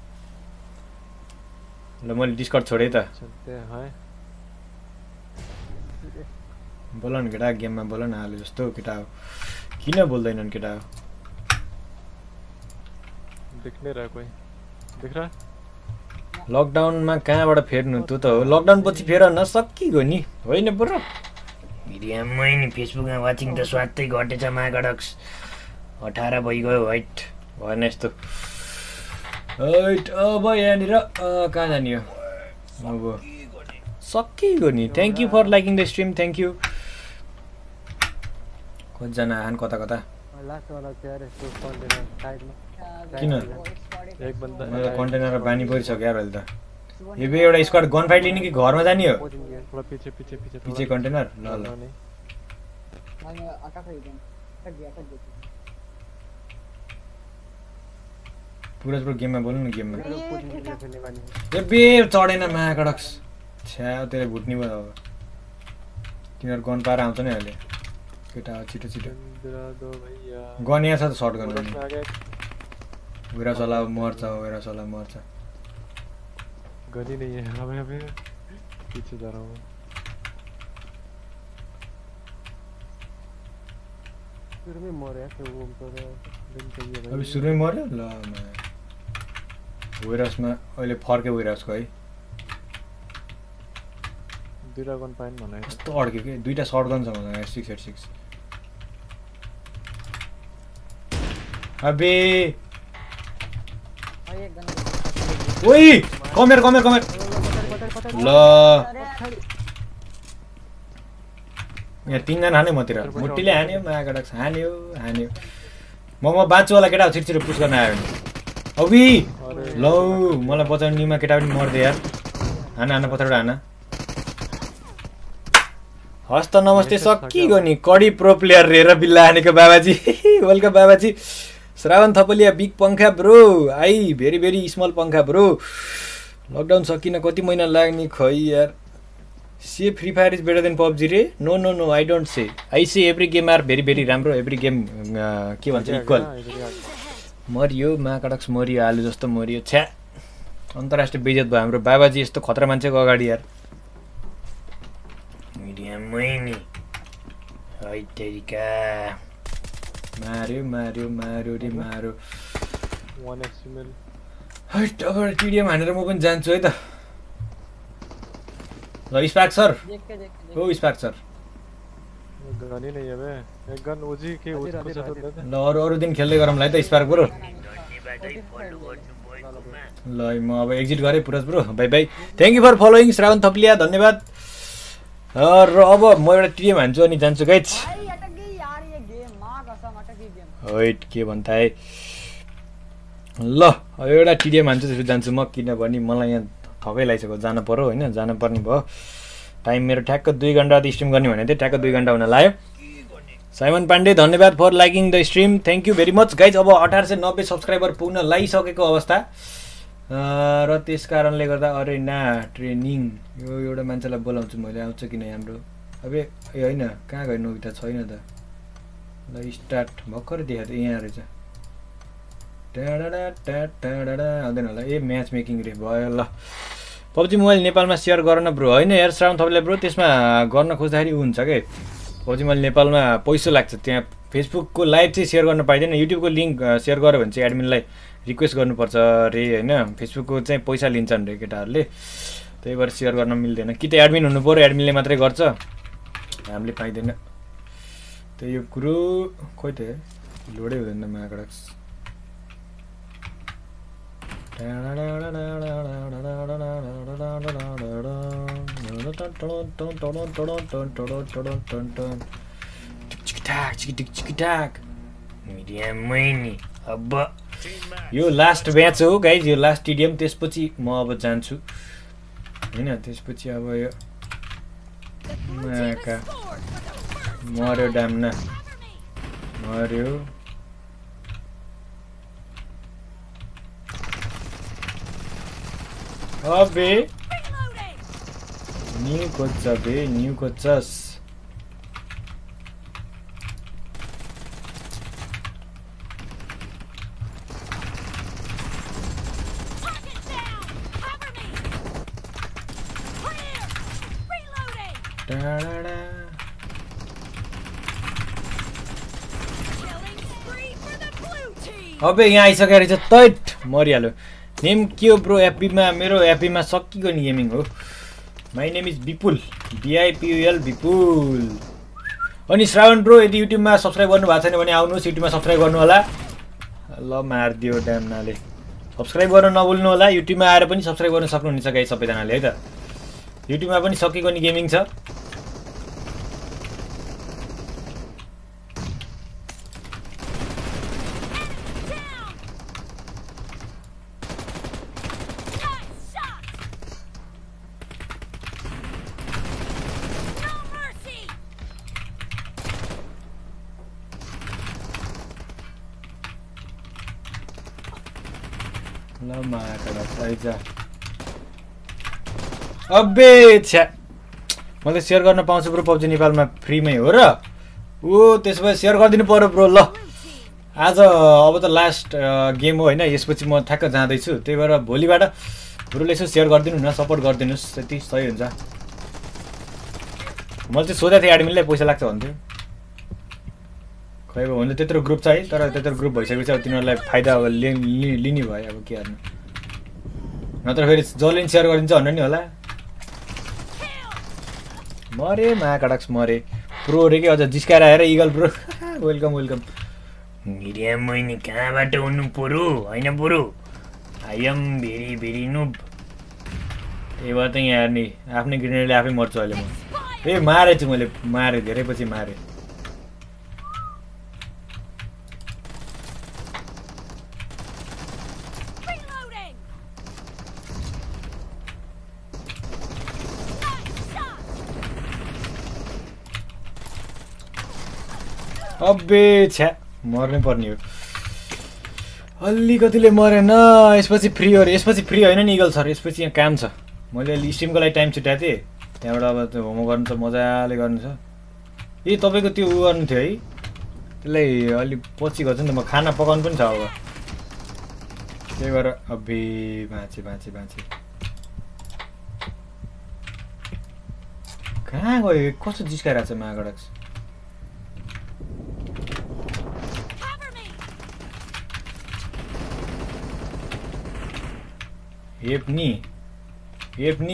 ल मैले डिस्कर्ड छोडेँ त चलते हैं बोल न केटा गेममा बोल न हाले जस्तो केटा हो किन बोल्दैनन् केटा हो दिख नहीं रहा कोई देख रहा है लकडाउनमा कहाँबाट फेर्नु त्यो त हो लकडाउन पछि फेर नसकिगयो नि होइन ब्रो मिडियामै नि फेसबुकमा वाचिङ त स्वात्तै घटेछ मागडक्स अठार भइगयो वाइट भएन यस्तो हैट अब यहाँनिर अ, कहाँ जाने हो अब सकिगयो नि thank you for liking the stream thank you कतिजना आहान कता कता लास्ट वाला क्या रे तो कन्टेनर साइडमा किन एक बन्दा मलाई त कन्टेनर बानी परिसक्यो यार अहिले त यो बे एउटा स्क्वाड गन फाइट लिने कि घरमा जाने हो थोड़ा पीछे पीछे पीछे पछि कन्टेनर ल ल मैंने अटक गई गेम अटक गया अटक गया पुरा पुरा गेममा बोल्नु न गेममा खेल्ने बानी ए बे चढेन महाकडक्स छ्या तेरे भुट्नी भयो अब तिनीहरू गन पाएर आउँछ नि अहिले केटा छिटो छिटो इंदिरा दो भैया गन यहाँ छ त सर्ट गर्नु आ गए उरा चला मर्छ उरा चला मर्छ गनी नहीं है हमें हमें पीछे जा रहा हूँ फिर भी मरे तो वो तो दिन चाहिए अब भाई सुरुमै मर्यो ल वेरहाउसमा अहिले फर्के वेरहाउसको है ड्रागन पाइन बनाए कस्तो अड्क्यो कि दुईटा सर्ट गन छ मसँग सिक्स एट सिक्स अबे भाई एक गन ओइ कमेर कमेर कमेर ल यहाँ तिनजना हान्यो मतिर मुट्टीले हान्यो मागडक्स हान्यो हान्यो म म बाँच्छु होला केटा छिटो छिटो पुस गर्न आयो भने अबि लौ मलाई बचाउने निमा केटा पनि मर्दै यार हान हान पछाडि हान हस् त नमस्ते सकिगयो नि कडी प्रो प्लेयर रे र बिल्ला हानेको बाबाजी वेलकम बाबाजी श्रावण थपलिया बिग पंखा bro I very very small पंखा ब्रो लकडाउन सकिन कति महिना लाग्ने खै यार say Free Fire is better than PUBG रे no no no I don't say I say every game are very very राम्रो एभ्री गेम के भन्छ इक्वल मरियो माकडक्स मरियो आलु जस्तो मरियो छ्या अन्तर्राष्ट्रिय बेइज्जत भयो हाम्रो बाबाजी यस्तो खतरा मान्छेको अगाडि यार मिडियामै नि है तेरिका मार्यो मार्यो मार्यो रे मार्यो वन एक्सएमएल हैट अब टिडिएम हानेर म पनि जान्छु है त ल स्पार्क सर देख के देख के ओ स्पार्क सर गन ही नहीं है बे एक गन ओजी के उसको से तो दे दे ल अरू अरू दिन खेल्दै गरौँला है त स्पार्क ब्रो ल म अब एक्जिट गरेँ Puraj bro bye bye thank you for following Shravan Thapliya धन्यवाद र अब म एउटा टिडिएम हान्छु अनि जान्छु गाइज भाई अटक गई यार ये गेम मां कसम अटक गई गेम हैट के भन्छ है ल अब एउटा टिडिएम हान्छु त्यसपछि जान्छु म किनभने मलाई यहाँ थकै लागिसक्यो जानु पर्यो होइन जानु पर्ने भयो टाइम मेरो ठ्याक्क दुई घन्टा स्ट्रिम गर्ने भने चाहिँ ठ्याक्क दुई घन्टा हुन लाग्यो साइमन पाण्डे धन्यवाद for liking the stream thank you very much guys अब अठार सय नब्बे सब्सक्राइबर पुग्न लागिसकेको अवस्था र त्यस कारणले गर्दा अरे ना ट्रेनिङ यो एउटा मान्छेलाई बोलाउँछु मैले आउँछ किन हाम्रो अब ए होइन कहाँ गयो नोबिता छैन त ल स्टार्ट भर्खर देखा त यहाँ रहेछ टाढा टाढा आउँदैन होला ए म्याच मेकिङ रे भयो ल पब्जी मोबाइल नेपालमा सेयर गर न ब्रो होइन यार श्रावण थपले ब्रो त्यसमा गर्न खोज्दाखेरि हुन्छ क्या पब्जी मोबाइल नेपालमा पैसा लाग्छ त्यहाँ फेसबुकको लाइभ चाहिँ सेयर गर्न पाइँदैन युट्युबको लिङ्क सेयर गर्यो भने चाहिँ एडमिनलाई रिक्वेस्ट गर्नुपर्छ रे होइन फेसबुकको चाहिँ पैसा लिन्छन् रे केटाहरूले त्यही भएर सेयर गर्न मिल्दैन कि त एडमिन हुनु पऱ्यो एडमिनले मात्रै गर्छ हामीले पाइँदैन त्यही यो कुरो खोइ त लोडै हुँदैन माकडक्स मिडियामै नि अब यो लास्ट म्याच हो गाइज यो लास्ट टिडिएम त्यसपछि म अब जान्छु होइन त्यसपछि अब यो माका मर्यो डाम्ना मर्यो अबे न्यू कोच बे न्यू कोचस अबे यहाँ आइसकेको रहेछ तैट मरिहाल्यो नेम के हो ब्रो एफबीमा? मेरो एफबीमा सकिगयो नि गेमिङ हो। My name is Vipul, B I P U L Vipul. अनि श्रावण ब्रो यदि युट्युबमा सब्सक्राइब गर्नु भएको छैन भने आउनुहोस् युट्युबमा सब्सक्राइब गर्नु होला। ल मारिदियो ड्यामनाले। सब्सक्राइब गर्न नभुल्नु होला। युट्युबमा आएर पनि सब्सक्राइब गर्न सक्नुहुनेछ गाइस सबैजनाले है त। युट्युबमा पनि सकिएको नि गेमिङ छ। अबे छ्या मैले सेयर गर्न पाउँछु ब्रो पब्जी नेपालमा फ्रीमै हो र? ओ त्यसो भए सेयर गरिदिनु पर्यो ब्रो। ल आज अब त लास्ट गेम हो होइन, यसपछि म ठ्याक्क जाँदैछु। त्यही भएर भोलिबाट ब्रोले यसो सेयर गरिदिनु न, सपोर्ट गरिदिनुहोस्, त्यति सही हुन्छ। मैले चाहिँ सोधेको थिएँ एडमिनलाई पैसा लाग्छ भन्थ्यो। खै अब हुन त्यत्रो ग्रुप छ है, तर त्यत्रो ग्रुप भइसकेपछि अब तिनीहरूलाई फाइदा अब लिने भयो अब के गर्नु। नत्र फेरि जसले सेयर गरिदिन्छ भनेर नि होला। मरे महाकडक्स मरे प्रो रे के अझ जिस्काएर आएर इगल ब्रो वेलकम वेलकम। मिडियम मैनी कहाँबाट हुनु पुरु होइन Puru I am very very noob. त्यही भएर त यहाँ नि आफ्नै ग्रेनेडले आफै मर्छु अहिले म। ए मारेछु मैले, मारे धेरै पछि मारे। अबे छ्या मर्नै पर्ने हो। अलिकतिले मरेन। यसपछि फ्री हो अरे। यसपछि फ्री होइन नि इगल सर, यसपछि यहाँ काम छ। मैले अलि स्ट्रिमको लागि टाइम छुट्याएको थिएँ, त्यहाँबाट अब त्यो होमवर्क गर्नु छ, मजाले गर्नु छ। ए तपाईँको त्यो उ गर्नु थियो है, त्यसलाई अलि पछि गर्छु नि त। म खाना पकाउनु पनि छ अब, त्यही भएर। अबे बाँचे बाँचे बाँचे कहाँ गयो? कस्तो जिस्काइरहेको छ महागडक्स। हेप्नी हेप्नी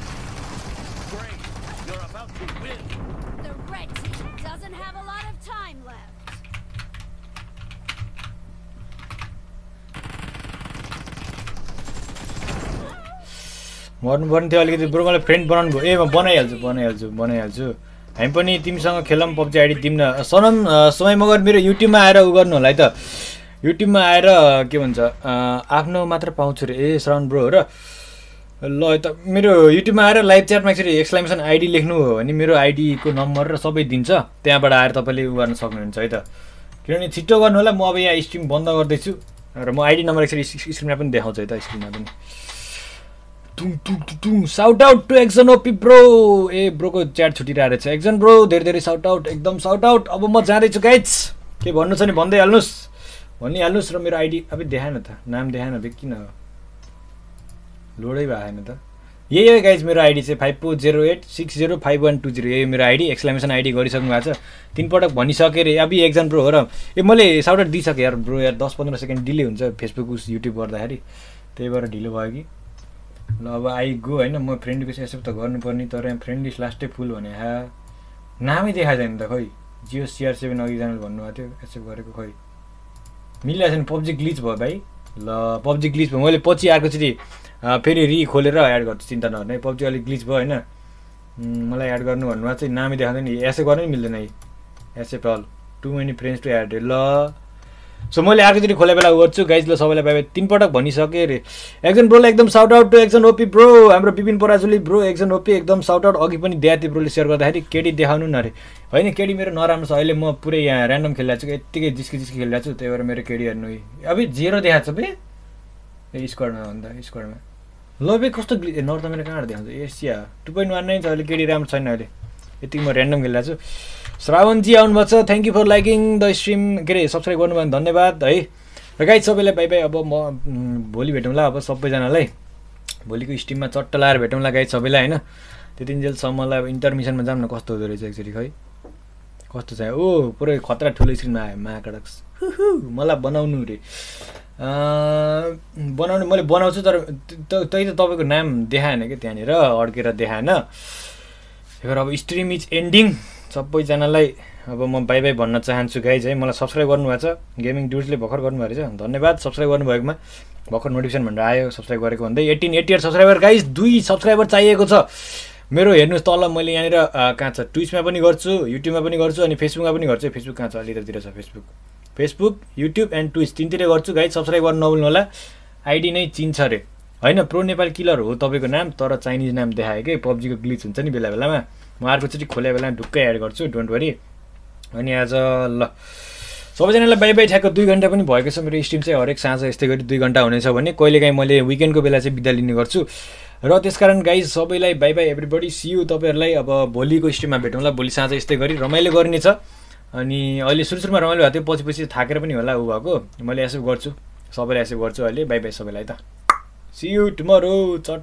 मर्नु पर्ने थियो अलिकति ब्रो। मलाई फ्रेन्ड बनाउनु भयो। ए म बनाइहाल्छु बनाइहाल्छु बनाइहाल्छु। हामी पनि तिमीसँग खेलौँ पब्जी आइडी दिउँ न। सनम समय मगर मेरो युट्युबमा आएर उ गर्नु होला है त। युट्युबमा आएर के भन्छ आफ्नो मात्र पाउँछु रे। ए श्रवण ब्रो हो र? ल त मेरो युट्युबमा आएर लाइभ च्याटमा एकचोटि एक्सक्लामेसन आइडी लेख्नु हो भने मेरो आइडीको नम्बर र सबै दिन्छ, त्यहाँबाट आएर तपाईँले उ गर्न सक्नुहुन्छ है त। किनभने छिट्टो गर्नु होला। म अब यहाँ स्ट्रिम बन्द गर्दैछु र म आइडी नम्बर एकचोटि स्क्रिनमा पनि देखाउँछु है त, स्क्रिनमा पनि। टुङ टुङ टुङ shout out to Action OP bro. ए ब्रोको च्याट छुटिरहेको रहेछ। एक्जन ब्रो धेरै धेरै साउट आउट, एकदम साउट आउट। अब म जाँदैछु गाइज, के भन्नु छ नि भन्दै हाल्नुहोस्, भनिहाल्नुहोस्। र मेरो आइडी अब देखाएन त, नाम देखाएन बे, किन लोडै भएन त। यही हो गाइज मेरो आइडी चाहिँ five four zero eight six zero five one two zero. यही मेरो आइडी एक्सक्लामेसन आइडी गरिसक्नु भएको छ। तिन पटक भनिसकेँ रे। अब एकजना ब्रो हो र? ए मैले साउट आउट दिइसकेँ यार ब्रो। यार दस पन्ध्र सेकेन्ड डिले हुन्छ फेसबुक उस युट्युब गर्दाखेरि, त्यही भएर ढिलो भयो कि। ल अब आई गो होइन। म फ्रेन्ड रिक्वेस्ट एक्सेप्ट त गर्नुपर्ने, तर यहाँ फ्रेन्ड लिस्ट लास्टै फुल भने हा नामै देखाएको छैन त। खै जियो सिआर सेभेन अघिजनाले भन्नुभएको थियो एक्सेप्ट गरेको, खै मिलिरहेको छैन। पब्जी ग्लिच भयो भाइ। ल पब्जी ग्लिच भयो। मैले पछि अर्कोचोटि फेरि रि खोलेर एड गर्छु, चिन्ता नगर्नु है। पब्जी अलिक ग्लिच भयो होइन। मलाई एड गर्नु भन्नुभएको चाहिँ नामै देखाउँदैन। एसए गर्नु नि मिल्दैन है, accept all too many friends to add. ल सो मैले अर्कोचोटि खोले बेला गर्छु गाइज। ल सबैलाई बाई बाई। तिन पटक भनिसकेँ रे। एक्जन ब्रोलाई एकदम shout out to Action OP bro. हाम्रो Vipin Parajuli bro Action OP एकदम साउट आउट। अघि पनि दिएको थियो ब्रोले सेयर गर्दाखेरि। केडी देखाउनु न अरे होइन, केडी मेरो नराम्रो छ। अहिले म पुरै यहाँ ऱ्यान्डम खेलिरहेको छु, यत्तिकै जिस्की जिस्की खेलिरहेको छु, त्यही भएर मेरो केडी हेर्नु अब जेरो देखाएको छ बे। ए स्क्वाडमा भन्दा स्क्वाडमा ल बे कस्तो ग्लिच। नर्थ अमेरिका कहाँबाट देखाउँछ? Asia two point one nine छ। अहिले केडी राम्रो छैन अहिले, यतिकै म ऱ्यान्डम खेलिरहेको छु। श्रावणजी आउनुभएको छ, thank you for liking the stream. के अरे सब्सक्राइब गर्नुभयो भने धन्यवाद है। र गाइज सबैलाई बाई बाई। अब म भोलि भेटौँला अब सबैजनालाई। भोलिको स्ट्रिममा चट्ट लाएर भेटौँला गाइज सबैलाई होइन। त्यतिन्जेलसम्मलाई अब इन्टरमिसनमा जाऊँ न कस्तो हुँदो रहेछ एकचोटि। खै कस्तो छ? ओ पुरै खतरा ठुलो स्क्रिनमा आयो महाकडक्स। मलाई बनाउनु रे। बनाउने मैले बनाउँछु तर त्यही त तपाईँको नाम देखाएन कि त्यहाँनिर अड्केर देखाएन। त्यही भएर अब स्ट्रिम इज एन्डिङ। सबैजनालाई अब म बाई बाई भन्न चाहन्छु गाइज है। मलाई सब्सक्राइब गर्नुभएको छ, गेमिङ ड्युड्सले भर्खर गर्नुभएको रहेछ, धन्यवाद सब्सक्राइब गर्नुभएकोमा। भर्खर नोटिफिकेसन भनेर आयो सब्सक्राइब गरेको भन्दै। Eighteen eighty eight subscriber guys, दुई सब्सक्राइबर चाहिएको छ मेरो। हेर्नुहोस् तल मैले यहाँनिर कहाँ छ, ट्विचमा पनि गर्छु, युट्युबमा पनि गर्छु, अनि फेसबुकमा पनि गर्छु। फेसबुक कहाँ छ, अलिकतिर छ Facebook, Facebook YouTube and Twitch तिनतिर गर्छु गाइज। सब्सक्राइब गर्नु नभुल्नु होला। आइडी नै चिन्छ अरे होइन, प्रो नेपाल किलर हो तपाईँको नाम, तर चाइनिज नाम देखायो कि पब्जीको ग्लिच हुन्छ नि बेला बेलामा। म अर्कोचोटि खोले बेलामा ढुक्कै एड गर्छु, डोन्ट वरी। अनि आज ल सबैजनालाई बाई बाई। ठ्याक्क दुई घन्टा पनि भएको छ मेरो स्ट्रिम चाहिँ। हरेक साँझ यस्तै गरी दुई घन्टा हुनेछ भने कहिलेकाहीँ मैले विकेन्डको बेला चाहिँ बिदा लिने गर्छु। र त्यसकारण गाइज सबैलाई bye bye everybody, see you. तपाईँहरूलाई अब भोलिको स्ट्रिममा भेटौँला। भोलि साँझ यस्तै गरी रमाइलो गरिनेछ। अनि अहिले सुरु सुरुमा रमाइलो भएको थियो, पछि पछि थाकेर पनि होला ऊ भएको। मैले एक्सेप्ट गर्छु, सबैलाई एक्सेप्ट गर्छु अहिले। बाई बाई सबैलाई त, सी यू टुमरो।